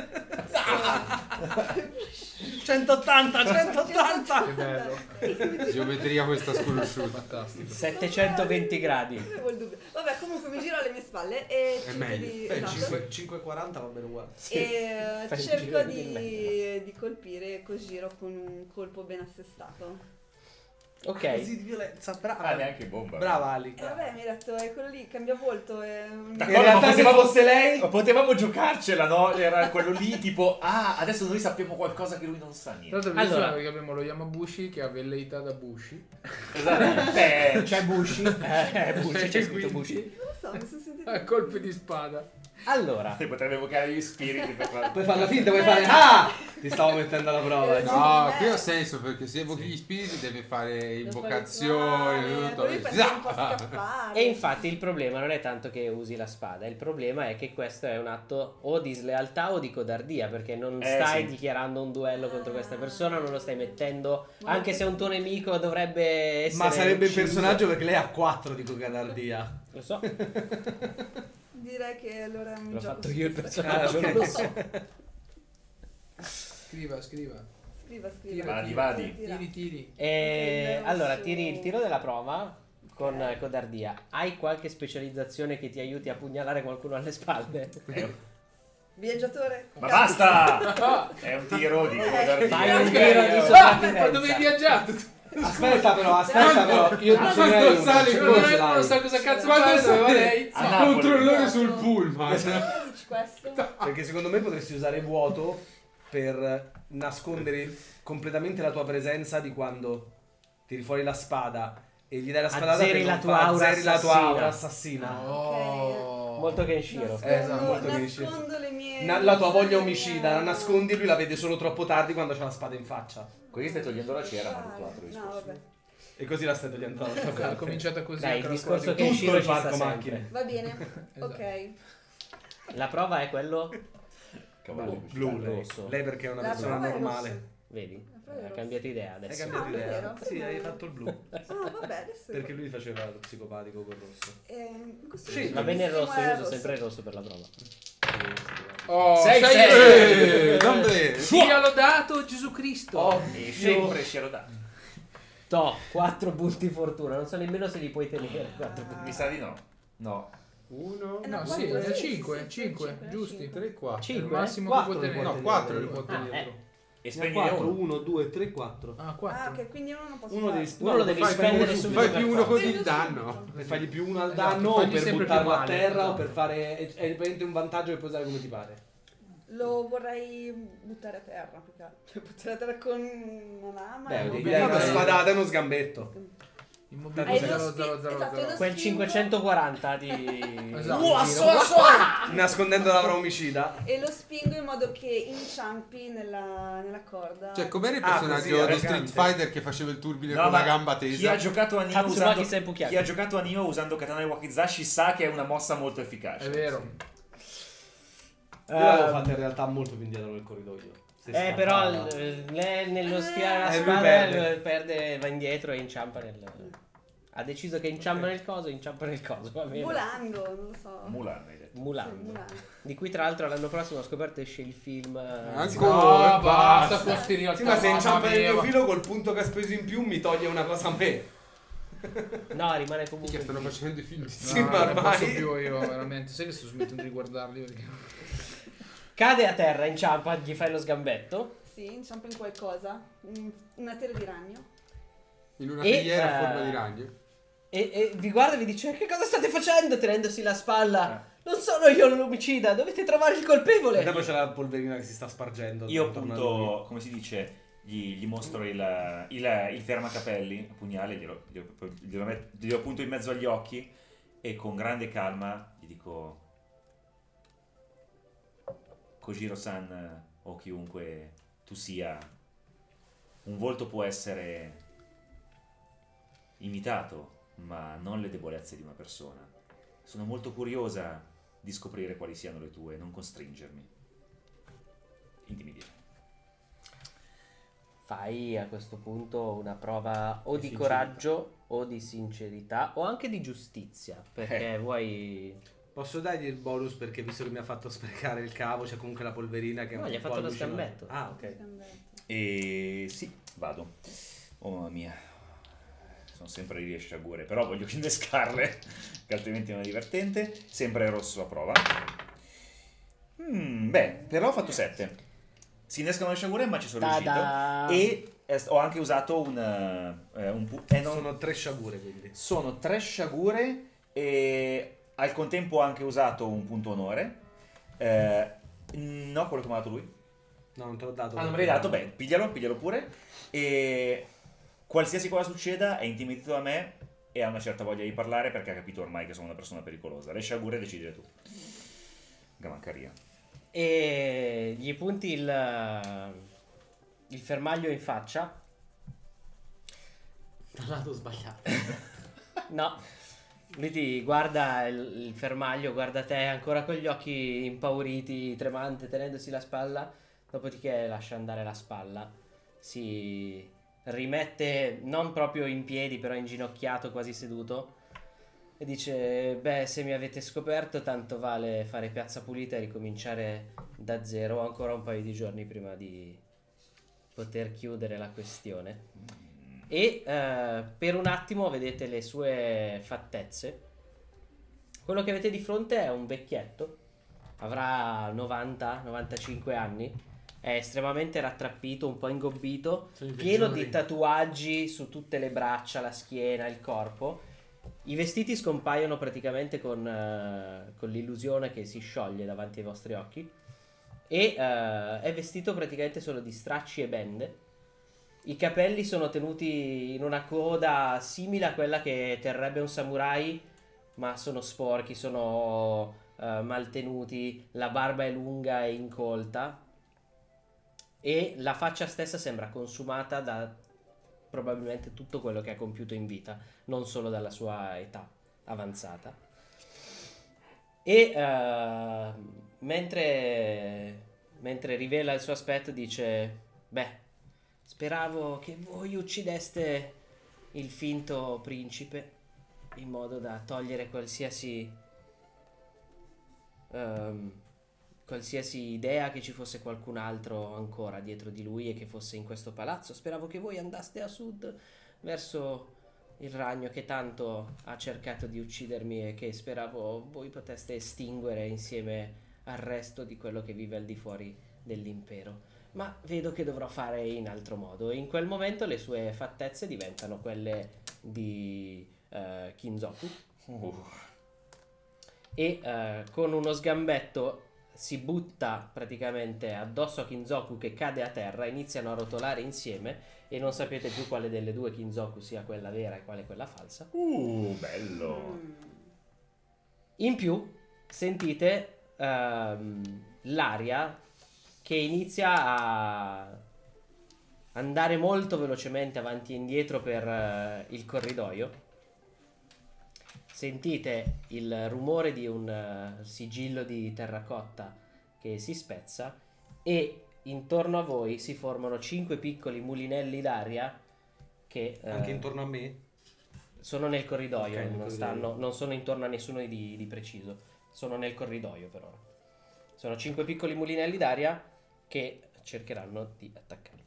centottanta, centottanta. Che bello. Geometria questa sconosciuta. Fantastico. settecentoventi gradi. Avevo il dubbio. Vabbè, comunque mi giro alle mie spalle e È cerco meglio. di... Beh, esatto. cinque- cinquecentoquaranta va bene uguale. E Fai il cerco giro di di, di colpire Kojiro con un colpo ben assestato. Ok. Così di violenza, brava. Ah, neanche bomba. Brava Ali. E vabbè, mi hai detto, è quello lì, cambia volto. E... In D'accordo, realtà ma se potevamo- fosse lei... Ma potevamo giocarcela, no? Era quello lì, tipo, ah, adesso noi sappiamo qualcosa che lui non sa Tra niente. l'altro Allora. allora. che abbiamo lo Yamabushi che ha velleità da Bushi. Esatto. Beh, C'è Bushi. Eh, Bushi, c'è scritto Quindi- Bushi. Non lo so, mi sono sentita... A colpi di spada. Allora, potrebbe evocare gli spiriti per fare... Puoi farla finta, puoi fare... Ah! Ti stavo mettendo alla prova. Eh, No, Eh. qui ha senso perché se evochi gli spiriti deve fare Devo invocazioni, fare tutto. poi fai un po' scappare. e infatti il problema non è tanto che usi la spada, il problema è che questo è un atto o di slealtà o di codardia, perché non Eh, stai sì. dichiarando un duello contro questa persona, non lo stai mettendo, Ma anche se un tuo nemico dovrebbe essere Ma sarebbe il ucciso. personaggio perché lei ha quattro di codardia. Lo so, Direi che allora è un l'ho gioco fatto su io il questo. personaggio, Ah, ok. non lo so. Scriva, scriva. Scriva, scriva. Vadi, vadi. Tira. Tiri, tiri. E Ok, allora su- tiri il tiro della prova con Ok. codardia. Hai qualche specializzazione che ti aiuti a pugnalare qualcuno alle spalle? Eh, Viaggiatore. Ma basta! È un tiro di codardia. Fai un Ok. tiro di Ah, sopravvivenza. ma dove hai viaggiato? Aspetta però, aspetta però. Io Ma ce n'hai quando uno, sale ce il l'ho, Non ce è- non l'hai. so cosa cazzo Quando fare, doveva sale lei. A Napoli. controllore sul pullman. Dici questo? Perché secondo me potresti usare vuoto per nascondere completamente la tua presenza di quando tiri fuori la spada e gli dai la spada Azzeri la tua aura azzeri la tua assassina. aura assassina. Oh. Molto Kenshiro. Nascondo, Esatto, molto nascondo le mie... Na- la tua voglia le mie- omicida la nascondi e lui la vede solo troppo tardi quando c'ha la spada in faccia. Qui stai togliendo la cera, ma ha detto altro No, discorso. vabbè. E così la stai togliendo dall'altra Ha parte. cominciato così. Dai, anche il la scuola discorso di- che Tutto Kenshiro il ci sta parco sempre. macchine. Va bene. Esatto. Ok. La prova è quello Cavallo. Blu, lei. rosso. Lei perché è una La persona prova è normale. rossa. Vedi? La prova è Ha rossa. cambiato idea Hai adesso. cambiato Ah, idea? davvero? Sì, Come? hai fatto il blu. Ah, vabbè, adesso... Perché lui faceva lo psicopatico col rosso. Eh, questo Sì, è Va bene il rosso, bellissimo, io è uso rosso. sempre il rosso per la prova. Oh, Sei, sei, sei. Eh, non bene. Sia lodato Gesù Cristo. E sempre sia lodato. To, quattro punti fortuna, non so nemmeno se li puoi tenere. quattro punti. Mi sa di no. No. Uno, Eh, No, quattro, sì, sì, è sì, cinque, sì, cinque, cinque, giusti. cinque. tre, quattro. Il cinque? massimo Quattro che può li può tenere. No, quattro li lui. può Ah, tenere. eh. E Ne ha spegnine quattro, uno. uno, due, tre, quattro. Ah, Ah, quattro. ok, quindi uno non posso Uno fare. devi Uno lo devi Fai spendere più- subito. fai per più uno forza. con il Prendo danno. subito. Per fargli più uno al Esatto, danno o fagli per sempre più buttarlo a male, terra o esatto. per fare... È, è veramente un vantaggio che puoi usare come ti pare. Lo vorrei buttare a terra, perché cioè, buttare a terra con una lama. Beh, e- devi bene, dare una bene. spadata e uno sgambetto. Immobilizzato Hai zero, lo zero, spi- zero, esatto, zero. lo Quel spingo cinquecentoquaranta di... Esatto. Uah, Giro. Nascondendo l'aura omicida. e lo spingo in modo che inciampi nella, nella corda. Cioè, com'era il Ah, personaggio così, di elegante. Street Fighter che faceva il turbine No, con ma la gamba Chi ha tesa? giocato a Nioh Tatsumaki usando Senpukyaki. Chi ha giocato a Nioh usando Katana e Wakizashi sa che è una mossa molto efficace. È vero. Io l'avevo Ehm, fatta in realtà molto più indietro nel corridoio. Se Eh, scappava. però eh, lei nello sfiare la Eh, lui spada perde. eh, perde, va indietro e inciampa nel... Ha deciso che inciampa nel coso, inciampa nel coso, va bene. Volando, non lo so. Mulan, hai detto. Mulan. Sì, Mulan. Di cui tra l'altro l'anno prossimo ho scoperto esce il film... eh, Ancora, No, basta. basta, posti in realtà. Sì, ma se mamma inciampa nel mia. mio filo col punto che ha speso in più mi toglie una cosa a me. No, rimane comunque... Che il stanno film. facendo i film. Sì, No, ma non ne ormai- posso più io, veramente. Sai che sto smettendo di guardarli perché... Cade a terra, inciampa, gli fai lo sgambetto. Sì, inciampa in qualcosa. Un- Una tela di ragno. In una E, teiera a eh, forma di ragno. E, e vi guarda e vi dice: che cosa state facendo? Tenendosi la spalla. Non sono io l'omicida, dovete trovare il E colpevole. dopo c'è la polverina che si sta spargendo. Io intorno a lui. appunto, come si dice, gli, gli mostro il, il, il fermacapelli, il pugnale, glielo, glielo, glielo, met- glielo appunto in mezzo agli occhi e con grande calma gli dico: Kojiro-san o chiunque tu sia, un volto può essere imitato, ma non le debolezze di una persona. Sono molto curiosa di scoprire quali siano le tue, non costringermi. Intimidire. Fai a questo punto una prova o Di di sincerità. coraggio o di sincerità o anche di giustizia. Perché vuoi. Posso dargli il bonus perché visto che mi ha fatto sprecare il cavo, c'è comunque la polverina che è No, un gli ha po' fatto lo allucinante. scambetto. Ah, ok. E sì, vado. Oh mamma mia. Sono sempre lì a sciagure, però voglio innescarle, che altrimenti non è divertente. Sempre rosso a prova. Mm, beh, però ho fatto sette. Si innescano le sciagure, ma ci sono Ta-da! riuscito. E eh, ho anche usato un... eh, un pu- eh, non- Sono tre sciagure quindi. sono tre sciagure e al contempo ho anche usato un punto onore. Eh, no, quello che mi ha dato lui. No, non te l'ho dato. Ah, non me l'hai dato? Beh, piglialo, piglialo pure. E qualsiasi cosa succeda è intimidito da me e ha una certa voglia di parlare perché ha capito ormai che sono una persona pericolosa. Le sciagure decidere tu. Gamancaria. E gli punti il, il fermaglio in faccia. Dal lato sbagliato. No, lui ti guarda il, il fermaglio, guarda te ancora con gli occhi impauriti, tremante, tenendosi la spalla. Dopodiché lascia andare la spalla. Si rimette non proprio in piedi, però inginocchiato, quasi seduto. E dice: beh, se mi avete scoperto, tanto vale fare piazza pulita e ricominciare da zero. Ho ancora un paio di giorni prima di poter chiudere la questione. E eh, per un attimo vedete le sue fattezze. Quello che avete di fronte è un vecchietto. Avrà novanta novantacinque anni. È estremamente rattrappito, un po' ingobbito, Sono i pieno peggiori. di tatuaggi su tutte le braccia, la schiena, il corpo. I vestiti scompaiono praticamente con, eh, con l'illusione che si scioglie davanti ai vostri occhi. E eh, è vestito praticamente solo di stracci e bende. I capelli sono tenuti in una coda simile a quella che terrebbe un samurai, ma sono sporchi, sono eh, maltenuti, la barba è lunga e incolta e la faccia stessa sembra consumata da probabilmente tutto quello che ha compiuto in vita, non solo dalla sua età avanzata. E eh, mentre, mentre rivela il suo aspetto dice: beh, speravo che voi uccideste il finto principe in modo da togliere qualsiasi ehm, qualsiasi idea che ci fosse qualcun altro ancora dietro di lui e che fosse in questo palazzo. Speravo che voi andaste a sud verso il ragno che tanto ha cercato di uccidermi e che speravo voi poteste estinguere insieme al resto di quello che vive al di fuori dell'impero. Ma vedo che dovrò fare in altro modo. In quel momento le sue fattezze diventano quelle di eh, Kinzoku. Uh. E eh, con uno sgambetto si butta praticamente addosso a Kinzoku che cade a terra. Iniziano a rotolare insieme e non sapete più quale delle due Kinzoku sia quella vera e quale quella falsa. Uh, bello. In più sentite ehm, l'aria che inizia a andare molto velocemente avanti e indietro per eh, il corridoio. Sentite il rumore di un uh, sigillo di terracotta che si spezza e intorno a voi si formano cinque piccoli mulinelli d'aria che eh, Anche intorno a me? sono nel corridoio, Ok, nel non, corridoio. stanno, non sono intorno a nessuno di, di preciso, sono nel corridoio per ora. Sono cinque piccoli mulinelli d'aria che cercheranno di attaccarvi.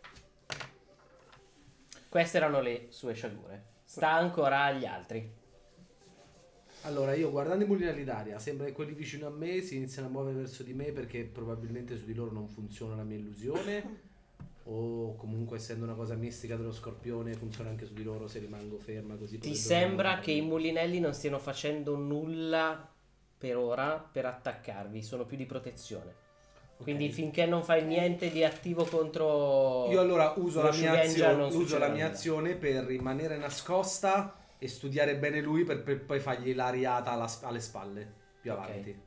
Queste erano le sue sciagure. Sta ancora agli altri. Allora, io guardando i mulinelli d'aria, sembra che quelli vicino a me si iniziano a muovere verso di me perché probabilmente su di loro non funziona la mia illusione. O comunque, essendo una cosa mistica dello scorpione, funziona anche su di loro se rimango ferma così. Ti potrebbero sembra muovermi. che i mulinelli non stiano facendo nulla per ora per attaccarvi, sono più di protezione. Ok. Quindi finché non fai niente di attivo contro... Io allora uso, lo la mia, Shugenja azione, non uso succederà la mia nulla. azione per rimanere nascosta e studiare bene lui per, per poi fargli la riata alla- alle spalle più Ok. avanti.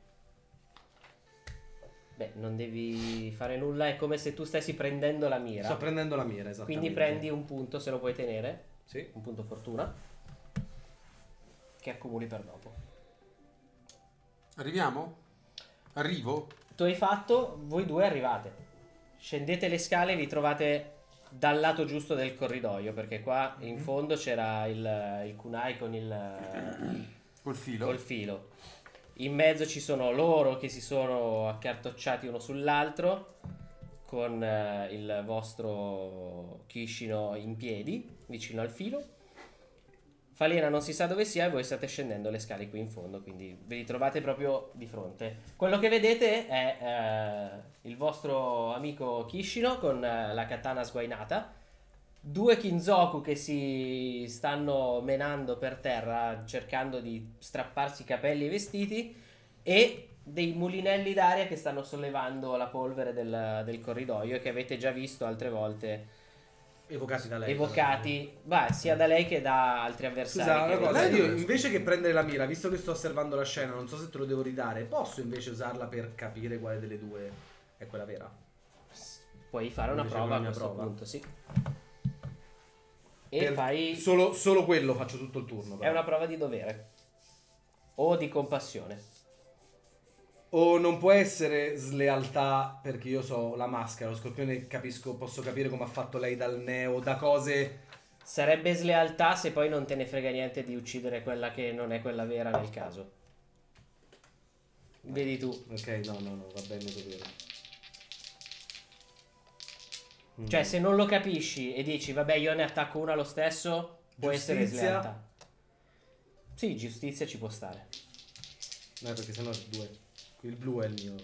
Beh, non devi fare nulla, è come se tu stessi prendendo la mira. Sto prendendo la mira, esattamente. Quindi prendi un punto, se lo puoi tenere, Sì. un punto fortuna, che accumuli per dopo. Arriviamo? Arrivo? Tu hai fatto, voi due arrivate. Scendete le scale e vi trovate dal lato giusto del corridoio, perché qua in fondo c'era il, il kunai con il Col filo? col filo. In mezzo ci sono loro che si sono accartocciati uno sull'altro con eh, il vostro Kishino in piedi vicino al filo. Falena non si sa dove sia e voi state scendendo le scale qui in fondo, quindi ve li trovate proprio di fronte. Quello che vedete è eh, il vostro amico Kishino con eh, la katana sguainata due Kinzoku che si stanno menando per terra cercando di strapparsi i capelli e i vestiti e dei mulinelli d'aria che stanno sollevando la polvere del, del corridoio e che avete già visto altre volte Evocati da lei. evocati beh, sia da lei che da altri avversari. Scusa, che una cosa, avete- io invece che prendere la mira, visto che sto osservando la scena, non so se te lo devo ridare, posso invece usarla per capire quale delle due è quella vera? Puoi fare una Invece prova a una questo prova. punto, sì. E Per- fai... Solo, solo quello faccio tutto il turno. È però. una prova di dovere. O di compassione. O non può essere slealtà perché io so la maschera, lo scorpione capisco, posso capire come ha fatto lei dal neo, da cose... Sarebbe slealtà se poi non te ne frega niente di uccidere quella che non è quella vera nel caso. Vedi tu. Ok, no, no, no, va bene dovere. Mm. Cioè, se non lo capisci e dici, vabbè, io ne attacco una lo stesso, può essere Giustizia? slealtà. Sì, giustizia ci può stare. No, perché sennò è due. Il blu è il mio.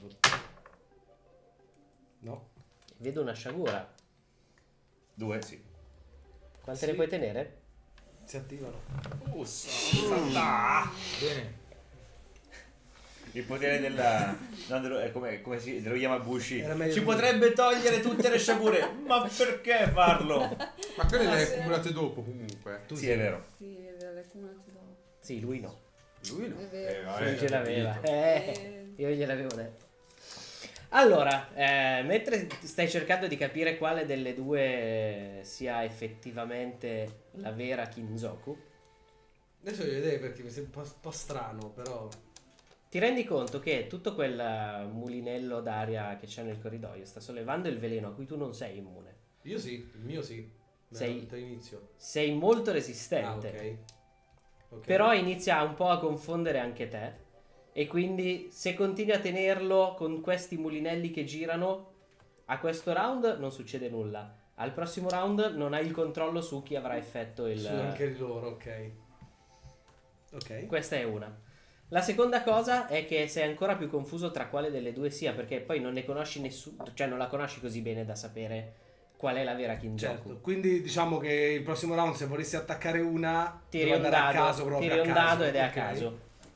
No? Vedo una sciagura. Due, sì. Quante Sì. ne puoi tenere? Si attivano. Uh, santa! Bene. Il potere della... No, dello, è come, come si... dello Yamabushi. Era meglio Ci di- potrebbe togliere tutte le sciagure. Ma perché farlo? Ma quelle le hai accumulate dopo comunque. Tu sì, è vero. Sì, è vero, le accumulate dopo. Sì, lui no. Lui no. È vero. vabbè, Lui ce l'aveva. capito. Eh, io gliel'avevo detto. Allora, eh, mentre stai cercando di capire quale delle due sia effettivamente la vera Kinzoku, Adesso voglio vedere perché mi sembra un po', un po' strano, però... ti rendi conto che tutto quel mulinello d'aria che c'è nel corridoio sta sollevando il veleno a cui tu non sei immune. Io sì, il mio sì. Sei- Dall'inizio. Sei molto Ah, resistente. ok. Ok. Però inizia un po' a confondere anche te. E quindi se continui a tenerlo con questi mulinelli che girano, a questo round non succede nulla. Al prossimo round non hai il controllo su chi avrà effetto il... Su anche di loro, ok. Ok. Questa è una. La seconda cosa è che sei ancora più confuso tra quale delle due sia, perché poi non ne conosci nessuno, cioè non la conosci così bene da sapere qual è la vera Kinzoku. Certo, quindi diciamo che il prossimo round se volessi attaccare una Tiri devo un andare a dado, caso proprio tiri a un caso, dado ed è a ok. caso.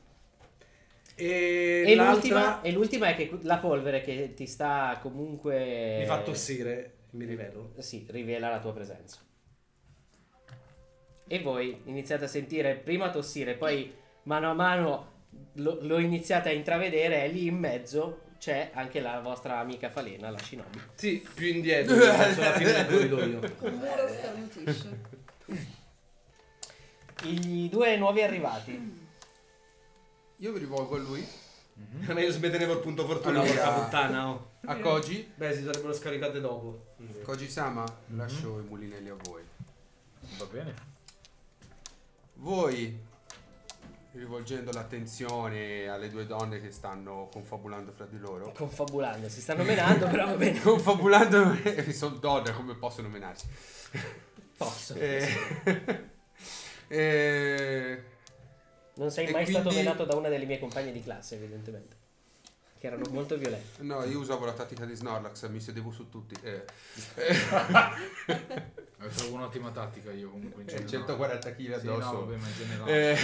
E, E l'altra l'ultima, e l'ultima è che la polvere che ti sta comunque... mi fa tossire, mi rivelo. Sì, rivela la tua presenza. E voi iniziate a sentire prima tossire, poi mano a mano lo, lo iniziate a intravedere, e lì in mezzo c'è anche la vostra amica falena, la Shinobi. Sì, più indietro, verso la fine del corridoio. Un muro starnutisce. I due nuovi arrivati. Io mi rivolgo a lui, È meglio se mi tenevo il punto fortuna, Allora- porca puttana, oh. a Koji. Beh, si sarebbero scaricate dopo. Koji-sama, lascio i mulinelli a voi. Va bene. Voi, rivolgendo l'attenzione alle due donne che stanno confabulando fra di loro. Confabulando, si stanno menando, però va bene. Confabulando, sono donne, come possono menarsi? Posso. Eh, eh, Non sei e mai stato quindi- menato da una delle mie compagne di classe, evidentemente. Che erano molto violenti. no, io usavo la tattica di Snorlax, mi sedevo su tutti. Eh, Eh, trovo un'ottima tattica io comunque in eh, generale. centoquaranta chili Sì, addosso. no, vabbè, ma in generale.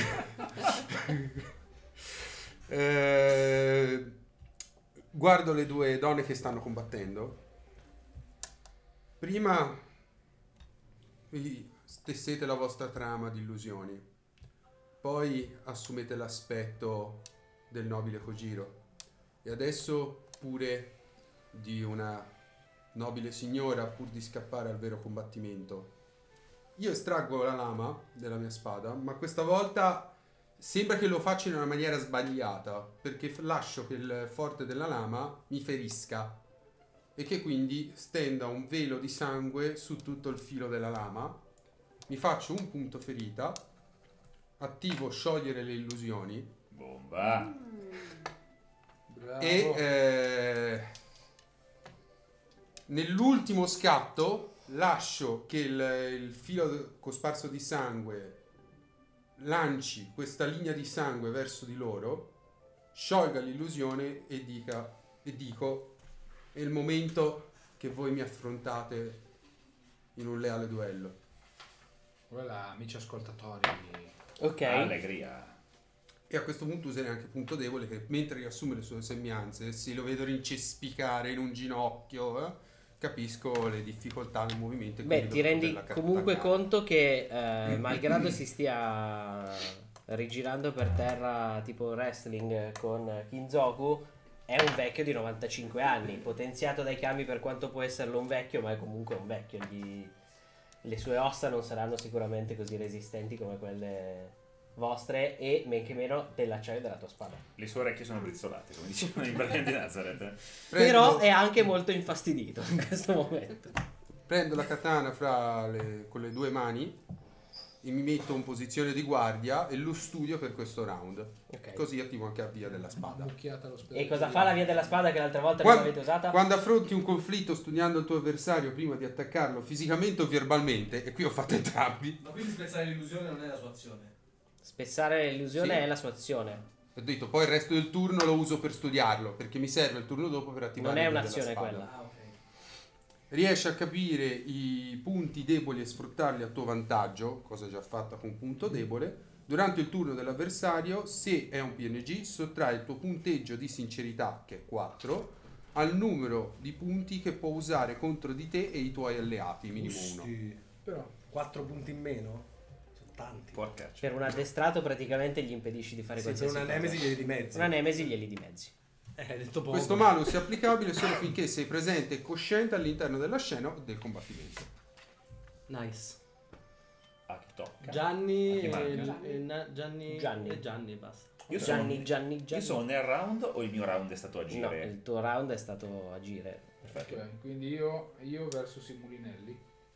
Eh, eh, guardo le due donne che stanno combattendo. Prima vi stessete la vostra trama di illusioni, poi assumete l'aspetto del nobile Kojiro e adesso pure di una nobile signora pur di scappare al vero combattimento. Io estraggo la lama della mia spada, ma questa volta sembra che lo faccia in una maniera sbagliata, perché f- lascio che il forte della lama mi ferisca e che quindi stenda un velo di sangue su tutto il filo della lama. Mi faccio un punto ferita, attivo sciogliere le illusioni Bomba. Bravo. e eh, nell'ultimo scatto lascio che il, il filo cosparso di sangue lanci questa linea di sangue verso di loro, sciolga l'illusione e dica e dico: è il momento che voi mi affrontate in un leale duello. Voilà, amici ascoltatori. Ok. Allegria. E a questo punto userei anche punto debole, che mentre riassume le sue sembianze, se lo vedo rincespicare in un ginocchio, eh, capisco le difficoltà nel movimento. E Beh, quindi ti devo rendi poterla comunque attaccare. conto che eh, malgrado si stia rigirando per terra tipo wrestling con Kinzoku, è un vecchio di novantacinque anni, potenziato dai kami per quanto può esserlo un vecchio, ma è comunque un vecchio. Gli- le sue ossa non saranno sicuramente così resistenti come quelle vostre e men che meno dell'acciaio della tua spada. Le sue orecchie sono brizzolate, come dicevano in Brian di Nazareth. Prendo, Però è anche molto infastidito in questo momento. prendo la katana fra le, con le due mani e mi metto in posizione di guardia e lo studio per questo round. Ok. Così attivo anche la via della spada. Occhiata allo E cosa fa la via della spada che l'altra volta non Quando, avete usata? quando affronti un conflitto studiando il tuo avversario prima di attaccarlo fisicamente o verbalmente, e qui ho fatto entrambi, Ma quindi spezzare l'illusione non è la sua azione. Spessare l'illusione Sì. è la sua azione. ho detto poi il resto del turno lo uso per studiarlo, perché mi serve il turno dopo per attivare Non è la via un'azione della spada. quella. Ah, ok. Riesci a capire i punti deboli e sfruttarli a tuo vantaggio, cosa già fatta con punto debole. Durante il turno dell'avversario, se è un P N G, sottrai il tuo punteggio di sincerità, che è quattro, al numero di punti che può usare contro di te e i tuoi alleati, minimo uno. Usti. Però quattro punti in meno? Sono tanti. Porcaccia. Per un addestrato praticamente gli impedisci di fare Sì, per qualsiasi una cosa. nemesi glieli di mezzo. Una nemesi glieli dimezzi. Eh, hai detto poco. Questo malus è applicabile solo finché sei presente e cosciente all'interno della scena o del combattimento. Nice. Ah, che tocca. Gianni A chi e, manca? e na- Gianni, Gianni. e Gianni basta. Io sono, Gianni, Gianni, io Gianni. sono nel round o il mio round è stato a No, agire? il tuo round è stato agire. Perfetto. ok, quindi io, io versus i mulinelli.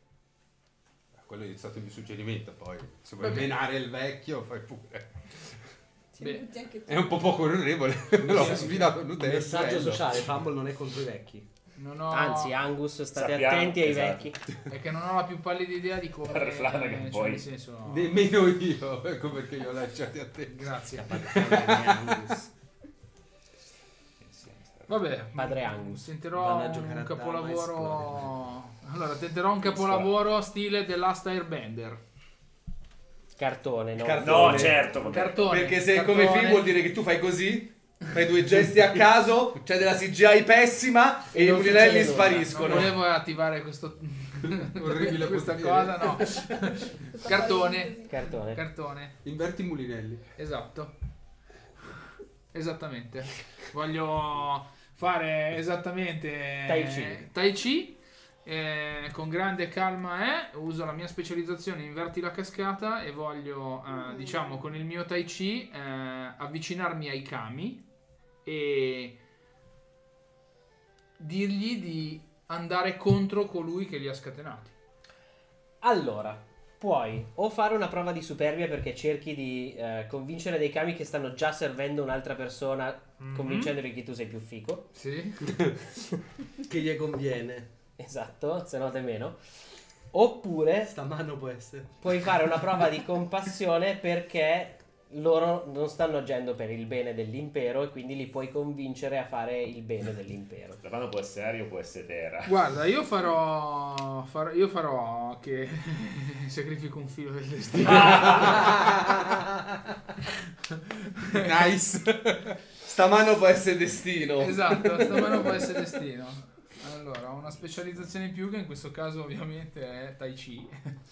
Quello è stato il mio suggerimento, poi se vuoi Vabbè. menare il vecchio fai pure. Ci Beh, butti anche tu. È un po' poco onorevole, l'ho sfidato in un test, Messaggio bello. sociale, Fumble non è contro i vecchi. Non ho, Anzi, Angus, state Sappiamo- attenti ai esatto. vecchi. è che non ho la più pallida idea di come. Per Flanagan, cioè, poi. nel senso, Nemmeno io, ecco perché li ho lasciati a te. grazie. Angus. Vabbè, Padre Angus. tenterò Vanno a giocare un a dama, capolavoro. Allora, tenterò un capolavoro stile The Last Airbender. Cartone, no? Cartone. No, certo. vabbè. Cartone. Perché se è cartone. come film vuol dire che tu fai così, fai due gesti a caso, c'è della C G I pessima e i Non mulinelli succede nulla. Non spariscono. volevo attivare questo Orribile questa potere. cosa, no. Cartone. Cartone. Cartone. Inverti i mulinelli. Esatto. Esattamente. Voglio fare esattamente Tai Chi. Tai Chi. Eh, con grande calma eh, uso la mia specializzazione inverti la cascata e voglio eh, diciamo con il mio Tai Chi eh, avvicinarmi ai kami e dirgli di andare contro colui che li ha scatenati. Allora, puoi o fare una prova di superbia perché cerchi di eh, convincere dei kami che stanno già servendo un'altra persona, Mhm. convincendoli che tu sei più fico. Sì. Che gli conviene. Esatto, se no te meno. Oppure Sta mano può essere. puoi fare una prova di compassione perché loro non stanno agendo per il bene dell'impero e quindi li puoi convincere a fare il bene dell'impero. La mano può essere aria o può essere terra. Guarda, io farò, farò io farò che sacrifico un filo del destino. Nice. Sta mano può essere destino. Esatto, stamano può essere destino. Allora, ho una specializzazione in più che in questo caso ovviamente è Tai Chi.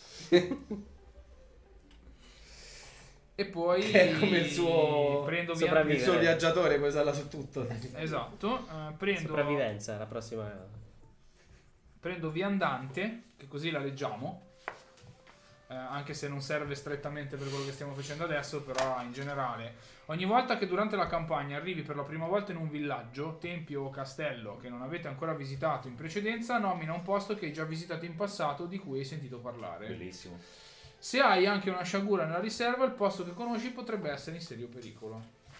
E poi Che è come il suo prendo il via sopravvivere. suo viaggiatore, puoi usarla su tutto. Esatto, eh, prendo Sopravvivenza, la prossima. prendo viandante, che così la leggiamo. Eh, anche se non serve strettamente per quello che stiamo facendo adesso, però in generale ogni volta che durante la campagna arrivi per la prima volta in un villaggio, tempio o castello che non avete ancora visitato in precedenza, nomina un posto che hai già visitato in passato di cui hai sentito parlare. Bellissimo. Se hai anche una sciagura nella riserva, il posto che conosci potrebbe essere in serio pericolo.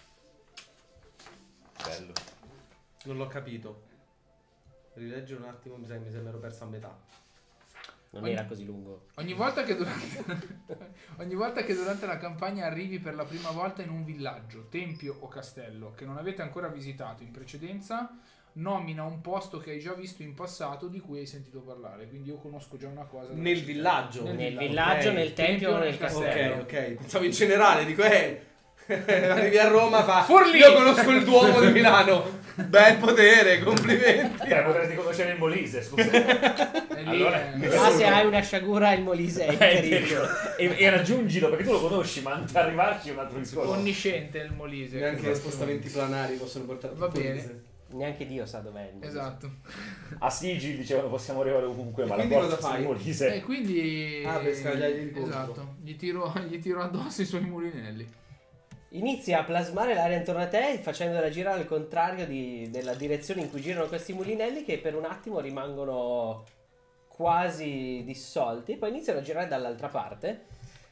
Bello. Non l'ho capito. Rileggere un attimo, mi sa che mi sembra ero perso a metà. Non Ogni- era così lungo. Ogni volta, che durante... Ogni volta che durante la campagna arrivi per la prima volta in un villaggio, tempio o castello che non avete ancora visitato in precedenza, nomina un posto che hai già visto in passato di cui hai sentito parlare. Quindi io conosco già una cosa. dalla Nel città. villaggio. Nel Nel villaggio. villaggio, Ok. nel tempio o nel castello. Ok, ok. Pensavo in generale, dico, eh. Arrivi a Roma, fa. Forlì! Io conosco il Duomo di Milano. Bel potere, complimenti. Eh, potresti conoscere il Molise, scusa. E lì Allora, è- mi- Ah, se hai una sciagura il Molise è in È in pericolo. pericolo. E, e raggiungilo, perché tu lo conosci, ma arrivarci è un altro discorso. onnisciente il Molise. Neanche Esatto. spostamenti planari possono portare Va tutto bene. il- Neanche Dio sa dov'è il Molise. Esatto. A Sigil dicevano possiamo arrivare ovunque, E ma la quindi porta cosa sul fai? Molise. E quindi Ah, per scagliargli il colpo. esatto, gli tiro, gli tiro addosso i suoi mulinelli. Inizia a plasmare l'aria intorno a te facendola girare al contrario di- della direzione in cui girano questi mulinelli, che per un attimo rimangono quasi dissolti, poi iniziano a girare dall'altra parte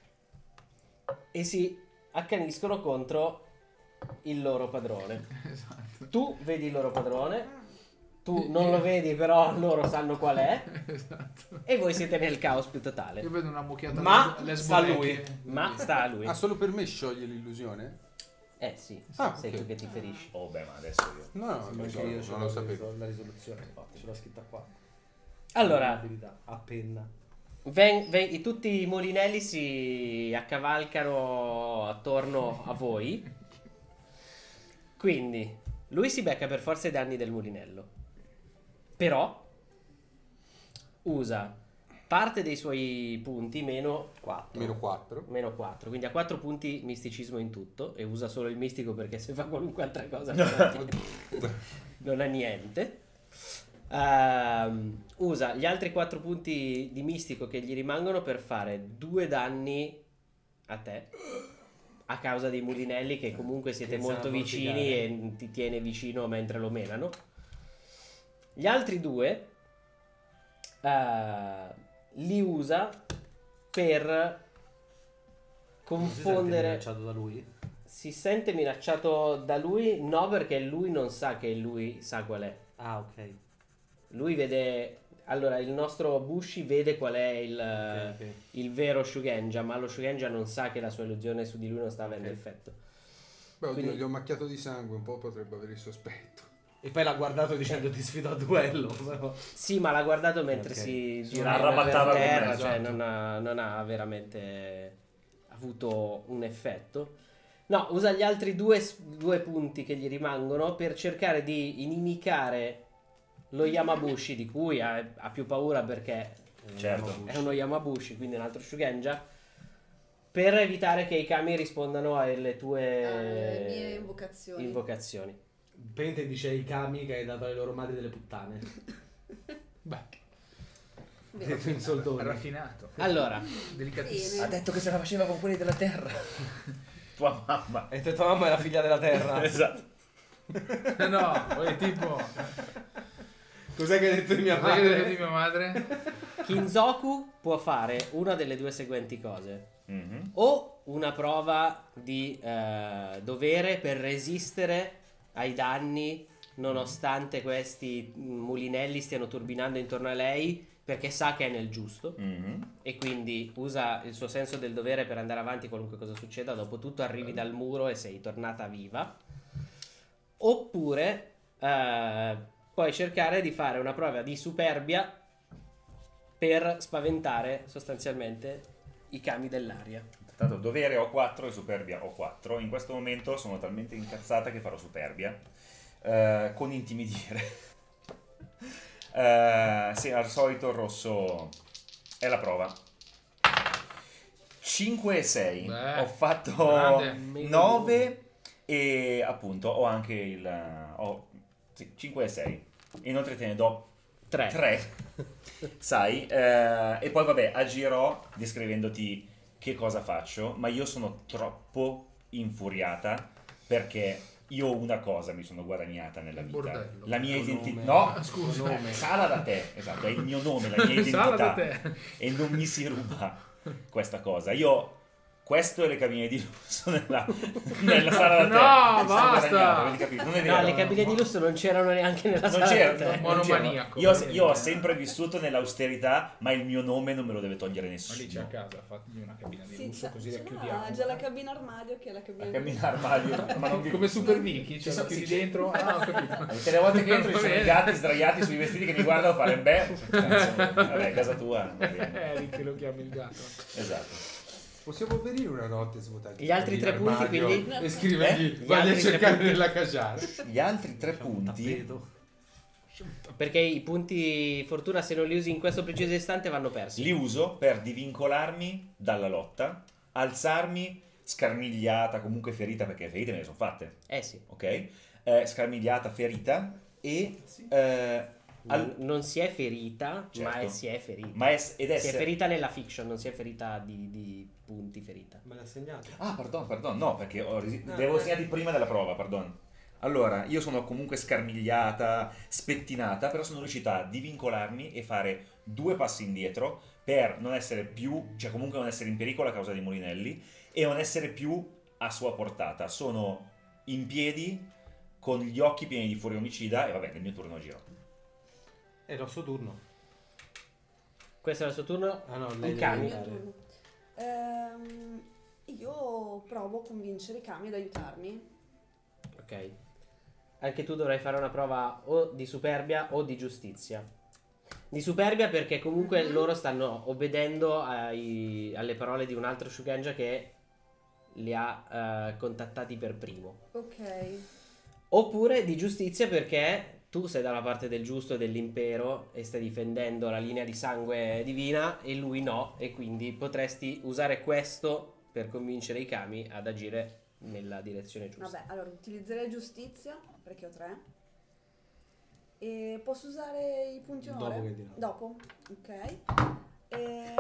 e si accaniscono contro il loro padrone. Esatto. Tu vedi il loro padrone, tu non lo vedi, però loro sanno qual è, Esatto. e voi siete nel caos più Io totale. vedo una mucchiata Ma alle sta sbonecche. lui. Ma sta a lui. Ah, solo per me scioglie l'illusione? Eh sì, Ah, sei ok. tu che ti ferisci. Oh beh, ma adesso io. No, no, Sì, non, anche so, io ce non l'ho lo sapevo. la risoluzione, ce l'ho scritta qua. Allora, Abilità, a penna. ven- ven- tutti i mulinelli si accavalcano attorno a voi. Quindi lui si becca per forza i danni del mulinello. Però usa parte dei suoi punti meno quattro. Meno quattro. Meno quattro, quindi ha quattro punti misticismo in tutto. E usa solo il mistico perché se fa qualunque altra cosa non ha niente. Ehm, usa gli altri quattro punti di mistico che gli rimangono per fare due danni a te a causa dei mulinelli, che comunque siete Che molto iniziano a vicini e ti tiene vicino mentre lo menano. Gli altri due eh, li usa per confondere. minacciato da lui? Si sente minacciato da lui? No, perché lui non sa che lui sa qual è. Ah, ok. Lui vede. Allora, il nostro Bushi vede qual è il, Ok, ok. il vero Shugenja, ma lo Shugenja non sa che la sua illusione su di lui non sta avendo Ok. effetto. Beh, oddio, Quindi- gli ho macchiato di sangue, un po' potrebbe avere il sospetto. E poi l'ha guardato dicendo ti sfido a duello. Però. Sì, ma l'ha guardato mentre Ok. si Sì, girava arrabattava per con terra, me, cioè esatto. non ha, non ha veramente avuto un effetto. No, usa gli altri due, due punti che gli rimangono per cercare di inimicare lo Yamabushi, di cui ha, ha più paura perché Certo. è uno Yamabushi, quindi un altro Shugenja, per evitare che i kami rispondano alle tue alle mie invocazioni. invocazioni. Pente dice ai kami che hai dato alle loro madri delle puttane. Beh, Bene. In soldoni. raffinato. Allora, Delicatissimo. Bene. Ha detto che se la faceva con quelli della terra. Tua mamma. E tua mamma è la figlia della terra. Esatto. No, poi tipo Cos'è che hai detto di mia Sai che ho detto madre? di mia madre? Kinzoku può fare una delle due seguenti cose. Mhm. O una prova di eh, dovere per resistere ai danni nonostante questi mulinelli stiano turbinando intorno a lei, perché sa che è nel giusto Mhm. e quindi usa il suo senso del dovere per andare avanti qualunque cosa succeda. Dopotutto arrivi dal muro e sei tornata viva. Oppure eh, puoi cercare di fare una prova di superbia per spaventare sostanzialmente i kami dell'aria. Tanto dovere ho quattro e superbia ho quattro. In questo momento sono talmente incazzata che farò superbia. Eh, con intimidire. Eh, sì, al solito il rosso è la prova. cinque e sei. Beh, Ho fatto grande. nove e appunto ho anche il... Ho, sì, cinque e sei. Inoltre te ne do tre. tre. Sai? Eh, e poi vabbè, agirò descrivendoti che cosa faccio, ma io sono troppo infuriata perché io una cosa mi sono guadagnata nella Il vita. bordello. La mia Il tuo identità. nome. No, Scusa. nome. Sala da te, esatto, è il mio nome, la mia Sala identità. da te. E non mi si ruba questa cosa. Io questo e le cabine di lusso nella, nella sala da tè. No, Sto basta! guadagnando, avete capito? Non è vero. No, le cabine di lusso non c'erano neanche nella Non sala c'era, da tè. non- non Monomaniaco. c'era. Io, io ho sempre vissuto nell'austerità, ma il mio nome non me lo deve togliere Ma lì c'è a nessuno. casa, fatti una cabina di Sì, lusso c'è, così ce la l'ha, chiudiamo. ha già la cabina armadio che è la cabina La di cabina armadio, ma non vi- Come Super Vicky, Ci cioè sono- lo chiudi sì, dentro. Ah, ho capito. Tutte le volte che entro ci sono i gatti sdraiati sui vestiti che mi guardano a fare beh, cazzo, vabbè, casa tua. va bene. Eric lo chiami il gatto. Esatto. Possiamo venire una notte e svuotarci Gli altri tre punti, l'armadio quindi? e scrivergli Eh? vai Gli a altri tre cercare punti. nella cagiara. Gli altri tre punti Tappeto. Perché i punti fortuna, se non li usi in questo preciso istante, vanno persi. li uso per divincolarmi dalla lotta, alzarmi scarmigliata, comunque ferita, perché ferite me ne sono fatte, Eh sì. ok? Eh, scarmigliata, ferita e... eh, al- Non- non si è ferita, ma Certo. è- si è ferita. ma è, ed Si è essere... ferita nella fiction, non si è ferita di, di punti ferita. Me l'ha segnato. Ah, pardon, pardon, no, perché ho resi- No, devo eh. segnati prima della prova, pardon. Allora, io sono comunque scarmigliata, spettinata, però sono riuscita a divincolarmi e fare due passi indietro per non essere più, cioè comunque non essere in pericolo a causa dei mulinelli e non essere più a sua portata. Sono in piedi con gli occhi pieni di furia omicida e vabbè, nel mio turno giro. È il suo turno. Questo è il suo turno. Ah no, I lei cani. mio turno. Ehm, io provo a convincere i cani ad aiutarmi. Ok. Anche tu dovrai fare una prova o di superbia o di giustizia. Di superbia perché comunque Mhm. loro stanno obbedendo ai- alle parole di un altro Shugenja che li ha eh, contattati per primo. Ok. Oppure di giustizia perché tu sei dalla parte del giusto e dell'impero e stai difendendo la linea di sangue divina e lui no, e quindi potresti usare questo per convincere i kami ad agire nella direzione giusta. Vabbè, allora utilizzerei giustizia perché ho tre. E posso usare i punti Dopo onore? che dirò. Dopo? Ok. E...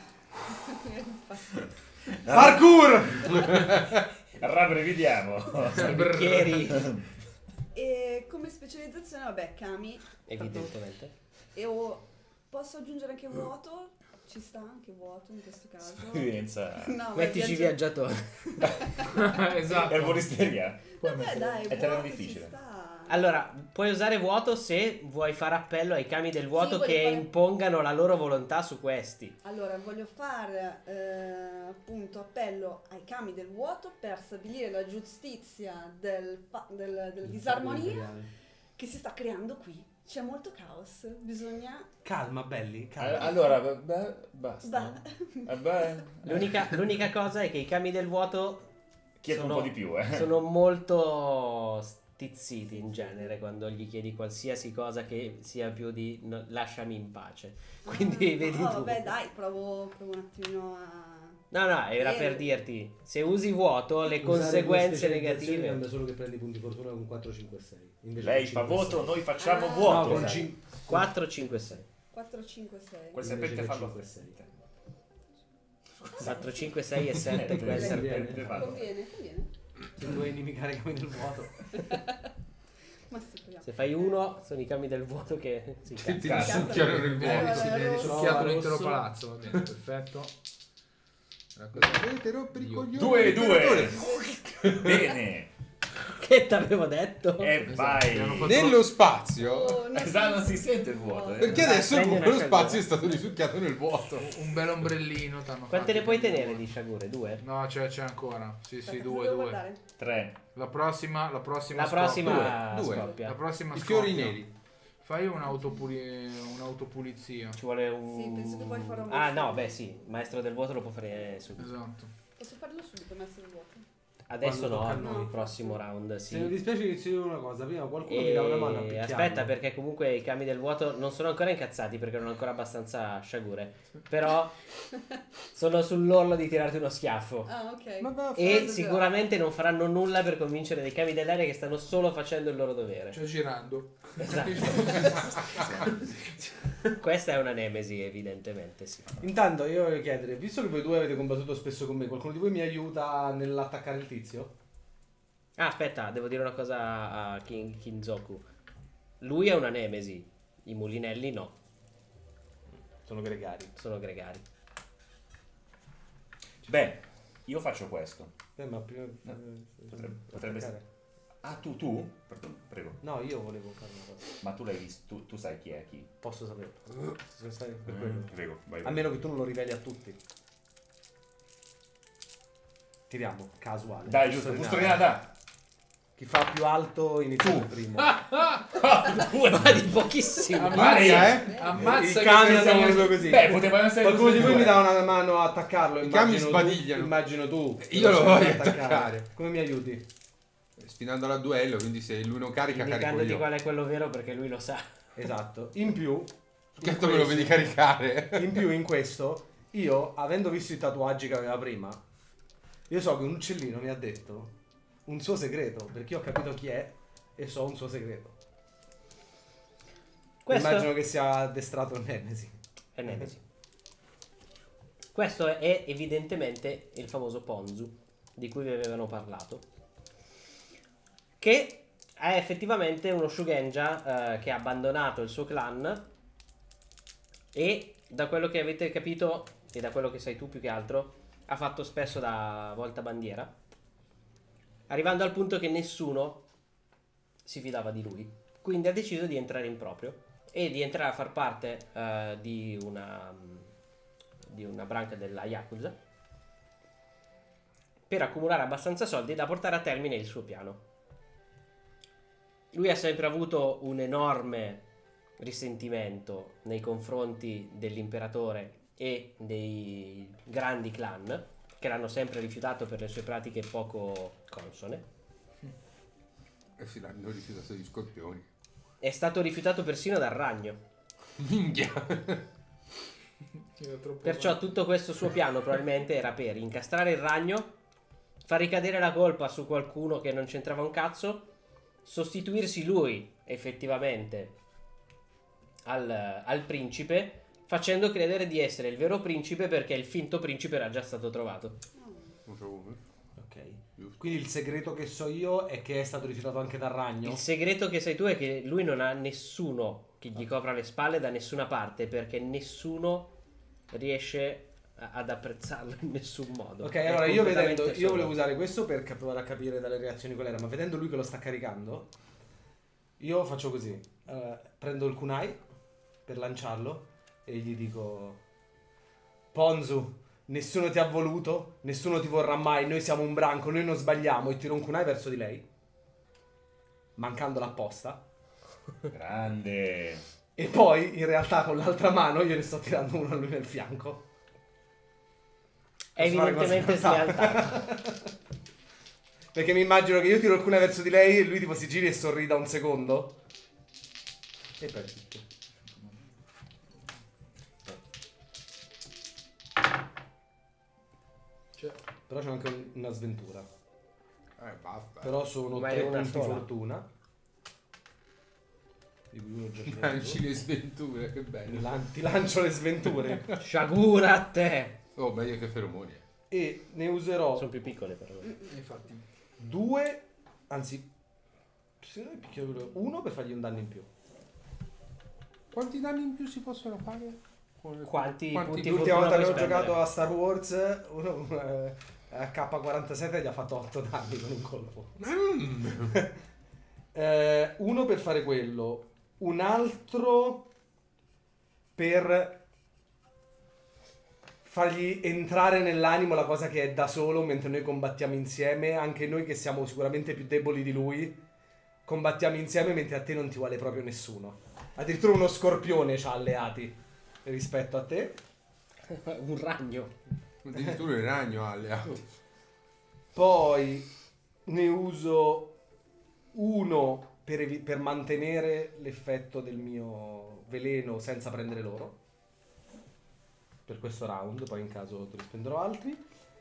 Parkour! Rabbrividiamo. Bicchieri, e come specializzazione, vabbè, Kami. evidentemente. E ho... posso aggiungere anche vuoto? Ci sta anche vuoto in questo caso? Evidenza. No, Mettici viaggio- viaggiatore. Esatto. Erboristeria. Vabbè, dai, È terreno vuoto difficile. ci sta. Allora, puoi usare vuoto se vuoi fare appello ai kami del vuoto Sì, voglio che fare- impongano la loro volontà su questi. Allora, voglio fare eh, appunto appello ai kami del vuoto per stabilire la giustizia del, fa- del- della disarmonia che si sta creando qui. C'è molto caos, bisogna... Calma, belli, calma. Allora, beh, basta. Bah. Eh beh, L'unica, l'unica cosa è che i kami del vuoto chiedo un sono- po' di più, eh. sono molto stizziti in genere quando gli chiedi qualsiasi cosa che sia più di no, lasciami in pace. Quindi Ah, vedi no, tu. vabbè, dai, provo, provo un attimino a... No, no, era Eh. per dirti, se usi vuoto le Usare conseguenze due specializzazioni negative. cambia solo che prendi punti fortuna con quattro, cinque, sei. Invece Lei con fa cinque, voto, sei. noi facciamo Ah. vuoto. No, con Esatto. cin- quattro, cinque, sei. quattro, cinque, sei. Quel Invece serpente che fallo cinque, a sei. quattro, cinque, sei e sette. Eh, Quel eh, serpente eh, fallo. Conviene, conviene. Se vuoi inimicare i kami del vuoto. Ma sì, proviamo. Se fai uno, sono i kami del vuoto che si Ti, ti Cazzo. risucchiano nel Eh, vuoto, si vabbè, viene rosso. risucchiato No, l'intero rosso. palazzo, va bene, perfetto. Era così. Dovete rompere i Io. coglioni. Due, imperatore. due. Bene. Che t'avevo detto? E Esatto, vai. abbiamo fatto- Nello spazio. Oh, Esatto, non si sente il vuoto, eh. Perché Dai, adesso prendi una lo sciagura. spazio è stato risucchiato nel vuoto. Un bel ombrellino t'hanno Quante fatto ne puoi nel tenere vuoto. di sciagure? Due? No, c'è, c'è ancora. Sì, Aspetta, sì, cosa due, devo due. guardare? Tre. La prossima, la prossima La scoppia. prossima Due, due. scoppia. La prossima I fiori scoppia. neri. Fai un'autopuli- un'autopulizia. Ci vuole un... Sì, penso che poi farò un Ah maestro. no, beh sì, maestro del vuoto lo può fare subito. Esatto. Posso farlo subito, messo il vuoto? Adesso Quando no, tocca a noi. il prossimo round Se non sì. dispiace inizio io una cosa. Prima qualcuno E... mi dà una mano a picchiarlo. Aspetta, perché comunque i kami del vuoto non sono ancora incazzati perché non ho ancora abbastanza sciagure. Però sono sull'orlo di tirarti uno schiaffo. Ah, ok. Ma va a E Cosa sicuramente non faranno nulla per convincere dei kami dell'aria che stanno solo facendo il loro dovere. Cioè girando. Esatto. Questa è una nemesi, evidentemente, sì. Intanto io voglio chiedere, visto che voi due avete combattuto spesso con me, qualcuno di voi mi aiuta nell'attaccare il tizio? Ah, aspetta, devo dire una cosa a Kin- Kinzoku. Lui è una nemesi, i mulinelli no, Sono gregari. sono gregari. Beh, io faccio questo. Eh, ma prima... No, eh, potrebbe- potrebbe attaccare. essere- Ah, tu, tu? Perdon- Prego. No, io volevo fare una cosa. Ma tu l'hai visto, tu, tu sai chi è chi? Posso saperlo. Per stare- per Mm, quello. Prego, vai. A vai. meno che tu non lo riveli a tutti. Tiriamo, casuale. Dai, giusto, Busto busto di di nada. nada. Chi fa più alto inizia il primo. Ma di pochissimo. Ammazza, eh? Ammazza I che cami me siamo ne- proprio così. Beh, potevano essere Qualcuno di tutti e voi mi due. dà una mano a attaccarlo. I cami immagino tu- sbadigliano. Immagino tu. Io lo sai voglio attaccare. attaccare. Come mi aiuti? Sfidandolo a duello, quindi se lui non carica, carico Indicandoti io. qual è quello vero perché lui lo sa. Esatto. In più, Che tu me lo vedi caricare. in più in questo, io, avendo visto i tatuaggi che aveva prima, io so che un uccellino mi ha detto un suo segreto, perché io ho capito chi è e so un suo segreto. Questo Immagino che sia addestrato in Nemesi. è Nemesi. Questo è evidentemente il famoso Ponzu di cui vi avevano parlato, che è effettivamente uno Shugenja eh, che ha abbandonato il suo clan e da quello che avete capito e da quello che sai tu più che altro ha fatto spesso da voltabandiera, arrivando al punto che nessuno si fidava di lui, quindi ha deciso di entrare in proprio e di entrare a far parte eh, di una di una branca della Yakuza per accumulare abbastanza soldi da portare a termine il suo piano. Lui ha sempre avuto un enorme risentimento nei confronti dell'imperatore e dei grandi clan che l'hanno sempre rifiutato per le sue pratiche poco consone. E si l'hanno rifiutato gli scorpioni. È stato rifiutato persino dal ragno. Minchia. Era troppo Perciò avanti. tutto questo suo piano probabilmente era per incastrare il ragno, far ricadere la colpa su qualcuno che non c'entrava un cazzo, sostituirsi lui effettivamente al, al principe, facendo credere di essere il vero principe perché il finto principe era già stato trovato. Non so come. Ok. Giusto. Quindi il segreto che so io è che è stato rifiutato anche dal ragno. Il segreto che sai tu è che lui non ha nessuno che gli copra le spalle da nessuna parte perché nessuno riesce a- ad apprezzarlo in nessun modo. Ok, È allora io completamente vedendo, io solo. volevo usare questo per cap- provare a capire dalle reazioni qual era, ma vedendo lui che lo sta caricando, io faccio così, eh, prendo il kunai per lanciarlo e gli dico: Ponzu, nessuno ti ha voluto, nessuno ti vorrà mai, noi siamo un branco, noi non sbagliamo, e tiro un kunai verso di lei, mancandola apposta, Grande. e poi in realtà con l'altra mano io ne sto tirando uno a lui nel fianco. È Posso fare evidentemente cosa? slealtà. Perché mi immagino che io tiro alcune verso di lei e lui tipo si giri e sorrida un secondo. E poi tutto. Cioè, Però c'è anche un- una sventura. Eh, basta. Però sono Ma è tre una punti sola. fortuna. Di cui uno già ce l'ho. Lanci le sventure, che Ti bello. lan- Ti lancio le sventure. Sciagura a te. Oh, meglio che feromoni. E ne userò Sono più piccole però. infatti. due. Anzi, se non è piccolo quello- uno per fargli un danno in più. Quanti danni in più si possono fare? Con- Quanti punti più- L'ultima volta che ho puoi spendere? giocato a Star Wars, uno eh, a K quarantasette gli ha fatto otto danni con un colpo. Mm. Eh, uno per fare quello, un altro per fargli entrare nell'animo la cosa che è da solo mentre noi combattiamo insieme, anche noi che siamo sicuramente più deboli di lui, combattiamo insieme mentre a te non ti vuole proprio nessuno. Addirittura uno scorpione c'ha alleati rispetto a te. Un ragno. Addirittura il ragno ha alleati. Poi ne uso uno per, evi- per mantenere l'effetto del mio veleno senza prendere loro. Per questo round, poi in caso te ne spenderò altri.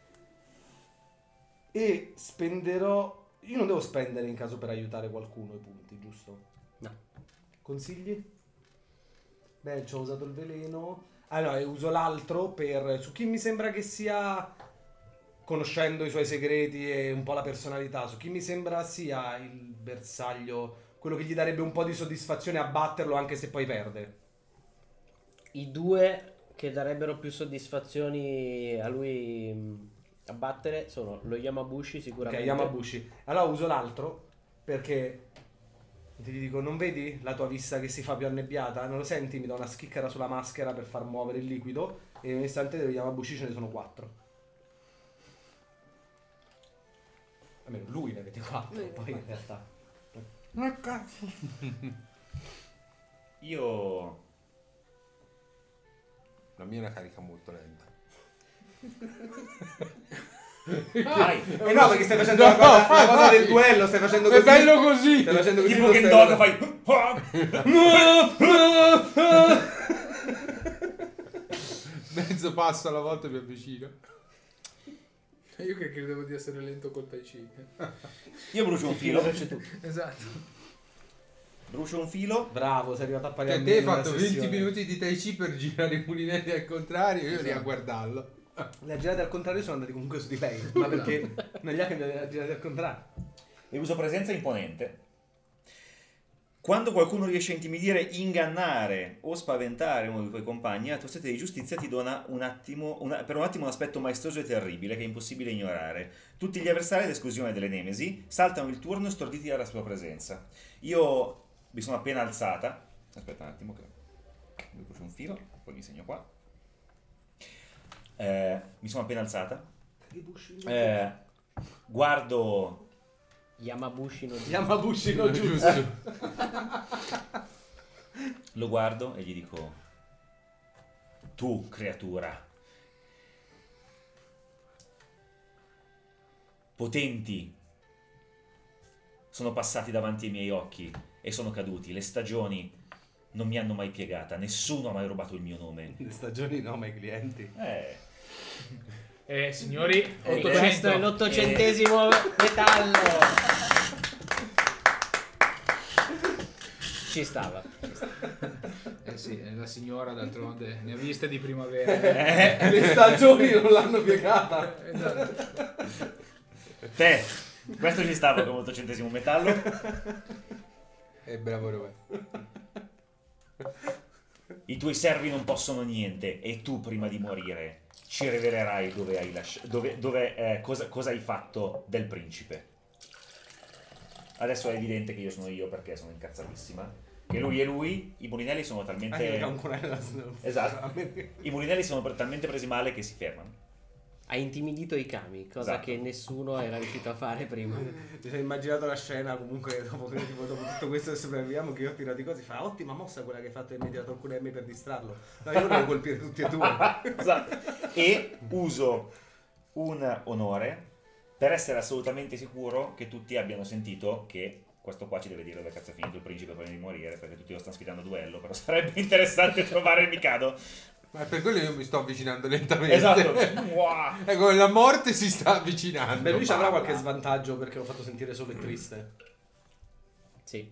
E spenderò... Io non devo spendere in caso per aiutare qualcuno i punti, giusto? No. Consigli? Beh, ci ho usato il veleno. Ah no, e uso l'altro per... Su chi mi sembra che sia... Conoscendo i suoi segreti e un po' la personalità, su chi mi sembra sia il bersaglio, quello che gli darebbe un po' di soddisfazione a batterlo anche se poi perde. I due che darebbero più soddisfazioni a lui mh, Abbattere sono lo Yamabushi Ok, sicuramente. Yamabushi. Allora uso l'altro perché ti dico, non vedi la tua vista che si fa più annebbiata? Non lo senti? Mi do una schicchera sulla maschera per far muovere il liquido e in un istante dello Yamabushi ce ne sono quattro. Almeno lui ne vede quattro, Lui poi vede in realtà. Ma cazzo. Io... La mia è una carica molto lenta. Vai! Eh no, perché stai facendo la cosa, la cosa del duello, stai facendo così. È bello così. Stai facendo così. Tipo lo che stai- dog fai... Mezzo passo alla volta mi avvicino. Io che credevo di essere lento col Tai Chi. Io brucio un filo. Esatto. Brucio un filo. Bravo, sei arrivato a pari Che a me te hai in una fatto venti sessione. minuti di Tai Chi per girare i mulinelli al contrario, io lì a Esatto. guardarlo. Le girate al contrario sono andati comunque su di lei, ma perché non gli ha cambiato le girate al contrario. E uso presenza imponente. Quando qualcuno riesce a intimidire, ingannare o spaventare uno dei tuoi compagni, la tua sete di giustizia ti dona un attimo, una- per un attimo un aspetto maestoso e terribile che è impossibile ignorare. Tutti gli avversari, ad esclusione delle nemesi, saltano il turno storditi dalla sua presenza. Io mi sono appena alzata. Aspetta un attimo che mi brucio un filo, poi mi segno qua. Eh, mi sono appena alzata. Eh, guardo... Yamabushi no Yamabushi no giusto. Lo guardo e gli dico: tu, creatura, potenti sono passati davanti ai miei occhi e sono caduti. Le stagioni non mi hanno mai piegata, nessuno ha mai rubato il mio nome. Le stagioni no, ma i clienti. Eh, Eh, signori, E questo è ottocento. l'ottocentesimo metallo. Ci stava. Eh sì, è la signora d'altronde ne ha viste di primavera. Le stagioni non l'hanno piegata. Esatto. te, questo ci stava come ottocentesimo metallo. E bravo Roe. I tuoi servi non possono niente e tu prima di morire ci rivelerai dove hai lasci- dove, dove, eh, cosa, cosa hai fatto del principe. Adesso è evidente che io sono io perché sono incazzatissima. Che lui è lui, i mulinelli sono Anche talmente... perché ancora è la Esatto. I mulinelli sono per- talmente presi male che si fermano. Ha intimidito i kami, cosa Esatto. che nessuno era riuscito a fare prima. Ti sei immaginato la scena comunque dopo, che- tipo, dopo tutto questo che sopravviviamo che io ho tirato i cosi, fa ottima mossa quella che hai fatto e mi hai tirato alcune M per distrarlo. No, io volevo colpire tutti e due. Esatto. E uso un onore per essere assolutamente sicuro che tutti abbiano sentito che questo qua ci deve dire dove cazzo è finito il principe prima di morire, perché tutti lo stanno sfidando a duello, però sarebbe interessante trovare il Mikado. Ma per quello io mi sto avvicinando lentamente. Esatto. Wow. Ecco, la morte si sta avvicinando. Beh, lui ci avrà Parla. qualche svantaggio perché l'ho fatto sentire solo e triste. Sì.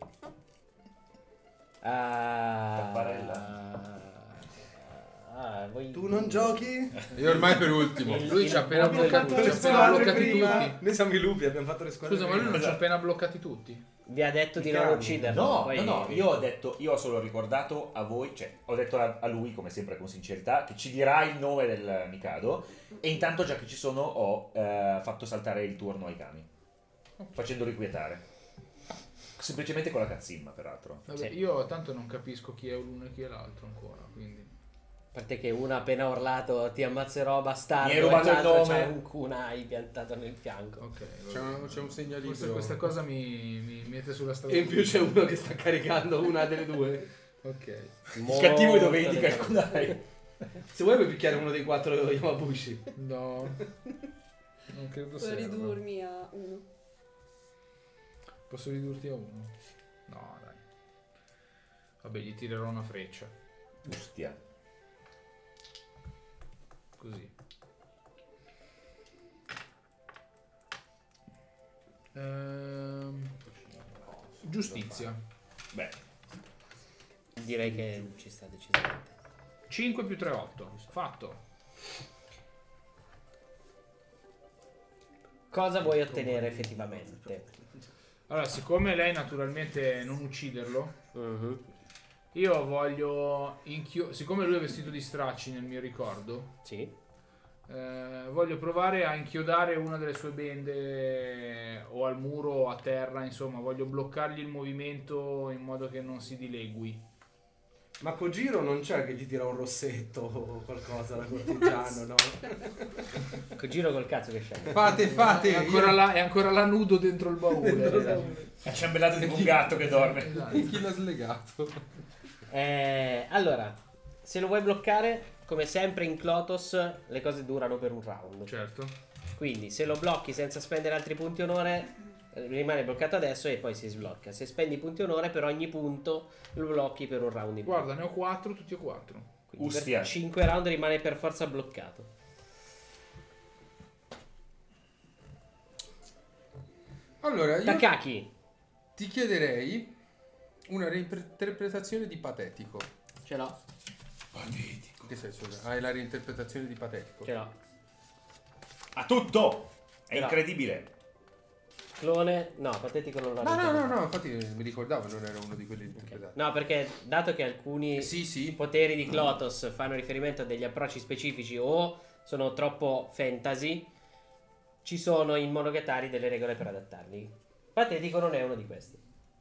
Ah, Tapparella. ah, voi... Tu non giochi? Io ormai per ultimo. Il- Lui ci ha appena mondo del bloccato, lupo. ci ha appena bloccati tutti. Noi siamo i lupi, abbiamo fatto le squadre. Scusa, ma lui prima. non ci ha appena bloccati tutti? Vi ha detto di non Cani. ucciderlo. No, poi- no, no, io ho detto, io ho solo ricordato a voi, cioè ho detto a, a lui, come sempre con sincerità, che ci dirà il nome del Mikado, e intanto già che ci sono ho eh, fatto saltare il turno ai kami, facendoli quietare. Semplicemente con la cazzimma, peraltro. Vabbè, Sì. io tanto non capisco chi è l'uno e chi è l'altro ancora, quindi... A parte che uno ha appena urlato ti ammazserò bastardo. Mi hai rubato e l'altro il nome. c'ha un kunai piantato nel fianco. Ok, C'è un, c'è un segnalibro. forse questa cosa mi, mi mette sulla strada. E in più c'è uno che sta caricando una delle due. Ok. Il cattivo è dove Molto indica il dettagliato. kunai. Se vuoi puoi picchiare uno dei quattro Yamabushi. No. Non credo Per serva. ridurmi a uno. Posso ridurti a uno? No, dai. Vabbè, gli tirerò una freccia. Ostia. Così. Ehm, giustizia. Beh, Direi che ci sta decisamente. cinque più tre, otto. Fatto. Cosa vuoi ottenere effettivamente? Allora, siccome lei naturalmente non ucciderlo, Mhm. io voglio inchio... Siccome lui è vestito di stracci nel mio ricordo, Sì. Eh, voglio provare a inchiodare una delle sue bende o al muro o a terra, insomma, voglio bloccargli il movimento in modo che non si dilegui. Ma Kojiro non c'è che gli tira un rossetto o qualcosa da cortigiano, no? Giro col cazzo che scende. Fate, fate. È ancora, là, è ancora là nudo dentro il baule. Dentro il esatto. baule. È ciambellato tipo un gatto che dorme. Esatto. E chi l'ha slegato? Eh, allora, se lo vuoi bloccare, come sempre in Clotos, le cose durano per un round. Certo. Quindi se lo blocchi senza spendere altri punti onore, eh, rimane bloccato adesso e poi si sblocca. Se spendi punti onore, per ogni punto lo blocchi per un round in più. Guarda, ne ho quattro, tutti e quattro. Quindi Ustia. per cinque round rimane per forza bloccato. Allora, io Takaki, ti chiederei una reinterpretazione di patetico. ce l'ho, In che senso? Hai la reinterpretazione di patetico? ce l'ho. Ha tutto! È Però- incredibile. Clone, no, patetico non l'ho No, no, no, detto. no, infatti mi ricordavo, non era uno di quelli interpretati. No, perché dato che alcuni Sì, sì. poteri di Clotos fanno riferimento a degli approcci specifici o sono troppo fantasy, ci sono in Monogatari delle regole per adattarli. Patetico non è uno di questi.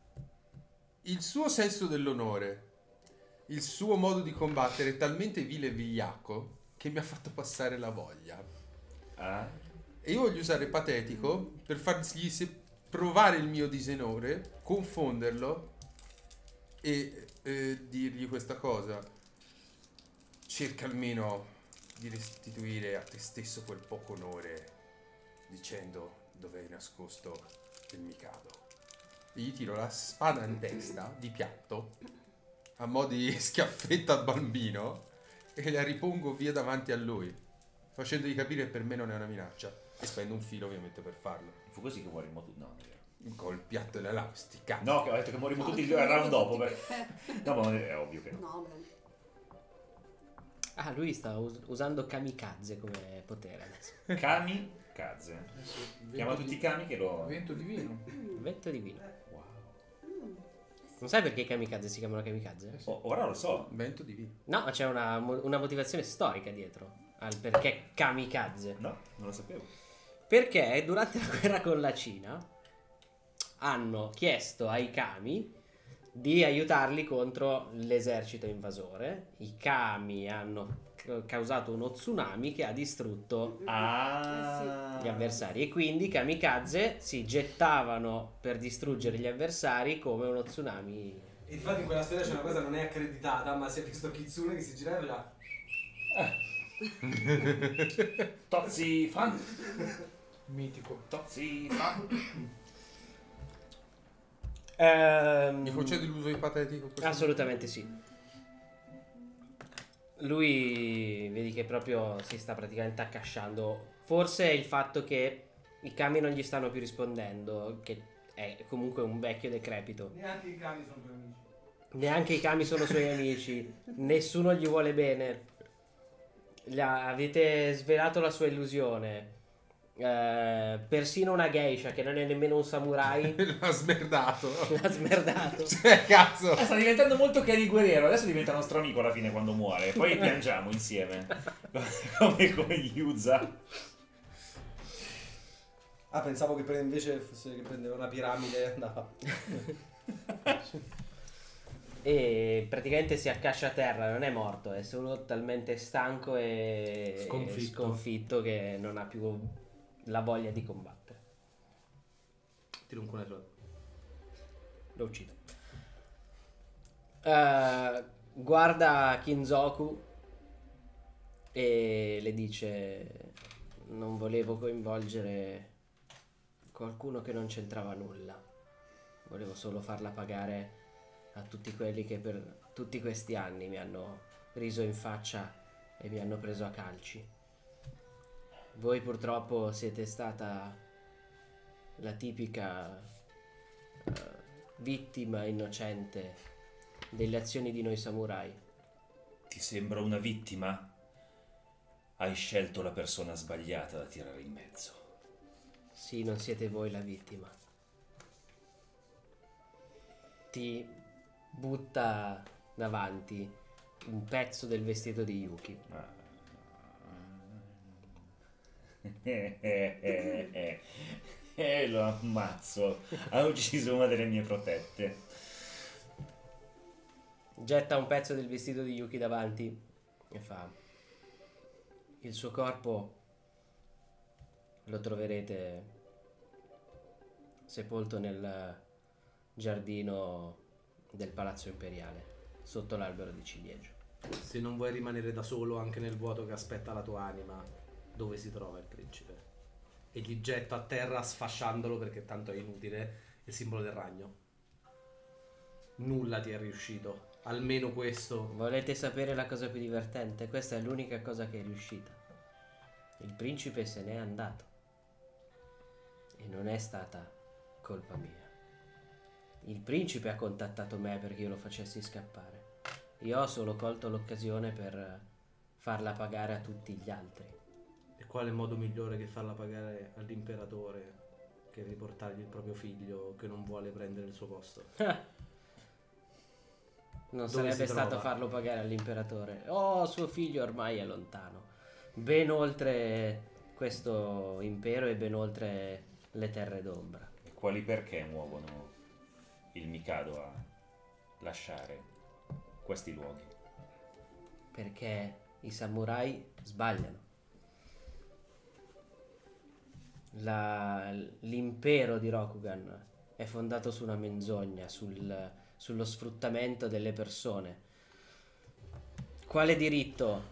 Il suo senso dell'onore, il suo modo di combattere è talmente vile e vigliacco che mi ha fatto passare la voglia. Ah. E io voglio usare patetico per fargli se- provare il mio disenore, confonderlo e eh, dirgli questa cosa. Cerca almeno di restituire a te stesso quel poco onore dicendo dove hai nascosto il Mikado. E gli tiro la spada in testa di piatto a mo' di schiaffetta al bambino e la ripongo via davanti a lui, facendogli capire che per me non è una minaccia. E spendo un filo ovviamente per farlo. Fu così che morimmo tutti. No, non è vero. Col piatto della lama, sti cazzi. No, che ho detto che morimmo tutti il No, round dopo. tutti Per... No, ma è ovvio che no. No, beh. Ah, lui sta us- usando kamikaze come potere adesso. Kami Kaze. Chiama tutti i kami che lo... Vento divino. Vento divino. Mm. Non sai perché i kamikaze si chiamano kamikaze? Oh, ora lo so. Vento divino. No, ma c'è una, mo- una motivazione storica dietro al perché kamikaze. No, non lo sapevo. Perché durante la guerra con la Cina hanno chiesto ai kami di aiutarli contro l'esercito invasore. I kami hanno ca- causato uno tsunami che ha distrutto Ah. gli avversari e quindi i kamikaze si gettavano per distruggere gli avversari come uno tsunami. E infatti in quella storia c'è una cosa non è accreditata, ma si è visto Kitsune che si girava e là. Tozzi fan. Mitico. Tozzi fan. Ehm, Mi concedi l'uso di patetico? questo? Assolutamente sì. Lui vedi che proprio si sta praticamente accasciando. Forse è il fatto che i kami non gli stanno più rispondendo, che è comunque un vecchio decrepito. Neanche i cani sono tuoi amici. Neanche i kami sono suoi amici. Nessuno gli vuole bene. Gli ha- avete svelato la sua illusione. Eh, persino una geisha che non è nemmeno un samurai L'ha smerdato. l'ha smerdato. Cioè, cazzo. Eh, sta diventando molto Kenny Guerriero. Adesso diventa nostro amico alla fine quando muore. Poi piangiamo insieme. come, come gli Yuza. Ah, pensavo che pre- invece fosse che prendeva una piramide e andava. E praticamente si accascia a terra, non è morto, è solo talmente stanco e Sconfitto. sconfitto che non ha più la voglia di combattere. Tiro un culetto. Lo uccido. Eh, guarda Kinzoku e le dice: non volevo coinvolgere qualcuno che non c'entrava nulla. Volevo solo farla pagare a tutti quelli che per tutti questi anni mi hanno riso in faccia e mi hanno preso a calci. Voi purtroppo siete stata la tipica eh, vittima innocente delle azioni di noi samurai. Ti sembra una vittima? Hai scelto la persona sbagliata da tirare in mezzo. Sì, non siete voi la vittima. Ti butta davanti un pezzo del vestito di Yuki. eh, eh, eh, eh. E lo ammazzo. Ha ucciso una delle mie protette. Getta un pezzo del vestito di Yuki davanti e fa: il suo corpo lo troverete sepolto nel giardino del palazzo imperiale, sotto l'albero di ciliegio. Se non vuoi rimanere da solo anche nel vuoto che aspetta la tua anima, dove si trova il principe? E gli getto a terra sfasciandolo, perché tanto è inutile, il simbolo del ragno. Nulla ti è riuscito. Almeno questo. Volete sapere la cosa più divertente? Questa è l'unica cosa che è riuscita. Il principe se n'è andato. E non è stata colpa mia. Il principe ha contattato me perché io lo facessi scappare. Io ho solo colto l'occasione per farla pagare a tutti gli altri. E quale modo migliore che farla pagare all'imperatore che riportargli il proprio figlio che non vuole prendere il suo posto? Non Dove sarebbe si stato trova? farlo pagare all'imperatore. Oh, suo figlio ormai è lontano. Ben oltre questo impero e ben oltre le terre d'ombra. E quali perché muovono il Mikado a lasciare questi luoghi? Perché i samurai sbagliano. La- l'impero di Rokugan è fondato su una menzogna, sul, sullo sfruttamento delle persone. Quale diritto?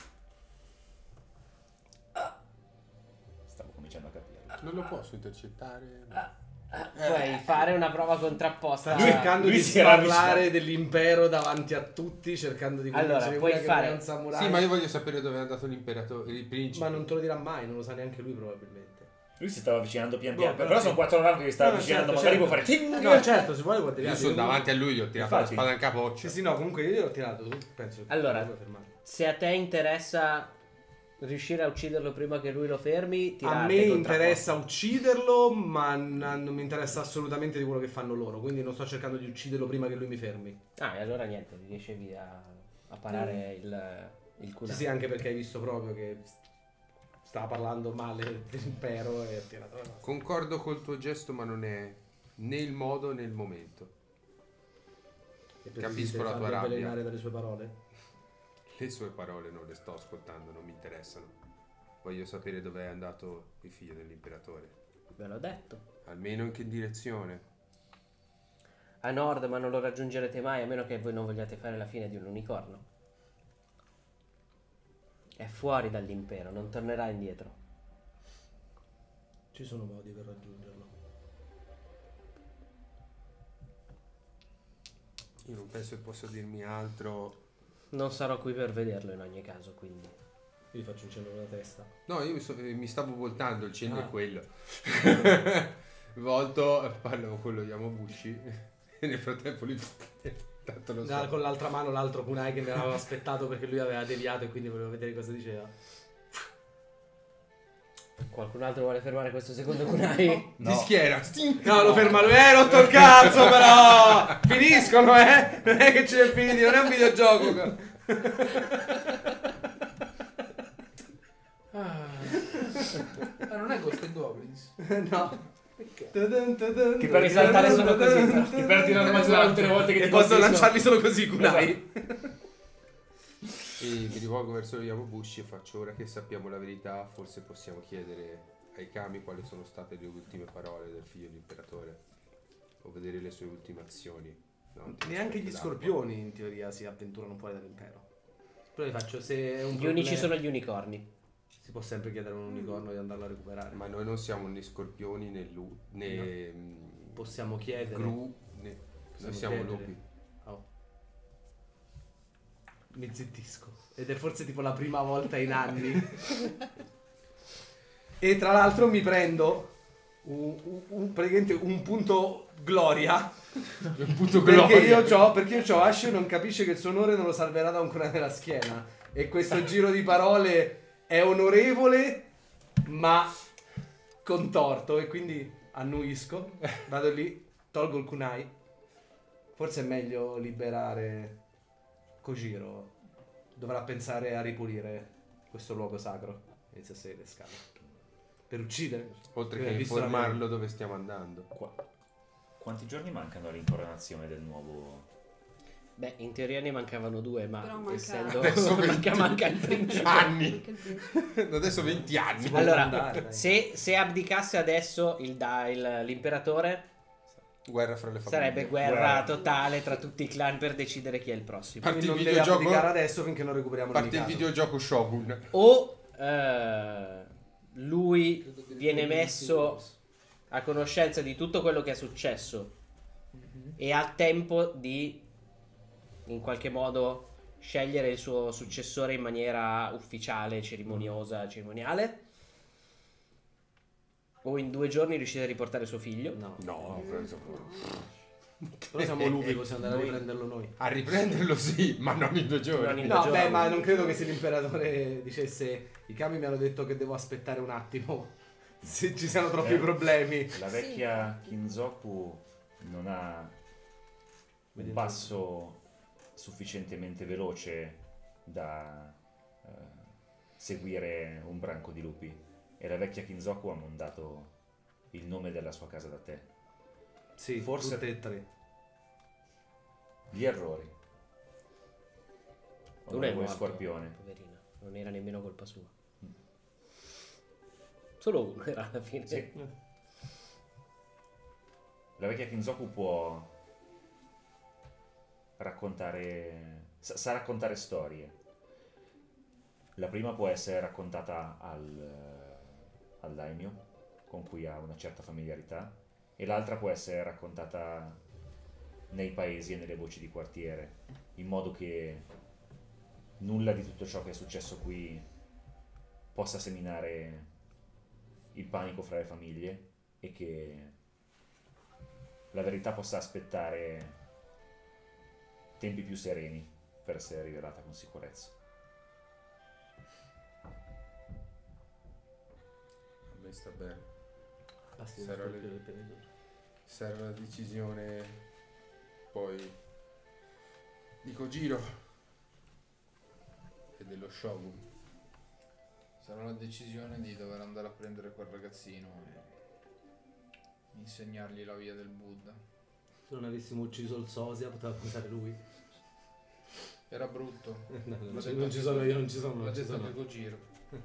Stavo cominciando a capire. Non lo posso intercettare. Puoi fare una prova contrapposta. Sta cercando lui di si era parlare dell'impero davanti a tutti, cercando di Allora, convincere puoi una che fare- non è un samurai. Sì, ma io voglio sapere dove è andato l'imperatore, il principe. Ma non te lo dirà mai, non lo sa neanche lui probabilmente. Lui si stava avvicinando pian Boh, piano. però Però sì. sono quattro round che si stava No, no, avvicinando. certo, Magari certo. può fare ting. No, certo, se vuole può Io tirare. sono davanti a lui, gli ho tirato la Infatti. spada in capoccia. Sì, sì, no, comunque io l'ho tirato, tu penso che Allora, lo puoi fermare. Se a te interessa riuscire a ucciderlo prima che lui lo fermi, A tirate me contrapposta. interessa ucciderlo, ma n- non mi interessa assolutamente di quello che fanno loro, quindi non sto cercando di ucciderlo prima che lui mi fermi. Ah, e allora niente, riescevi a, a parare il, il Sì, kunai. sì, anche perché hai visto proprio che stava parlando male dell'impero e ha tirato la cosa. Concordo col tuo gesto, ma non è né il modo né il momento. E per Capisco farlo la tua rabbia. avvelenare dalle sue parole. Le sue parole non le sto ascoltando, non mi interessano. Voglio sapere dove è andato il figlio dell'imperatore. Ve l'ho detto. Almeno in che direzione. A nord, ma non lo raggiungerete mai a meno che voi non vogliate fare la fine di un unicorno. È fuori dall'impero, non tornerà indietro. Ci sono modi per raggiungerlo. Io non penso che possa dirmi altro. Non sarò qui per vederlo in ogni caso, quindi. Io gli faccio un cenno con la testa. No, io mi, sto- mi stavo voltando, il cenno Ah. è quello. Volto, parlo con quello di Yamabushi e nel frattempo lui tanto lo Da- so. con l'altra mano l'altro kunai che mi aveva aspettato perché lui aveva deviato e quindi volevo vedere cosa diceva. Qualcun altro vuole fermare questo secondo kunai? Si schiera. No, lo ferma lui. Eh, rotto il cazzo però! Finiscono, eh! Non è che ce ne finiti, non è un videogioco. Ah, non è Ghost and Goblins. No. Che per saltare solo così, però. Ti perdi l'armatura tutte le volte che E ti posso colpiscono. lanciarli solo così i kunai. E mi rivolgo verso Yamabushi e faccio: ora che sappiamo la verità, forse possiamo chiedere ai kami quali sono state le ultime parole del figlio dell'imperatore o vedere le sue ultime azioni. davanti allo Neanche gli specchio d'acqua. scorpioni in teoria si avventurano fuori dall'impero. Però gli faccio se è un Gli unici problema- sono gli unicorni. Si può sempre chiedere a un unicorno di andarlo a recuperare. Ma noi non siamo né scorpioni né, lu- né mm, Possiamo chiedere. gru, né... Possiamo noi siamo chiedere. lupi. Oh. Mi zittisco. Ed è forse tipo la prima volta in anni. E tra l'altro mi prendo un, un, un- praticamente un punto gloria. Un punto Perché gloria. io c'ho, perché io c'ho Ascio non capisce che il suo onore non lo salverà da un cuneo nella schiena. E questo giro di parole è onorevole, ma contorto. E quindi annuisco, vado lì, tolgo il kunai. Forse è meglio liberare Kojiro. Dovrà pensare a ripulire questo luogo sacro. Inizia a salire le scale. Per uccidere. Oltre Eh, che visto la informarlo dove stiamo andando. Qua- Quanti giorni mancano all'incoronazione del nuovo... Beh, in teoria ne mancavano due, ma Però manca- essendo Adesso manca, manca il principe. Anni. Anche il principe. Adesso venti anni. può Allora, andare, dai. se, se abdicasse adesso il, da- il- l'imperatore, Guerra fra le famiglie. sarebbe guerra, Guerra. totale tra tutti i clan per decidere chi è il prossimo. Parte Quindi il non deve videogioco- applicare adesso finché non recuperiamo Parte il l'unicato. videogioco Shogun. O eh, lui viene messo a conoscenza di tutto quello che è successo e ha tempo di in qualche modo scegliere il suo successore in maniera ufficiale, cerimoniosa, cerimoniale, o in due giorni riuscite a riportare suo figlio. No. No, Però siamo lupi, possiamo andare a riprenderlo noi. a riprenderlo sì, ma non in due giorni. Non in- No, giorni. beh, ma non credo che se l'imperatore dicesse i kami mi hanno detto che devo aspettare un attimo se ci siano troppi Eh. problemi. La vecchia Kinzoku non ha un passo sufficientemente veloce da eh, seguire un branco di lupi. E la vecchia Kinzoku ha mandato il nome della sua casa da te. Sì, Forse- tutte e tre. Gli errori. Uno è Onorevole morto, Scorpione. poverino, non era nemmeno colpa sua. Solo uno era alla fine. Sì. La vecchia Kinzoku può raccontare, sa, sa raccontare storie. La prima può essere raccontata al, al daimyo, con cui ha una certa familiarità, e l'altra può essere raccontata nei paesi e nelle voci di quartiere, in modo che nulla di tutto ciò che è successo qui possa seminare il panico fra le famiglie e che la verità possa aspettare tempi più sereni per essere rivelata con sicurezza. A me sta bene. Basta Sarà un le- colpo del periodo. Sarà la decisione poi di Kojiro e dello Shogun. Sarà la decisione di dover andare a prendere quel ragazzino e insegnargli la via del Buddha. Se non avessimo ucciso il Sosia poteva pensare lui. Era brutto. No, non, L'ha ci- detto non ci anche- sono io, non ci sono. L'ha Non ci detto sono. anche Kojiro.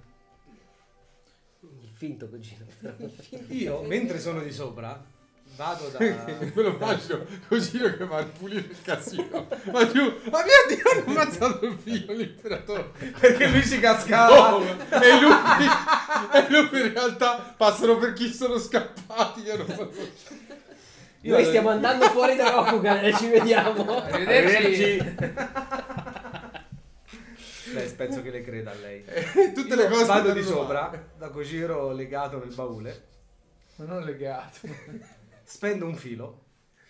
Il finto cugino. Io, mentre sono di sopra, vado da... Me lo immagino Kojiro che va a pulire il casino. Ma giù, ma mio Dio, hanno ammazzato il figlio l'imperatore. perché lui ci cascava. Oh, e i lupi, e i lupi in realtà passano per chi sono scappati. Che non so. Io Noi vado- stiamo andando fuori da Rokugan e ci vediamo. Arrivederci. Beh, penso che le creda a lei. Tutte Io le cose vado che di hanno sopra, da Kojiro legato nel baule, Ma non legato. spendo un filo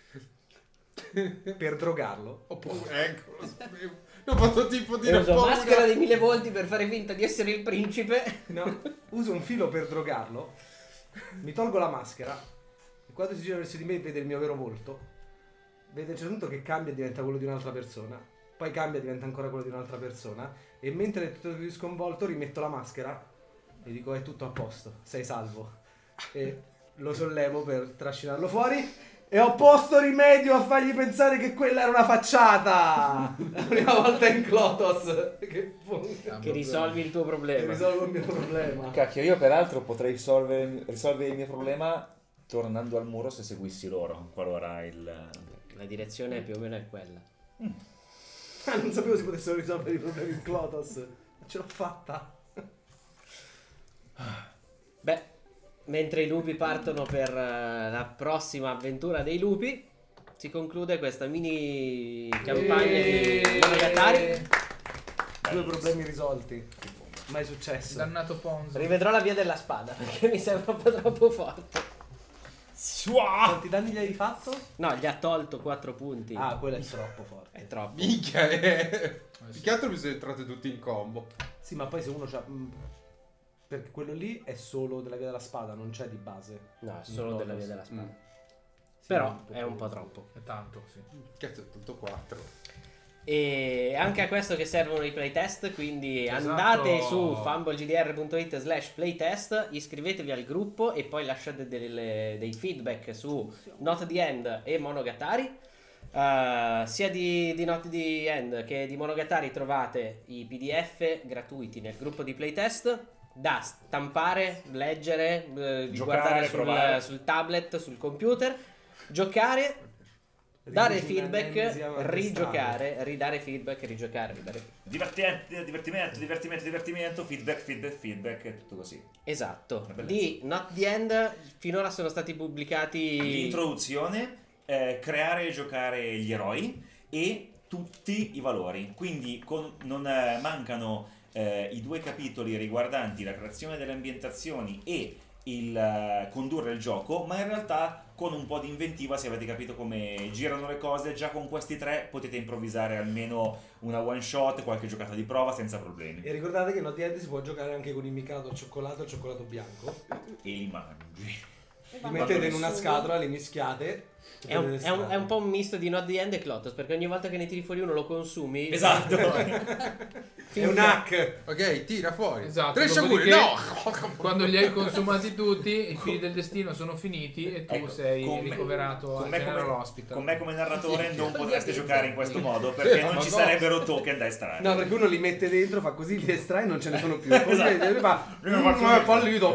per drogarlo. Ho paura, ecco, lo sapevo. Ne ho fatto tipo di E uso paura. maschera di mille volti per fare finta di essere il principe. No, uso un filo per drogarlo, mi tolgo la maschera e quando si gira verso di me e vede il mio vero volto, vede a un certo punto che cambia e diventa quello di un'altra persona, poi cambia e diventa ancora quello di un'altra persona e mentre è tutto così sconvolto rimetto la maschera e dico è tutto a posto, sei salvo e lo sollevo per trascinarlo fuori e ho posto rimedio a fargli pensare che quella era una facciata la prima volta in Clotos che, Che risolvi il tuo che problema. risolvo il mio problema. Cacchio, io peraltro potrei risolvere, risolvere il mio problema tornando al muro se seguissi loro, qualora il... La direzione più o meno è quella. Ah, non sapevo si potessero risolvere i problemi in Clotos. Ma ce l'ho fatta. Beh, mentre i lupi partono per eh, la prossima avventura dei lupi, si conclude questa mini campagna di Monogatari. Due problemi risolti. Mai successo. Dannato Ponzo. Rivedrò la via della spada perché mi sembra un po' troppo forte. Quanti danni gli hai fatto? No, gli ha tolto quattro punti. Ah, quello è troppo forte. È troppo. Minchia, eh. Più che altro mi sono entrate tutti in combo. Sì, ma poi se uno c'ha... mh, perché quello lì è solo della via della spada, non c'è di base. No, è solo In della Clotos. via della spada. Mm. Sì, Però è un po' troppo. È tanto, sì. Cazzo, è tutto quattro. E anche a questo che servono i playtest, quindi Esatto. andate su fumblegdr.it slash playtest, iscrivetevi al gruppo e poi lasciate delle- dei feedback su Not the End e Monogatari. Uh, sia di, di Not the End che di Monogatari trovate i P D F gratuiti nel gruppo di playtest da stampare, leggere, eh, Giocare, guardare provare. sul, sul tablet, sul computer, giocare, dare feedback, rigiocare, ridare feedback, rigiocare, ridare feedback. Divertente, divertimento, divertimento, divertimento, feedback, feedback, feedback, è tutto così. Esatto. Una bellezza. Di Not the End finora sono stati pubblicati L'introduzione, eh, creare e giocare gli eroi e tutti i valori. Quindi con- non eh, mancano eh, i due capitoli riguardanti la creazione delle ambientazioni e il eh, condurre il gioco, ma in realtà con un po' di inventiva, se avete capito come girano le cose, già con questi tre potete improvvisare almeno una one shot, qualche giocata di prova senza problemi. E ricordate che Not the End si può giocare anche con il Mikado al cioccolato e il cioccolato bianco. E li mangi. Li mettete in una scatola, li mischiate. È un, è, un, è un po' un misto di Not the End e Clotos, perché ogni volta che ne tiri fuori uno lo consumi. Esatto. È un hack. Ok, tira fuori. Esatto, Tre sciaguri, dopodiché, no! quando li hai consumati tutti, i fili del destino sono finiti e tu Ecco, sei con me- ricoverato con al me General come- Hospital. Con me come narratore non potreste giocare in questo modo perché non Ma ci no. sarebbero token da estrarre. No, perché uno li mette dentro, fa così, li estrae e non ce ne sono più. Poi Esatto. vede, lui fa, Io non "Mm, faccio è niente." fallito.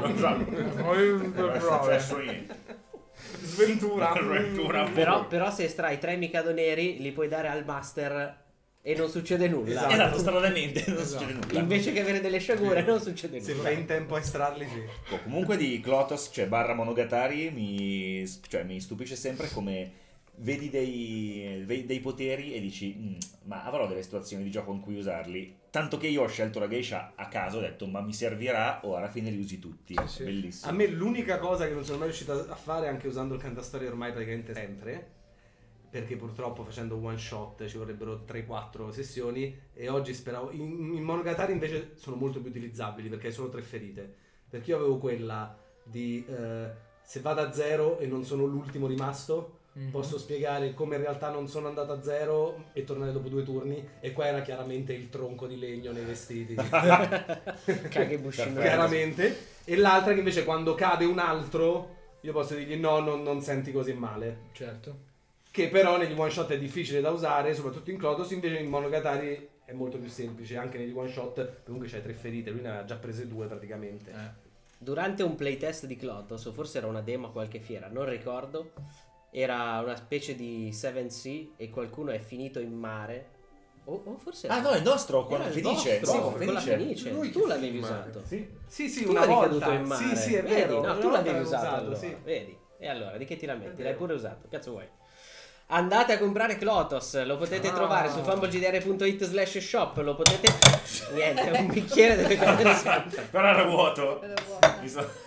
Non è successo niente. Sventura. Avventura Però, però se estrai tre Mikado neri li puoi dare al master e non succede nulla. Esatto, stranamente non Esatto. succede nulla. Invece che avere delle sciagure non succede Se nulla. fai in tempo a estrarli, sì. Oh, comunque di Clotos, cioè barra Monogatari, mi, cioè, mi stupisce sempre come vedi dei, vedi dei poteri e dici "Mm, ma avrò delle situazioni di gioco in cui usarli". Tanto che io ho scelto la geisha a caso, ho detto ma mi servirà o alla fine li usi tutti. Sì, sì. Bellissimo. A me l'unica cosa che non sono mai riuscito a fare, anche usando il cantastorie ormai praticamente sempre, perché purtroppo facendo one shot ci vorrebbero tre quattro sessioni, e oggi speravo in, in Monogatari invece sono molto più utilizzabili perché hai solo tre ferite, perché io avevo quella di eh, se vado a zero e non sono l'ultimo rimasto, Mhm. posso spiegare come in realtà non sono andato a zero e tornare dopo due turni, e qua era chiaramente il tronco di legno nei vestiti. Kagebushin. Chiaramente. E l'altra che invece quando cade un altro io posso dirgli no, non, non senti così male, Certo. che però negli one shot è difficile da usare, soprattutto in Clotos. Invece in Monogatari è molto più semplice, anche negli one shot comunque c'hai tre ferite, lui ne aveva già prese due praticamente. Eh. Durante un playtest di Clotos, o forse era una demo a qualche fiera, non ricordo, era una specie di seven sea e qualcuno è finito in mare. O, o forse Ah no, è il nostro con era il Felice. vostro, Sì, con con la Felice. Fenice. Lui Tu che l'avevi film mare. usato. Sì, sì, sì Tu una eri volta. caduto in mare. Sì, sì, è Vedi, vero. no, una tu volta l'avevi l'avevo usato, usato, allora. sì. Vedi? E allora, di che ti lamenti? È L'hai vero. pure usato, cazzo vuoi? Andate a comprare Clotos, lo potete Ah. trovare su fumblegdr.it slash shop, lo potete... Niente, un bicchiere deve cadere sempre. Però era vuoto. Era buona. Mi so...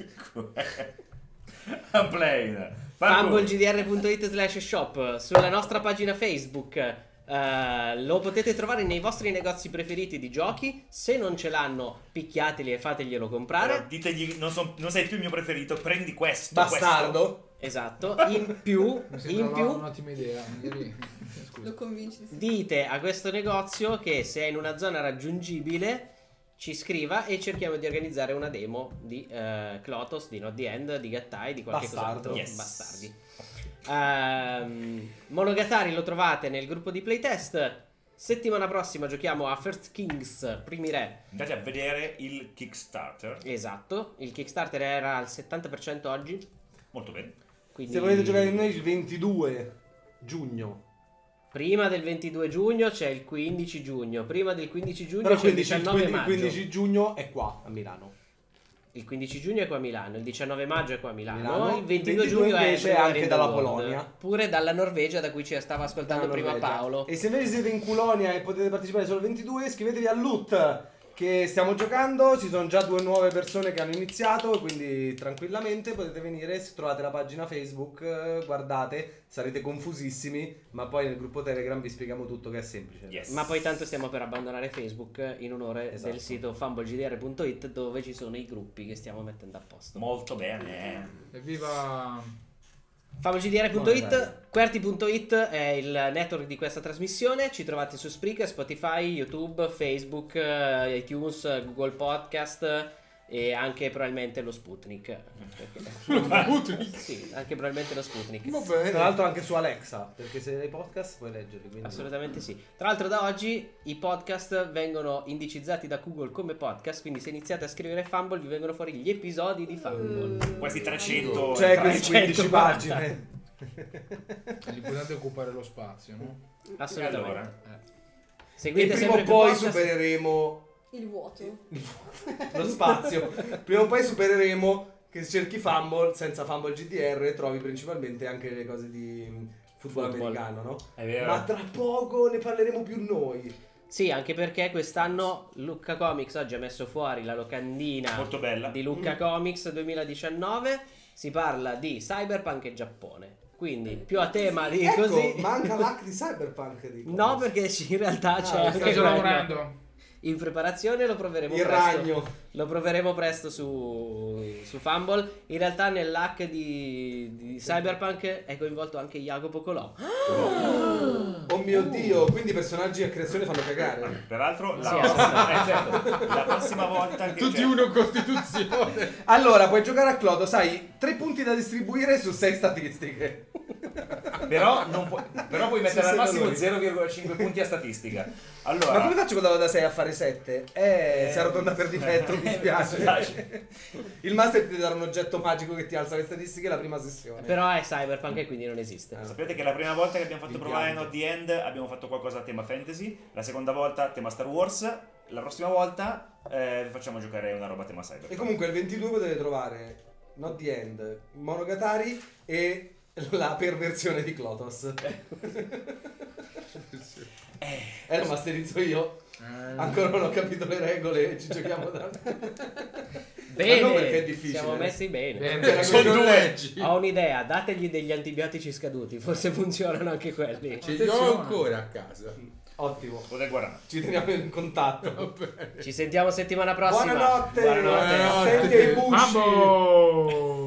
I'm playing. Farco. fumblegdr.it slash shop, sulla nostra pagina Facebook. eh, lo potete trovare nei vostri negozi preferiti di giochi. Se non ce l'hanno, picchiateli e fateglielo Però comprare. ditegli, non, son- non sei più il mio preferito, prendi questo. Bastardo. Esatto. In più, Mi sembra in più un'ottima idea. Magari- Scusa. Lo convinci? Sì. dite a questo negozio che se è in una zona raggiungibile ci scriva e cerchiamo di organizzare una demo di eh, Clotos, di Not the End, di Gattai, di qualche Bastardo. cos'altro. Yes. Bastardi. Ehm, Monogatari lo trovate nel gruppo di playtest. Settimana prossima giochiamo a First Kings, primi re. Andate a vedere il Kickstarter. Esatto, il Kickstarter era al settanta per cento oggi. Molto bene. Quindi Se volete giocare con noi il ventidue giugno. prima del ventidue giugno c'è il quindici giugno. Prima del quindici giugno Però c'è il quindici, diciannove quindi- maggio. quindici giugno è qua a Milano. Il quindici giugno è qua a Milano, il diciannove maggio è qua a Milano, Milano. il ventidue ventidue giugno è invece Everywhere anche in the dalla World. Polonia. Pure dalla Norvegia, da cui ci stava ascoltando Dalla prima Norvegia. Paolo. E se invece siete in Culonia e potete partecipare solo il ventidue, iscrivetevi a Loot, che stiamo giocando. Ci sono già due nuove persone che hanno iniziato, quindi tranquillamente potete venire. Se trovate la pagina Facebook, eh, guardate, sarete confusissimi, ma poi nel gruppo Telegram vi spieghiamo tutto, che è semplice. Yes. Ma poi tanto stiamo per abbandonare Facebook in onore Esatto. del sito fumblegdr punto it, dove ci sono i gruppi che stiamo mettendo a posto. Molto bene. Evviva famogdr punto it, Qwerty punto it è il network di questa trasmissione. Ci trovate su Spreaker, Spotify, YouTube, Facebook, eh, iTunes, Google Podcast e anche probabilmente lo Sputnik. Lo Sputnik? Sì, anche probabilmente lo Sputnik. Va bene. Tra l'altro anche su Alexa, perché se hai podcast puoi leggerli. Quindi... Assolutamente sì. Tra l'altro da oggi i podcast vengono indicizzati da Google come podcast, quindi se iniziate a scrivere Fumble vi vengono fuori gli episodi di Fumble. Questi trecento. Cioè, entrate. questi quindici centoquaranta. pagine. L'importante è occupare lo spazio, no? Assolutamente. Allora. Eh. E Seguite prima sempre o più poi podcast. supereremo Il vuoto. lo spazio. Prima o poi supereremo che cerchi Fumble senza Fumble G D R e trovi principalmente anche le cose di football, Football. americano, no? È vero. Ma tra poco ne parleremo più noi. Sì, anche perché quest'anno Lucca Comics oggi ha messo fuori la locandina Molto bella. di Lucca Comics duemiladiciannove. Si parla di cyberpunk e Giappone. Quindi più a tema di Ecco, così. manca l'hack di Cyberpunk di No, perché in realtà c'è Ah, anche Stai già quello lavorando? in preparazione, lo proveremo il presto. ragno. Lo proveremo presto su, su Fumble. In realtà nell'hack di, di Cyberpunk è coinvolto anche Jacopo Colò. Oh mio Dio, quindi i personaggi a creazione fanno cagare. Peraltro, la, Sì, prossima, eh, certo, la prossima volta che Tutti c'è- uno Costituzione. Allora, puoi giocare a Clodo, sai, tre punti da distribuire su sei statistiche. Però, non puoi, però puoi mettere Sì, al sì, massimo valori. zero virgola cinque punti a statistica. Ma come Allora, faccio da da sei a fare sette? Eh, si arrotonda per difetto, mi Mi spiace. spiace. Il master ti darà un oggetto magico che ti alza le statistiche la prima sessione. Però è Cyberpunk e quindi non esiste. sapete che la prima volta che abbiamo fatto Impianto. provare Not the End abbiamo fatto qualcosa a tema fantasy, la seconda volta a tema Star Wars, la prossima volta eh, vi facciamo giocare una roba a tema E cyberpunk. comunque il ventidue potete trovare Not the End, Monogatari e la perversione di Clotos. Eh, lo masterizzo io. Ancora non ho capito le regole, ci giochiamo da... Bene, Ma non perché è difficile. siamo messi bene. Bene. Sono Non due è- leggi. Ho un'idea, dategli degli antibiotici scaduti, forse funzionano anche quelli. Ce li ho ancora a casa. Ottimo. Potete guardare. Ci teniamo in contatto. Va bene. Ci sentiamo settimana prossima. Buonanotte. Buonanotte. Buonanotte. Attenti ai busci. Mambo!